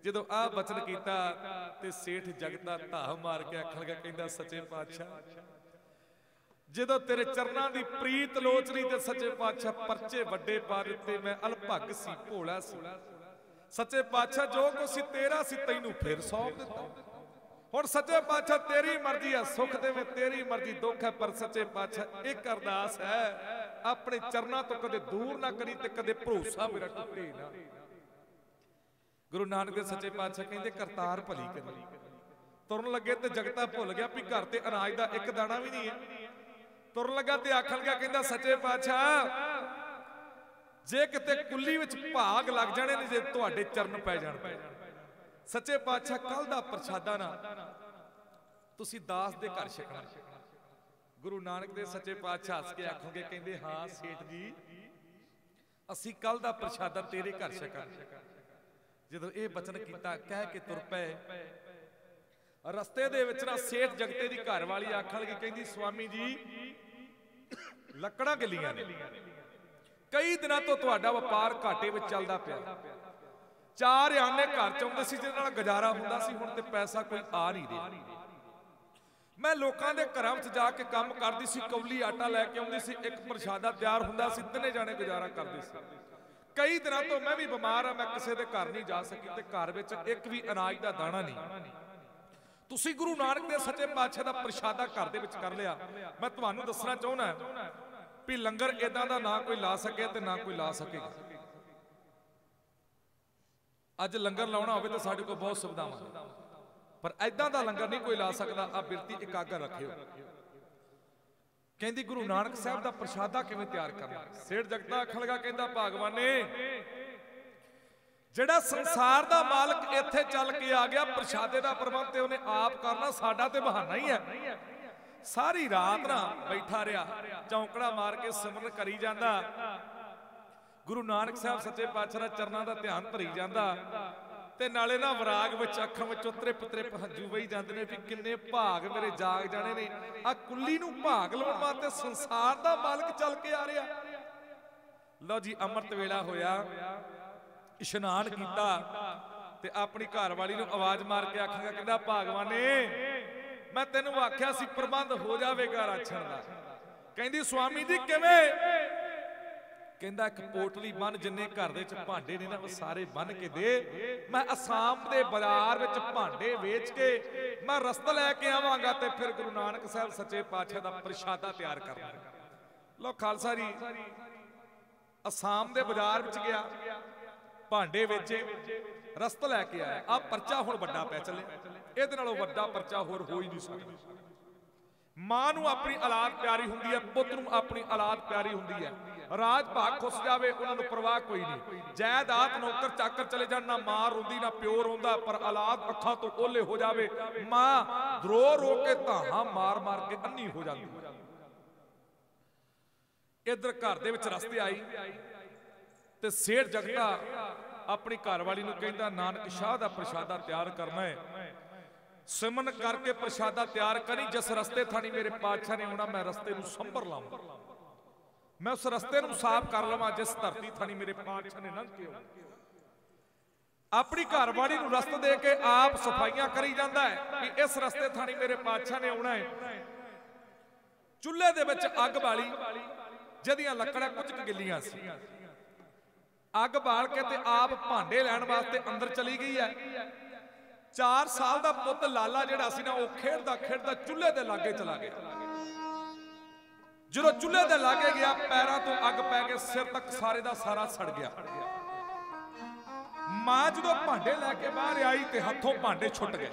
ਜਦੋਂ ਆ ਬਚਨ ਕੀਤਾ ਤੇ ਸੇਠ ਜਗਤਾ ਧਾਹ ਮਾਰ ਕੇ ਆਖਣ ਲੱਗਾ, ਕਹਿੰਦਾ ਸੱਚੇ ਪਾਤਸ਼ਾਹ ਜਦੋਂ ਤੇਰੇ ਚਰਨਾਂ ਦੀ ਪ੍ਰੀਤ ਲੋਚਨੀ ਤੇ ਸੱਚੇ ਪਾਤਸ਼ਾਹ ਪਰਚੇ ਵੱਡੇ ਪਾ ਦਿੱਤੇ, ਮੈਂ ਅਲਭਗ ਸੀ, ਭੋਲਾ ਸੀ। ਸੱਚੇ ਪਾਤਸ਼ਾਹ ਜੋ ਕੁਛ ਸੀ ਤੇਰਾ ਸੀ, ਤੈਨੂੰ ਫਿਰ ਸੌਂਪ ਦਿੱਤਾ। ਹੁਣ ਸੱਚੇ ਪਾਤਸ਼ਾਹ ਤੇਰੀ ਮਰਜ਼ੀ ਆ, ਸੁੱਖ ਦੇਵੇਂ ਤੇਰੀ ਮਰਜ਼ੀ, ਦੁੱਖ ਹੈ। ਪਰ ਸੱਚੇ ਪਾਤਸ਼ਾਹ ਇੱਕ ਅਰਦਾਸ ਹੈ, ਆਪਣੇ ਚਰਨਾਂ ਤੋਂ ਕਦੇ ਦੂਰ ਨਾ ਕਰੀ ਤੇ ਕਦੇ ਭਰੋਸਾ ਮੇਰਾ ਟੁੱਟੇ ਨਾ। ਗੁਰੂ ਨਾਨਕ ਦੇ ਸੱਚੇ ਪਾਤਸ਼ਾਹ ਕਹਿੰਦੇ ਕਰਤਾਰ ਭਲੀ ਕਰੀ। ਤੁਰਨ ਲੱਗੇ ਤੇ ਜਗਤਾ ਭੁੱਲ ਗਿਆ ਵੀ ਘਰ ਤੇ ਅਨਾਜ ਦਾ ਇੱਕ ਦਾਣਾ ਵੀ ਨਹੀਂ ਹੈ। ਤੁਰਨ ਲੱਗਾ ਤੇ ਆਖਣ ਲੱਗਾ, ਕਹਿੰਦਾ ਸੱਚੇ ਪਾਤਸ਼ਾਹ ਜੇ ਕਿਤੇ ਕੁੱਲੀ ਵਿੱਚ ਭਾਗ ਲੱਗ ਜਾਣੇ ਨੇ, ਜੇ ਤੁਹਾਡੇ ਚਰਨ ਪੈ ਜਾਣ। ਸੱਚੇ ਪਾਤਸ਼ਾਹ ਕੱਲ ਦਾ ਪ੍ਰਸ਼ਾਦਾ ਨਾ ਤੁਸੀਂ ਦਾਸ ਦੇ ਘਰ ਛਕਣਾ। ਗੁਰੂ ਨਾਨਕ ਦੇ ਸੱਚੇ ਪਾਤਸ਼ਾਹ ਹੱਸ ਕੇ ਆਖੋਗੇ, ਕਹਿੰਦੇ ਹਾਂ ਸੇਠ ਜੀ ਅਸੀਂ ਕੱਲ ਦਾ ਪ੍ਰਸ਼ਾਦਾ ਤੇਰੇ ਘਰ ਛਕਾਂਗੇ। ਜਦੋਂ ਇਹ ਬਚਨ ਕੀਤਾ ਕਹਿ ਕੇ ਤੁਰ ਪਏ। ਰਸਤੇ ਦੇ ਵਿੱਚ ਨਾ ਸੇਠ ਜਗਤੇ ਦੀ ਘਰ ਵਾਲੀ ਆਖਣ ਲੱਗੀ, ਕਹਿੰਦੀ ਸਵਾਮੀ ਜੀ ਲੱਕੜਾਂ ਗਿੱਲੀਆਂ ਨੇ, ਕਈ ਦਿਨਾਂ ਤੋਂ ਤੁਹਾਡਾ ਵਪਾਰ ਘਾਟੇ ਵਿੱਚ ਚੱਲਦਾ ਪਿਆ। 4 ਆਨੇ ਘਰ ਚ ਆਉਂਦੇ ਸੀ ਜਿਹਦੇ ਨਾਲ ਗੁਜ਼ਾਰਾ ਹੁੰਦਾ ਸੀ, ਹੁਣ ਤੇ ਪੈਸਾ ਕੋਈ ਆ ਨਹੀਂ ਰਿਹਾ। ਮੈਂ ਲੋਕਾਂ ਦੇ ਘਰਾਂ ਵਿੱਚ ਜਾ ਕੇ ਕੰਮ ਕਰਦੀ ਸੀ, ਕੌਲੀ ਆਟਾ ਲੈ ਕੇ ਆਉਂਦੀ ਸੀ, ਇੱਕ ਪ੍ਰਸ਼ਾਦਾ ਤਿਆਰ ਹੁੰਦਾ ਸੀ, 3 ਜਾਣੇ ਗੁਜ਼ਾਰਾ ਕਰਦੇ ਸੀ। ਕਈ ਦਿਨਾਂ ਤੋਂ ਮੈਂ ਵੀ ਬਿਮਾਰ ਆ, ਮੈਂ ਕਿਸੇ ਦੇ ਘਰ ਨਹੀਂ ਜਾ ਸਕੀ ਤੇ ਘਰ ਵਿੱਚ ਇੱਕ ਵੀ ਅਨਾਜ ਦਾ ਦਾਣਾ ਨਹੀਂ। ਤੁਸੀਂ ਗੁਰੂ ਨਾਨਕ ਦੇ ਸੱਚੇ ਪਾਤਸ਼ਾਹ ਦਾ ਪ੍ਰਸ਼ਾਦਾ ਘਰ ਦੇ ਵਿੱਚ ਕਰ ਲਿਆ। ਮੈਂ ਤੁਹਾਨੂੰ ਦੱਸਣਾ ਚਾਹੁੰਦਾ ਵੀ ਲੰਗਰ ਇਦਾਂ ਦਾ ਨਾ ਕੋਈ ਲਾ ਸਕੇ ਤੇ ਨਾ ਕੋਈ ਲਾ ਸਕੇਗਾ। ਅੱਜ ਲੰਗਰ ਲਾਉਣਾ ਹੋਵੇ ਤਾਂ ਸਾਡੇ ਕੋਲ ਬਹੁਤ ਸੁਵਿਧਾਵਾਂ ਨੇ, ਪਰ ਐਦਾਂ ਦਾ ਲੰਗਰ ਨਹੀਂ ਕੋਈ ਲਾ ਸਕਦਾ। ਆ ਬਿਰਤੀ ਇਕਾਗਰ ਰੱਖਿਓ। ਕਹਿੰਦੀ ਗੁਰੂ ਨਾਨਕ ਸਾਹਿਬ ਦਾ ਪ੍ਰਸ਼ਾਦਾ ਕਿਵੇਂ ਤਿਆਰ ਕਰਨਾ। ਸੇਠ ਜਗਤਾ ਆਖਣ ਲੱਗਾ, ਕਹਿੰਦਾ ਭਾਗਵਾਨੇ ਜਿਹੜਾ ਸੰਸਾਰ ਦਾ ਮਾਲਕ ਇੱਥੇ ਚੱਲ ਕੇ ਆ ਗਿਆ, ਪ੍ਰਸ਼ਾਦੇ ਦਾ ਪ੍ਰਬੰਧ ਤੇ ਉਹਨੇ ਆਪ ਕਰਨਾ, ਸਾਡਾ ਤੇ ਬਹਾਨਾ ਹੀ ਹੈ। ਸਾਰੀ ਰਾਤ ਨਾ ਬੈਠਾ ਰਿਹਾ, ਚੌਂਕੜਾ ਮਾਰ ਕੇ ਸਿਮਰਨ ਕਰੀ ਜਾਂਦਾ। ਗੁਰੂ ਨਾਨਕ ਸਾਹਿਬ ਸੱਚੇ ਪਾਤਸ਼ਾਹ ਦੇ ਚਰਨਾਂ ਦਾ ਧਿਆਨ ਧਰੀ ਜਾਂਦਾ ਤੇ ਨਾਲੇ ਨਾ ਵਿਰਾਗ ਵਿੱਚ ਅੱਖਾਂ ਵਿੱਚੋਂ ਤ੍ਰਿਪ ਤ੍ਰਿਪ ਹੰਝੂ ਵਹੀ ਜਾਂਦੇ ਨੇ ਵੀ ਕਿੰਨੇ ਭਾਗ ਮੇਰੇ ਜਾਗ ਜਾਣੇ ਨੇ। ਆ ਕੁੱਲੀ ਨੂੰ ਭਾਗ ਲਾਉਣ ਵਾਸਤੇ ਸੰਸਾਰ ਦਾ ਮਾਲਕ ਚੱਲ ਕੇ ਆ ਰਿਹਾ। ਲਓ ਜੀ ਅੰਮ੍ਰਿਤ ਵੇਲਾ ਹੋਇਆ, ਇਸ਼ਨਾਨ ਕੀਤਾ ਤੇ ਆਪਣੀ ਘਰ ਵਾਲੀ ਨੂੰ ਆਵਾਜ਼ ਮਾਰ ਕੇ ਆਖਾਂਗਾ, ਕਹਿੰਦਾ ਭਾਗਵਾਨੇ ਮੈਂ ਤੈਨੂੰ ਆਖਿਆ ਸੀ ਪ੍ਰਬੰਧ ਹੋ ਜਾਵੇਗਾ ਰਾਛਣ ਦਾ। ਕਹਿੰਦੀ ਸਵਾਮੀ ਜੀ ਕਿਵੇਂ। ਕਹਿੰਦਾ ਇੱਕ ਪੋਟਲੀ ਬੰਨ, ਜਿੰਨੇ ਘਰ ਦੇ ਵਿੱਚ ਭਾਂਡੇ ਨੇ ਨਾ ਉਹ ਸਾਰੇ ਬੰਨ ਕੇ ਦੇ। ਮੈਂ ਅਸਾਮ ਦੇ ਬਾਜ਼ਾਰ ਵਿੱਚ ਭਾਂਡੇ ਵੇਚ ਕੇ ਮੈਂ ਰਸਤ ਲੈ ਕੇ ਆਵਾਂਗਾ ਤੇ ਫਿਰ ਗੁਰੂ ਨਾਨਕ ਸਾਹਿਬ ਸੱਚੇ ਪਾਤਸ਼ਾਹ ਦਾ ਪ੍ਰਸ਼ਾਦਾ ਤਿਆਰ ਕਰਾਂਗਾ। ਲੋ ਖਾਲਸਾ ਜੀ ਅਸਾਮ ਦੇ ਬਾਜ਼ਾਰ ਵਿੱਚ ਗਿਆ, ਭਾਂਡੇ ਵੇਚੇ, ਰਸਤ ਲੈ ਕੇ ਆਇਆ। ਆ ਪਰਚਾ ਹੁਣ ਵੱਡਾ ਪੈ ਚੱਲੇ, ਇਹਦੇ ਨਾਲੋਂ ਵੱਡਾ ਪਰਚਾ ਹੋਰ ਹੋ ਹੀ ਨਹੀਂ ਸਕਦਾ। ਮਾਂ ਨੂੰ ਆਪਣੀ ਔਲਾਦ ਪਿਆਰੀ ਹੁੰਦੀ ਹੈ, ਪੁੱਤ ਨੂੰ ਆਪਣੀ ਔਲਾਦ ਪਿਆਰੀ ਹੁੰਦੀ ਹੈ। ਰਾਜ ਭਾਗ ਖੁੱਸ ਜਾਵੇ ਉਹਨਾਂ ਨੂੰ ਪਰਵਾਹ ਕੋਈ ਨਹੀਂ। ਜਾਇਦਾਦ ਨੌਕਰ ਚਾਕਰ ਚਲੇ ਜਾਣ, ਨਾ ਮਾਂ ਰੋਂਦੀ ਨਾ ਪਿਓ ਰੋਂਦਾ, ਪਰ ਔਲਾਦ ਅੱਖਾਂ ਤੋਂ ਓਲੇ ਹੋ ਜਾਵੇ, ਮਾਂ ਰੋ ਰੋ ਕੇ ਧਾਹਾਂ ਮਾਰ ਮਾਰ ਕੇ ਅੰਨੀ ਹੋ ਜਾਂਦੀ। ਇਧਰ ਘਰ ਦੇ ਵਿੱਚ ਰਸਤੇ ਆਈ ਤੇ ਸੇਠ ਜਗਤਾ ਆਪਣੀ ਘਰਵਾਲੀ ਨੂੰ ਕਹਿੰਦਾ ਨਾਨਕ ਸ਼ਾਹ ਦਾ ਪ੍ਰਸ਼ਾਦਾ ਤਿਆਰ ਕਰਨਾ ਹੈ। ਸਿਮਰਨ ਕਰਕੇ ਪ੍ਰਸ਼ਾਦਾ ਤਿਆਰ ਕਰੀ, ਜਿਸ ਰਸਤੇ ਥਾਣੀ ਮੇਰੇ ਪਾਤਸ਼ਾਹ ਨੇ ਆਉਣਾ ਮੈਂ ਰਸਤੇ ਨੂੰ ਸੰਭਰ ਲਾਵਾਂ, ਮੈਂ ਉਸ ਰਸਤੇ ਨੂੰ ਸਾਫ਼ ਕਰ ਲਵਾਂ ਜਿਸ ਧਰਤੀ ਥਾਣੀ ਮੇਰੇ ਪਾਤਸ਼ਾਹ ਨੇ ਲੰਘ ਕੇ ਆਉਣਾ। ਆਪਣੀ ਘਰਵਾਲੀ ਨੂੰ ਰਸਤ ਦੇ ਕੇ ਆਪ ਸਫਾਈਆਂ ਕਰੀ ਜਾਂਦਾ ਹੈ ਕਿ ਇਸ ਰਸਤੇ ਥਾਣੀ ਮੇਰੇ ਪਾਤਸ਼ਾਹ ਨੇ ਆਉਣਾ ਹੈ। ਚੁੱਲ੍ਹੇ ਦੇ ਵਿੱਚ ਅੱਗ ਬਾਲੀ, ਜਿਹਦੀਆਂ ਲੱਕੜਾਂ ਕੁਝ ਗਿੱਲੀਆਂ ਸੀ। ਅੱਗ ਬਾਲ ਕੇ ਤੇ ਆਪ ਭਾਂਡੇ ਲੈਣ ਵਾਸਤੇ ਅੰਦਰ ਚਲੀ ਗਈ ਹੈ। 4 ਸਾਲ ਦਾ ਪੁੱਤ ਲਾਲਾ ਜਿਹੜਾ ਸੀ ਨਾ, ਉਹ ਖੇਡਦਾ ਖੇਡਦਾ ਚੁੱਲ੍ਹੇ ਦੇ ਲਾਗੇ ਚਲਾ ਗਿਆ। ਜਦੋਂ ਚੁੱਲ੍ਹੇ ਦੇ ਲਾਗੇ ਗਿਆ, ਪੈਰਾਂ ਤੋਂ ਅੱਗ ਪੈ ਕੇ ਸਿਰ ਤੱਕ ਸਾਰੇ ਦਾ ਸਾਰਾ ਸੜ ਗਿਆ। ਮਾਂ ਜਦੋਂ ਭਾਂਡੇ ਲੈ ਕੇ ਬਾਹਰ ਆਈ ਤੇ ਹੱਥੋਂ ਭਾਂਡੇ ਛੁੱਟ ਗਏ।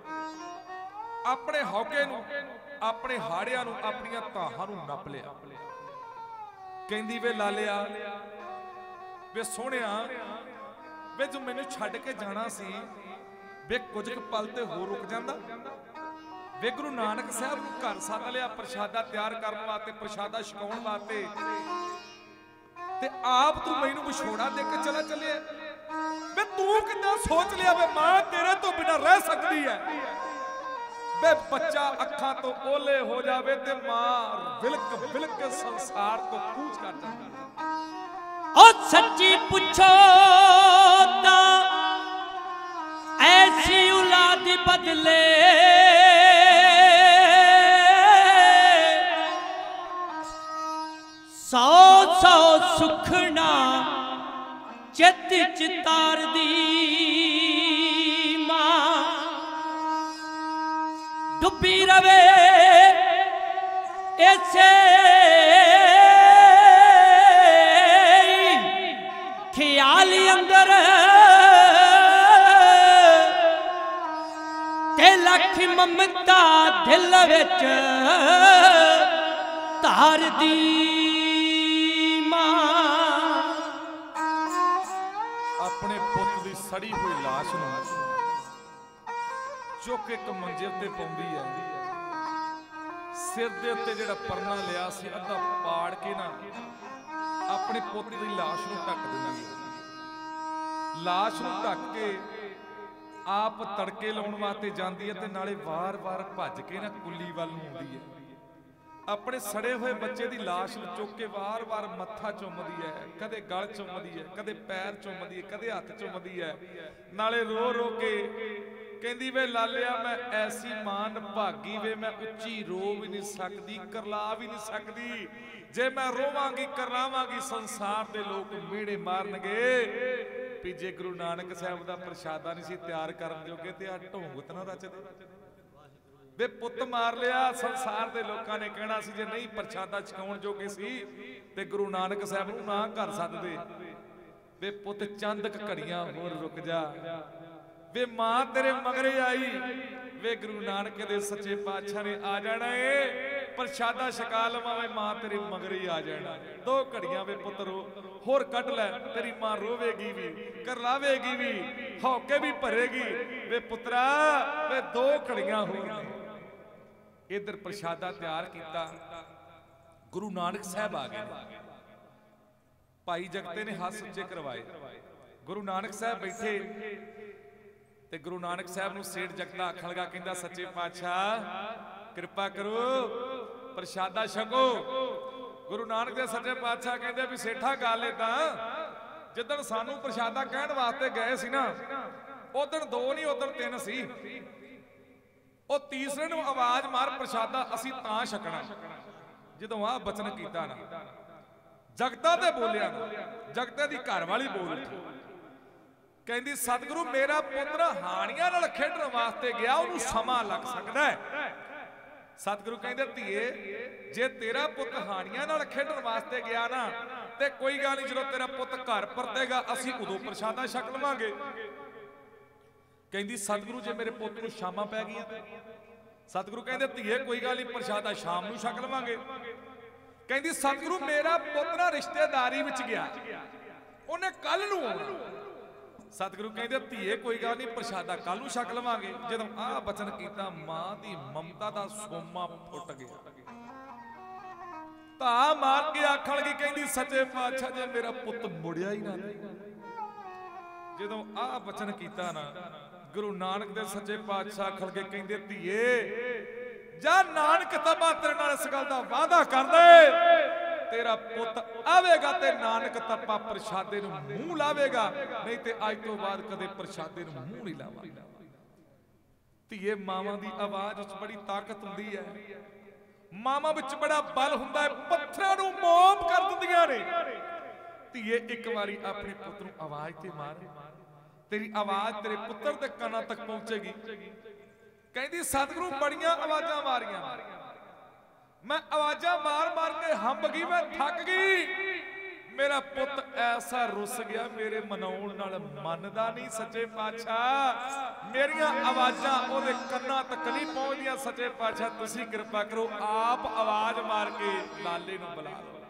ਆਪਣੇ ਹੌਕੇ ਨੂੰ, ਆਪਣੇ ਹਾੜਿਆਂ ਨੂੰ, ਆਪਣੀਆਂ ਧਾਹਾਂ ਨੂੰ ਨੱਪ ਲਿਆ। ਕਹਿੰਦੀ ਵੇ ਲਾਲਿਆ, ਵੇ ਸੋਹਣਿਆ, ਵੇ ਜੋ ਮੈਨੂੰ ਛੱਡ ਕੇ ਜਾਣਾ ਸੀ, ਵੇ ਕੁਝ ਕੁ ਪਲ ਤੇ ਹੋਰ ਰੁਕ ਜਾਂਦਾ। ਵੇ ਗੁਰੂ ਨਾਨਕ ਸਾਹਿਬ ਨੂੰ ਘਰ ਸੱਦ ਲਿਆ ਪ੍ਰਸ਼ਾਦਾ ਤਿਆਰ ਕਰਨ ਵਾਸਤੇ, ਪ੍ਰਸ਼ਾਦਾ ਛਕਾਉਣ ਵਾਸਤੇ, ਤੇ ਆਪ ਤੂੰ ਮੈਨੂੰ ਵਿਛੋੜਾ ਦੇ ਕੇ ਚਲਾ ਚੱਲਿਆ। ਵੇ ਤੂੰ ਕਿੱਦਾਂ ਸੋਚ ਲਿਆ ਵੇ ਮਾਂ ਤੇਰੇ ਤੋਂ ਬਿਨਾ ਰਹਿ ਸਕਦੀ ਹੈ। ਵੇ ਬੱਚਾ ਅੱਖਾਂ ਤੋਂ ਓਲੇ ਹੋ ਜਾਵੇ ਤੇ ਮਾਂ ਵਿਲਕ ਵਿਲਕ ਸੰਸਾਰ ਤੋਂ ਕੂਚ ਕਰ ਜਾਂਦੀ। ਉਹ ਸੱਚੀ ਪੁੱਛੋ ਤਾਂ बदले सौ सौ सुखना चित चितार दी मां डुबी रवे ऐसे ख्याल अंदर ते लख ममता दिल विच धार दी अपने पुत की सड़ी हुई लाश नूं चुक एक मंजे उत्ते पाउंदी है सिर दे उत्ते जिहड़ा परना लिया सी अद्धा पाड़ के ना अपने पुत की लाश नूं ढक दिंदी है लाश नूं ढक के आप तड़के लाउण वास्ते जांदी है ते नाले वार-वार भज के ना कुल्ली वल नूं आउंदी है अपने सड़े हुए बच्चे की लाश चुक के वार-वार मत्था चुमदी है कदे गल चुमदी है कदे पैर चुमदी है कदे हथ चुमदी है नाले रो रो के कहंदी वे लालिया मैं ऐसी मान भागी वे मैं उच्ची रो भी नहीं सकती करला भी नहीं सकती जे मैं रोवांगी करलावांगी संसार दे लोग मेड़े मारनगे भी जे गुरु नानक साहब दा प्रशादा नहीं सी तैयार करन जोगे ते आ ढोंगत ना रचदे वे पुत मार लिया संसार दे लोकां ने कहना सी जे नहीं प्रशादा छकाउण जोगे सी ते गुरु नानक साहब नूं ना घर सददे वे पुत चंद घड़ियां होर रुक जा वे मां तेरे मगरे आई वे गुरु नानक दे सच्चे पातशाह ने आ जाना है प्रशादा छका लवां वे मां तेरे मगरे आ जाना दो घड़ियां वे पुत्र होर कट लै तेरी मां रोवेगी भी करलावेगी भी हौके भी भरेगी वे पुत्रा वे दो घड़ियां होर ने इधर प्रशादा तैयार किया गुरु नानक साहब आ गए भाई जगते ने हाथ सच्चे करवाए गुरु नानक साहब बैठे ते गुरु नानक साहब नूं सेठ जगता आखण लगा कहंदा सच्चे पातशाह कृपा करो प्रशादा छको गुरु नानक दे सच्चे पातशाह कहंदे भी सेठा गल इदां जिद्दण सानू प्रशादा कहण वास्ते गए सी ना उदण दो नहीं उदण तीन सी ਉਹ ਤੀਸਰੇ ਨੂੰ ਆਵਾਜ਼ ਮਾਰ ਪ੍ਰਸ਼ਾਦਾ ਅਸੀਂ ਤਾਂ ਛਕਣਾ ਜਦੋਂ ਆ ਬਚਨ ਕੀਤਾ ਨਾ ਜਗਤਾ ਤੇ ਬੋਲਿਆ ਨਾ ਜਗਤੇ ਦੀ ਘਰ ਵਾਲੀ ਬੋਲ ਉੱਠੀ ਕਹਿੰਦੀ ਸਤਿਗੁਰੂ ਮੇਰਾ ਪੁੱਤਰ ਹਾਣੀਆਂ ਨਾਲ ਖੇਡਣ ਵਾਸਤੇ ਗਿਆ ਉਹਨੂੰ ਸਮਾਂ ਲੱਗ ਸਕਦਾ ਹੈ ਸਤਿਗੁਰੂ ਕਹਿੰਦੇ ਧੀਏ ਜੇ ਤੇਰਾ ਪੁੱਤ ਹਾਣੀਆਂ ਨਾਲ ਖੇਡਣ ਵਾਸਤੇ ਗਿਆ ਨਾ ਤੇ ਕੋਈ ਗੱਲ ਨਹੀਂ ਜਦੋਂ ਤੇਰਾ ਪੁੱਤ ਘਰ ਪਰਤੇਗਾ ਅਸੀਂ ਉਦੋਂ ਪ੍ਰਸ਼ਾਦਾ ਛਕ ਲਵਾਂਗੇ कहती सतगुरु जे मेरे पुत नूं शामां पै गईयां सतगुरु कहंदे धीए कोई गल नहीं प्रशादा शाम नूं छक लवांगे कहती सतगुरु मेरा पुत ना रिश्तेदारी विच गया उन्हें कल नूं आउणा सतगुरु कहंदे धीए कोई गल नहीं प्रशादा कल नूं छक लवांगे जदों आ बचन कीता मां दी ममता दा सोमा फुट गया धा मार के आखण लगी कहंदी सच्चे पातशाह जे मेरा पुत मुड़िया ही ना जदों आ बचन कीता ना गुरु नानक दे सच्चे पातशाह खल के कहंदे धीए जा नानक तबा तेरे नाल इस गल दा वादा कर दे तेरा पुत आवेगा ते नानक तपा प्रशादे नूं मूंह लावेगा नहीं ते अज तो बाद कदे प्रशादे नूं मूंह नहीं लावांगा धीए मावां दी आवाज विच बड़ी ताकत हुंदी है मावां विच बड़ा बल हुंदा है पत्थरां नूं मोम कर दिंदियां ने धीए एक बारी अपने पुत नूं आवाज ते मार तेरी आवाज तेरे पुत्र दे कानां तक पहुंचेगी कहती सतगुरु बड़ियां आवाजां मारियां मैं आवाजां मार मार के हंब गई मैं थक गई मेरा पुत ऐसा रुस गया मेरे मनाउण नाल मनदा नहीं सच्चे पातशाह मेरियां आवाजां ओदे कानां तक नहीं पहुंचदियां सच्चे पातशाह तुसीं कृपा करो आप आवाज मार के लाले नूं बुला लो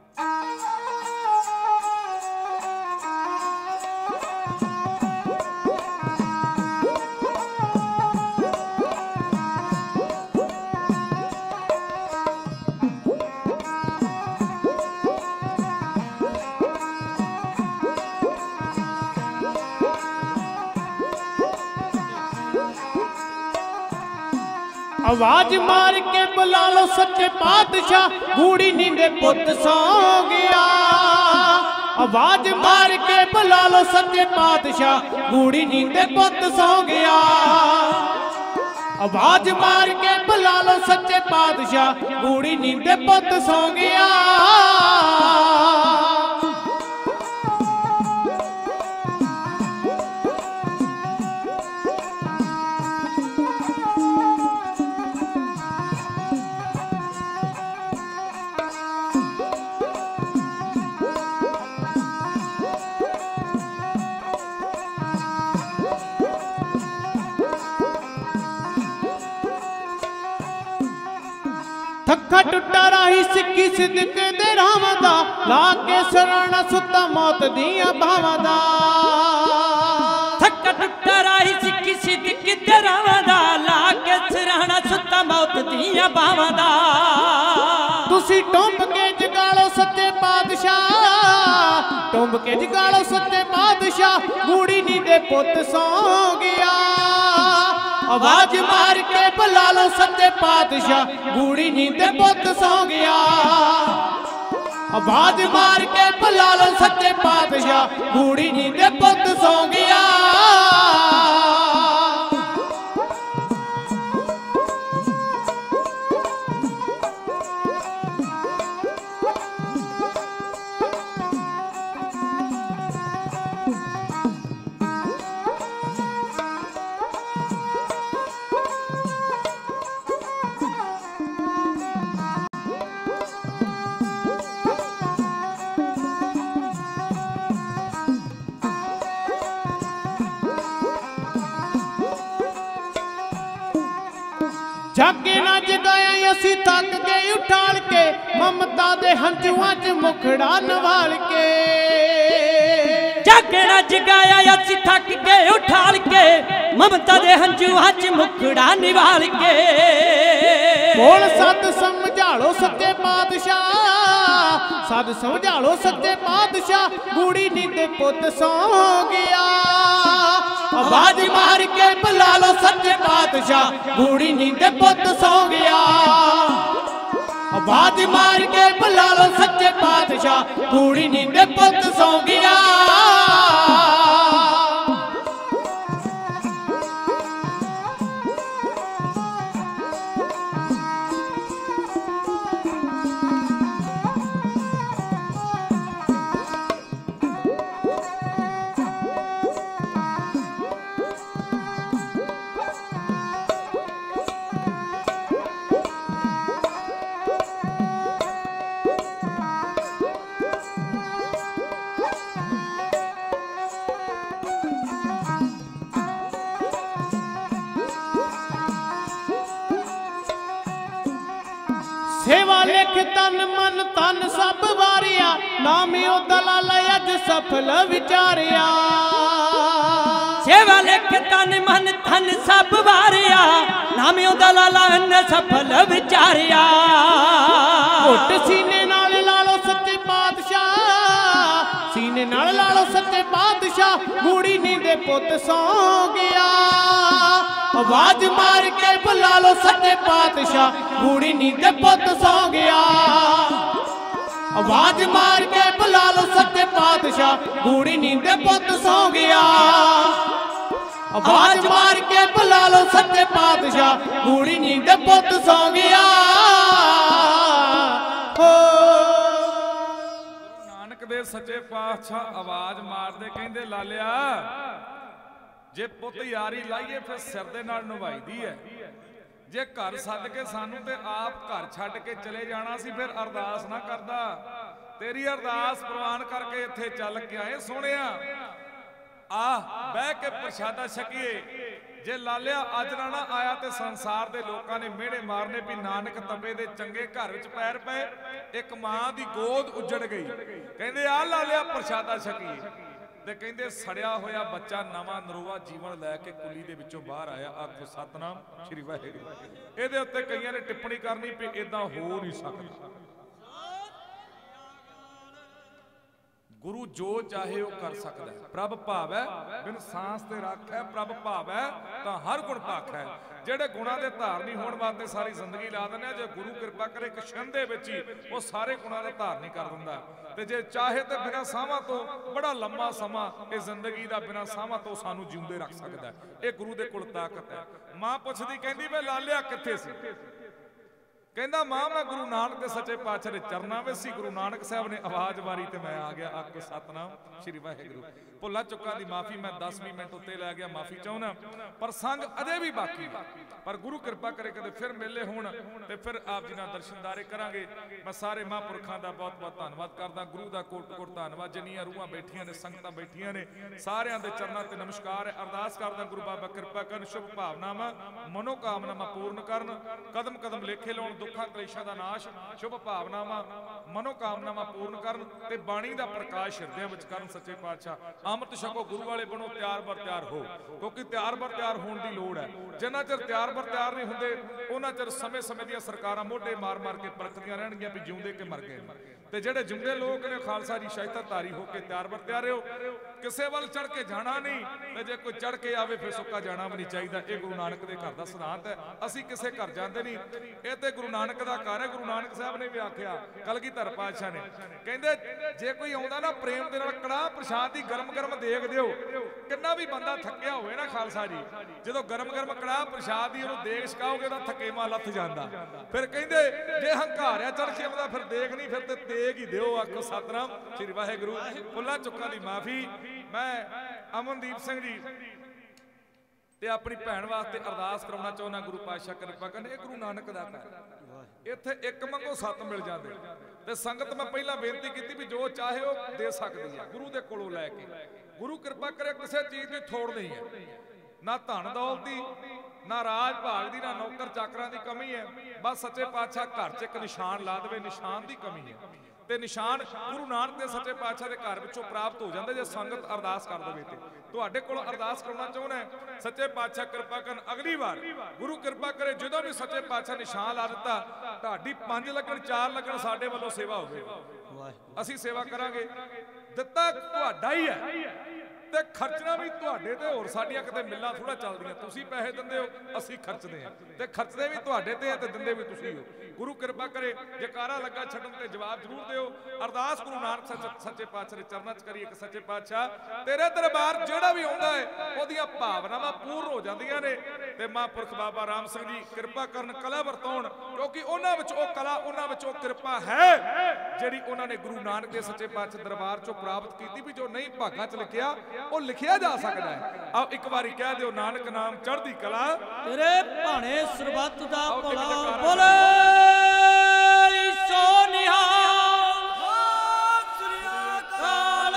आवाज मार के बुला लो सच्चे पातशाह गूढ़ी नींदे पुत सौ गया आवाज मार के बुला लो सच्चे पातशाह गूढ़ी नींदे पुत सौ गया आवाज मार के बुला लो सच्चे पातशाह, गूढ़ी नींदे पुत सौ गया। थक्का टुटा राही सिक्की सिद्दक दे राम दा, ला के सराणा सुता मौत दिया भावां दा। थक्का टुटा राही सिक्की सिद्दक दे राम दा, ला के सराणा सुता मौत दिया भावां दा। तुसी टुंब के जगालो सच्चे पातशाह, टुंब के जगालो सच्चे पातशाह, गूढ़ी नींदे पुत सौ गया। आवाज मार के बुला लो सच्चे पातशाह, गूढ़ी नींदे पुत सौ गया। आवाज मार के बुला लो सच्चे पातशाह, गूढ़ी नींदे पुत सौ गया। जाके ना जगाया असी थक गए उठाल के, ममता दे हंजुआं च मुखड़ा नवाल के। जाके ना जगाया असी थक गए उठाल के, ममता दे हंजुआं च मुखड़ा निवाल के। बोल सद समझालो सच्चे पातशाह, सद समझालो सच्चे पातशाह, गूढ़ी नींदे पुत सौ गया। आवाज मार के बुला लो सच्चे पातशाह, गूढ़ी नींदे पुत सौ गया। आवाज मार के बुला लो सच्चे पातशाह, गूढ़ी नींदे पुत सौ गया। सेवा लिख तन मन तन सब वारिया, नामियो दलाल अज सफल विचारिया। सेवा लिख तन मन धन सब वारिया, नामियो दलाल ने सफल विचारिया। घुट सीने नाल ला लो सच्चे पातशाह, सीने नाल ला लो सच्चे पातशाह, गूढ़ी नींदे पुत सौ गया। आवाज मार के बुला लो सच्चे पातशाह, गूढ़ी नींदे पुत सौ गया। आवाज मार के बुला लो सच्चे पातशाह, गूढ़ी नींदे पुत सौ गया। आवाज मार के बुला लो सच्चे पातशाह, गूढ़ी नींदे पुत सौ गया। नानक देव सच्चे पातशाह आवाज मारदे कहंदे लालिया, जे पुत यारी लाइए फिर सिर दे नाल निभाईदी है। जे घर सद के सानू ते आप घर छड्ड के चले जाना सी, फिर अरदास ना करदा। तेरी अरदास प्रवान करके इत्थे चल के आए सोहणिया, आ बह के प्रशादा छकीए। जे लालिया अज ना आया ते संसार दे लोकां ने मेहणे मारने भी नानक तपे दे चंगे घर विच पैर पए, एक मां दी गोद उजड़ गई। कहंदे आ लालिया प्रशादा छकीए, ते कहंदे सड़िया होया बच्चा नवा नरोवा जीवन लैके कुली दे विचों बाहर आया। आखो सतनाम श्री वाहिगुरू। इहदे उत्ते कईयां ने टिप्पणी करनी भी इदां हो नहीं सकदा। ਗੁਰੂ ਜੋ ਚਾਹੇ ਉਹ ਕਰ ਸਕਦਾ ਹੈ। ਪ੍ਰਭ ਭਾਵੈ ਬਿਨ ਸਾਂਸ ਤੇ ਰੱਖੈ, ਪ੍ਰਭ ਭਾਵੈ ਤਾਂ ਹਰ ਗੁਣ ਭਾਖੈ। ਜਿਹੜੇ ਗੁਣਾਂ ਦੇ ਧਾਰਨੀ ਹੋਣ ਵਾਸਤੇ ਸਾਰੀ ਜ਼ਿੰਦਗੀ ਲਾ ਦਿੰਦੇ ਆ, ਜੇ ਗੁਰੂ ਕਿਰਪਾ ਕਰੇ ਇੱਕ ਛਿਣ ਦੇ ਵਿੱਚ ਹੀ ਉਹ ਸਾਰੇ ਗੁਣਾਂ ਦਾ ਧਾਰਨੀ ਕਰ ਦਿੰਦਾ। ਤੇ ਜੇ ਚਾਹੇ ਤੇ ਬਿਨਾਂ ਸਾਹਾਂ ਤੋਂ ਬੜਾ ਲੰਮਾ ਸਮਾਂ ਇਹ ਜ਼ਿੰਦਗੀ ਦਾ ਬਿਨਾਂ ਸਾਹਾਂ ਤੋਂ ਸਾਨੂੰ ਜਿਉਂਦੇ ਰੱਖ ਸਕਦਾ। ਇਹ ਗੁਰੂ ਦੇ ਕੋਲ ਤਾਕਤ ਹੈ। ਮਾਂ ਪੁੱਛਦੀ, ਕਹਿੰਦੀ ਵੇ ਲਾਲਿਆ ਕਿੱਥੇ ਸੀ? ਕਹਿੰਦਾ ਮਾਂ ਮੈਂ ਗੁਰੂ ਨਾਨਕ ਦੇ ਸੱਚੇ ਪਾਤਸ਼ਾਹ ਦੇ ਚਰਨਾਂ ਵਿੱਚ ਸੀ। ਗੁਰੂ ਨਾਨਕ ਸਾਹਿਬ ਨੇ ਆਵਾਜ਼ ਮਾਰੀ ਤੇ ਮੈਂ ਆ ਗਿਆ। ਆਖੋ ਸਤਨਾਮ ਸ਼੍ਰੀ ਵਾਹਿਗੁਰੂ। ਭੁੱਲਾਂ ਚੁੱਕਾਂ ਦੀ ਮਾਫੀ, ਮੈਂ 10-20 ਮਿੰਟ ਉੱਤੇ ਲੈ ਗਿਆ, ਮਾਫੀ ਚਾਹੁੰਦਾ। ਪਰ ਸੰਗ ਅਜੇ ਵੀ ਬਾਕੀ, ਪਰ ਗੁਰੂ ਕਿਰਪਾ ਕਰੇ ਕਦੇ ਫਿਰ ਮੇਲੇ ਹੋਣ ਤੇ ਫਿਰ ਆਪ ਜੀ ਨਾਲ ਦਰਸ਼ਨਦਾਰੇ ਕਰਾਂਗੇ। ਮੈਂ ਸਾਰੇ ਮਹਾਂਪੁਰਖਾਂ ਦਾ ਬਹੁਤ ਬਹੁਤ ਧੰਨਵਾਦ ਕਰਦਾ। ਗੁਰੂ ਦਾ ਕੋਟ-ਕੋਟ ਧੰਨਵਾਦ। ਜਿੰਨੀਆਂ ਰੂਹਾਂ ਬੈਠੀਆਂ ਨੇ, ਸੰਗਤਾਂ ਬੈਠੀਆਂ ਨੇ, ਸਾਰਿਆਂ ਦੇ ਚਰਨਾਂ ਤੇ ਨਮਸਕਾਰ ਹੈ। ਅਰਦਾਸ ਕਰਦਾ ਗੁਰੂ ਬਾਬਾ ਕਿਰਪਾ ਕਰਨ, ਸ਼ੁਭ ਭਾਵਨਾਵਾਂ ਮਨੋਕਾਮਨਾਵਾਂ ਪੂਰਨ ਕਰਨ, ਕਦਮ ਕਦਮ ਲੇਖੇ ਲਾਉਣ, ਦੁੱਖਾਂ ਕਲੇਸ਼ਾਂ ਦਾ ਨਾਸ਼, ਸ਼ੁਭ ਭਾਵਨਾਵਾਂ ਮਨੋਕਾਮਨਾਵਾਂ ਪੂਰਨ ਕਰਨ ਤੇ ਬਾਣੀ ਦਾ ਪ੍ਰਕਾਸ਼ ਹਿਰਦਿਆਂ ਵਿੱਚ ਕਰਨ। ਸੱਚੇ ਪਾਤਸ਼ਾਹ ਅੰਮ੍ਰਿਤ ਛਕੋ, ਗੁਰੂ ਵਾਲੇ ਬਣੋ, ਤਿਆਰ ਬਰ ਤਿਆਰ ਹੋ, ਕਿਉਂਕਿ ਤਿਆਰ ਬਰ ਤਿਆਰ ਹੋਣ ਦੀ ਲੋੜ ਹੈ। ਜਿੰਨਾ ਚਿਰ ਤਿਆਰ ਬਰ ਤਿਆਰ ਨਹੀਂ ਹੁੰਦੇ ਉਹਨਾਂ ਚਿਰ ਸਮੇਂ ਸਮੇਂ ਦੀਆਂ ਸਰਕਾਰਾਂ ਮੋਢੇ ਮਾਰ ਮਾਰ ਕੇ ਪਰਖਦੀਆਂ ਰਹਿਣਗੀਆਂ ਵੀ ਜਿਉਂਦੇ ਕਿ ਮਰ ਗਏ। ਤੇ ਜਿਹੜੇ ਜਿਉਂਦੇ ਲੋਕ ਨੇ ਖਾਲਸਾ ਜੀ ਸ਼ਾਇਤਾਧਾਰੀ ਹੋ ਕੇ ਤਿਆਰ ਬਰ ਤਿਆਰ ਹੋ। ਕਿਸੇ ਵੱਲ ਚੜ ਕੇ ਜਾਣਾ ਨਹੀਂ, ਤੇ ਜੇ ਕੋਈ ਚੜ ਕੇ ਆਵੇ ਫਿਰ ਸੁੱਕਾ ਜਾਣਾ ਵੀ ਨਹੀਂ ਚਾਹੀਦਾ। ਇਹ ਗੁਰੂ ਨਾਨਕ ਦੇ ਘਰ ਦਾ ਸਿਧਾਂਤ ਹੈ। ਅਸੀਂ ਕਿਸੇ ਘਰ ਜਾਂਦੇ ਨਹੀਂ, ਇਹ ਤੇ ਗੁਰੂ ਨਾਨਕ ਦਾ ਘਰ ਹੈ। ਗੁਰੂ ਨਾਨਕ ਸਾਹਿਬ ਨੇ ਵੀ ਆਖਿਆ, ਕਲਗੀਧਰ ਪਾਤਸ਼ਾਹ ਨੇ, ਕਹਿੰਦੇ ਜੇ ਕੋਈ ਆਉਂਦਾ ਨਾ ਪ੍ਰੇਮ ਦੇ ਨਾਲ ਕੜਾਹ ਪ੍ਰਸ਼ਾਦ ਦੀ ਗਰਮ ਗਰਮ ਦੇਗ ਦਿਓ। ਕਿੰਨਾ ਵੀ ਬੰਦਾ ਥੱਕਿਆ ਹੋਵੇ ਨਾ ਖਾਲਸਾ ਜੀ, ਜਦੋਂ ਗਰਮ ਗਰਮ ਕੜਾਹ ਪ੍ਰਸ਼ਾਦ ਦੀ ਉਹਨੂੰ ਦੇਗ ਛਕਾਓਗੇ ਤਾਂ ਥਕੇਵਾਂ ਲੱਥ ਜਾਂਦਾ। ਫਿਰ ਕਹਿੰਦੇ ਜੇ ਹੰਕਾਰਿਆ ਚੜ ਕੇ ਆਉਂਦਾ ਫਿਰ ਦੇਗ ਨਹੀਂ, ਫਿਰ ਤੇ ਦੇਗ ਹੀ ਦਿਓ। ਆਖੋ ਸਤਨਾਮ ਸ਼੍ਰੀ ਵਾਹਿਗੁਰੂ। ਭੁੱਲਾਂ ਚੁੱਕਾਂ ਦੀ ਮਾਫੀ। ਮੈਂ ਅਮਨਦੀਪ ਸਿੰਘ ਜੀ ਤੇ ਆਪਣੀ ਭੈਣ ਵਾਸਤੇ ਅਰਦਾਸ ਕਰਾਉਣਾ ਚਾਹੁੰਦਾ। ਗੁਰੂ ਪਾਤਸ਼ਾਹ ਕਿਰਪਾ ਕਰਨ। ਇਹ ਗੁਰੂ ਨਾਨਕ ਦਾ ਘਰ, ਇੱਥੇ ਇੱਕ ਮੰਗੋ 7 ਮਿਲ ਜਾਂਦੇ। ਤੇ ਸੰਗਤ ਮੈਂ ਪਹਿਲਾਂ ਬੇਨਤੀ ਕੀਤੀ ਵੀ ਜੋ ਚਾਹੇ ਉਹ ਦੇ ਸਕਦੀ ਹੈ ਗੁਰੂ ਦੇ ਕੋਲੋਂ ਲੈ ਕੇ। ਗੁਰੂ ਕਿਰਪਾ ਕਰੇ ਕਿਸੇ ਚੀਜ਼ ਦੀ ਥੋੜ ਨਹੀਂ ਹੈ, ਨਾ ਧਨ ਦੌਲਤ ਦੀ, ਨਾ ਰਾਜ ਭਾਗ ਦੀ, ਨਾ ਨੌਕਰ ਚਾਕਰਾਂ ਦੀ ਕਮੀ ਹੈ। ਬਸ ਸੱਚੇ ਪਾਤਸ਼ਾਹ ਘਰ 'ਚ ਇੱਕ ਨਿਸ਼ਾਨ ਲਾ ਦੇਵੇ, ਨਿਸ਼ਾਨ ਦੀ ਕਮੀ ਹੈ। ਤੇ ਨਿਸ਼ਾਨ ਗੁਰੂ ਨਾਨਕ ਦੇ ਸੱਚੇ ਪਾਤਸ਼ਾਹ ਦੇ ਘਰ ਵਿੱਚੋਂ ਪ੍ਰਾਪਤ ਹੋ ਜਾਂਦੇ ਜੇ ਸੰਗਤ ਅਰਦਾਸ ਕਰ ਦੇਵੇ। ਤੇ ਤੁਹਾਡੇ ਕੋਲ ਅਰਦਾਸ ਕਰਨਾ ਚਾਹੁੰਦਾ, ਸੱਚੇ ਪਾਤਸ਼ਾਹ ਕਿਰਪਾ ਕਰਨ। ਅਗਲੀ ਵਾਰ ਗੁਰੂ ਕਿਰਪਾ ਕਰੇ ਜਦੋਂ ਵੀ ਸੱਚੇ ਪਾਤਸ਼ਾਹ ਨਿਸ਼ਾਨ ਲਾ ਦਿੱਤਾ, ਤੁਹਾਡੀ 5 ਲੱਗਣ 4 ਲੱਗਣ ਸਾਡੇ ਵੱਲੋਂ ਸੇਵਾ ਹੋਵੇਗੀ। ਅਸੀਂ ਸੇਵਾ ਕਰਾਂਗੇ। ਦਿੱਤਾ ਤੁਹਾਡਾ ਹੀ ਹੈ ਤੇ ਖਰਚਣਾ ਵੀ ਤੁਹਾਡੇ ਤੇ। ਹੋਰ ਸਾਡੀਆਂ ਕਿਤੇ ਮਿੱਲਾਂ ਥੋੜਾ ਚੱਲਦੀਆਂ। ਤੁਸੀਂ ਪੈਸੇ ਦਿੰਦੇ ਹੋ, ਅਸੀਂ ਖਰਚਦੇ ਹਾਂ, ਤੇ ਖਰਚਦੇ ਵੀ ਤੁਹਾਡੇ ਤੇ ਤੇ ਦਿੰਦੇ ਵੀ ਤੁਸੀਂ ਹੋ। ਗੁਰੂ ਕਿਰਪਾ ਕਰੇ ਜਕਾਰਾ ਲੱਗਾ ਛੱਡਣ ਤੇ ਜਵਾਬ ਜ਼ਰੂਰ ਦਿਓ। ਅਰਦਾਸ ਗੁਰੂ ਨਾਨਕ ਸੱਚੇ ਪਾਤਸ਼ਾਹ ਦੇ ਚਰਨਾਂ 'ਚ ਕਰੀਏ ਕਿ ਸੱਚੇ ਪਾਤਸ਼ਾਹ ਤੇਰੇ ਦਰਬਾਰ ਜਿਹੜਾ ਵੀ ਆਉਂਦਾ ਹੈ ਉਹਦੀਆਂ ਭਾਵਨਾਵਾਂ ਪੂਰਨ ਹੋ ਜਾਂਦੀਆਂ ਨੇ। ਤੇ ਮਹਾਂਪੁਰਖ ਬਾਬਾ ਰਾਮ ਸਿੰਘ ਜੀ ਕਿਰਪਾ ਕਰਨ, ਕਲਾ ਵਰਤਾਉਣ, ਕਿਉਂਕਿ ਉਹਨਾਂ ਵਿੱਚ ਉਹ ਕਲਾ, ਉਹਨਾਂ ਵਿੱਚ ਉਹ ਕਿਰਪਾ ਹੈ ਜਿਹੜੀ ਉਹਨਾਂ ਨੇ ਗੁਰੂ ਨਾਨਕ ਦੇ ਸੱਚੇ ਪਾਤਸ਼ਾਹ ਦਰਬਾਰ 'ਚੋਂ ਪ੍ਰਾਪਤ ਕੀਤੀ। ਵੀ ਜੋ ਨਹੀਂ ਭਾਗਾਂ 'ਚ ਲਿਖਿਆ ਉਹ ਲਿਖਿਆ ਜਾ ਸਕਦਾ ਹੈ। ਆਓ ਇੱਕ ਵਾਰੀ ਕਹਿ ਦਿਓ, ਨਾਨਕ ਨਾਮ ਚੜ੍ਹਦੀ ਕਲਾ, ਤੇਰੇ ਭਾਣੇ ਸਰਬੱਤ ਦਾ ਭਲਾ। ਬੋਲੇ ਸੋ ਨਿਹਾਲ, ਸ੍ਰੀ ਅਕਾਲ।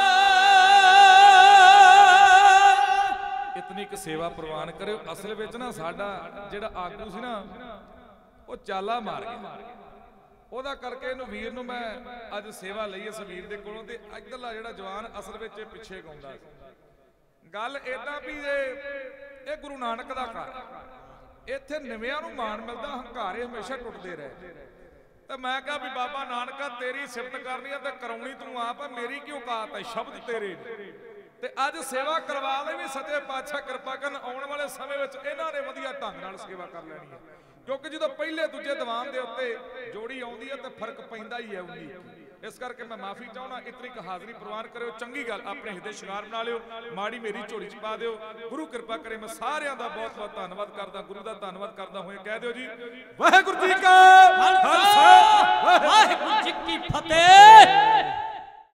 ਇਤਨੀ ਕੁ ਸੇਵਾ ਪ੍ਰਵਾਨ ਕਰਿਓ। ਅਸਲ ਵਿੱਚ ਨਾ ਸਾਡਾ ਜਿਹੜਾ ਆਗੂ ਸੀ ਨਾ ਉਹ ਚਾਲਾ ਮਾਰ ਗਿਆ। ਉਹਦਾ ਕਰਕੇ ਇਹਨੂੰ ਵੀਰ ਨੂੰ ਮੈਂ ਅੱਜ ਸੇਵਾ ਲਈ ਇਸ ਵੀਰ ਦੇ ਕੋਲੋਂ। ਤੇ ਇੱਧਰਲਾ ਜਿਹੜਾ ਜਵਾਨ ਅਸਲ ਵਿੱਚ ਇਹ ਪਿੱਛੇ ਗਾਉਂਦਾ ਸੀ। ਗੱਲ ਏਦਾਂ ਵੀ ਇਹ ਗੁਰੂ ਨਾਨਕ ਦਾ ਘਰ, ਇੱਥੇ ਨਵਿਆਂ ਨੂੰ ਮਾਣ ਮਿਲਦਾ, ਹੰਕਾਰੇ ਹਮੇਸ਼ਾ ਟੁੱਟਦੇ ਰਹੇ। ਤੇ ਮੈਂ ਕਿਹਾ ਵੀ ਬਾਬਾ ਨਾਨਕਾ ਤੇਰੀ ਸਿਫਤ ਕਰਨੀ ਆ ਤੇ ਕਰਾਉਣੀ ਤੂੰ ਆਪ ਆ, ਮੇਰੀ ਕੀ ਔਕਾਤ ਹੈ, ਸ਼ਬਦ ਤੇਰੇ ਨੇ। ਤੇ ਅੱਜ ਸੇਵਾ ਕਰਵਾ ਲਈ ਵੀ ਸੱਚੇ ਪਾਤਸ਼ਾਹ ਕਿਰਪਾ ਕਰਨ। ਆਉਣ ਵਾਲੇ ਸਮੇਂ ਵਿੱਚ ਇਹਨਾਂ ਨੇ ਵਧੀਆ ਢੰਗ ਨਾਲ ਸੇਵਾ ਕਰ ਲੈਣੀ ਹੈ, ਕਿਉਂਕਿ ਜਦੋਂ ਪਹਿਲੇ ਦੂਜੇ ਦੀਵਾਨ ਦੇ ਉੱਤੇ ਜੋੜੀ ਆਉਂਦੀ ਹੈ ਤੇ ਫਰਕ ਪੈਂਦਾ ਹੀ ਹੈ ਉਹਦੀ। ਇਸ ਕਰਕੇ ਮੈਂ ਮਾਫੀ ਚਾਹੁੰਦਾ। ਇਤਨੀ ਕੁ ਹਾਜ਼ਰੀ ਪ੍ਰਵਾਨ ਕਰਿਓ। ਚੰਗੀ ਗੱਲ ਆਪਣੇ ਹਿਰਦੇ ਸ਼ਿੰਗਾਰ ਬਣਾ ਲਿਓ, ਮਾੜੀ ਮੇਰੀ ਝੋਲੀ 'ਚ ਪਾ ਦਿਓ। ਗੁਰੂ ਕਿਰਪਾ ਕਰੇ। ਮੈਂ ਸਾਰਿਆਂ ਦਾ ਬਹੁਤ ਬਹੁਤ ਧੰਨਵਾਦ ਕਰਦਾ, ਗੁਰੂ ਦਾ ਧੰਨਵਾਦ ਕਰਦਾ ਹੋਏ ਕਹਿ ਦਿਓ ਜੀ ਵਾਹਿਗੁਰੂ ਜੀ ਕਾ ਖਾਲਸਾ, ਵਾਹਿਗੁਰੂ ਜੀ ਕੀ ਫਤਿਹ।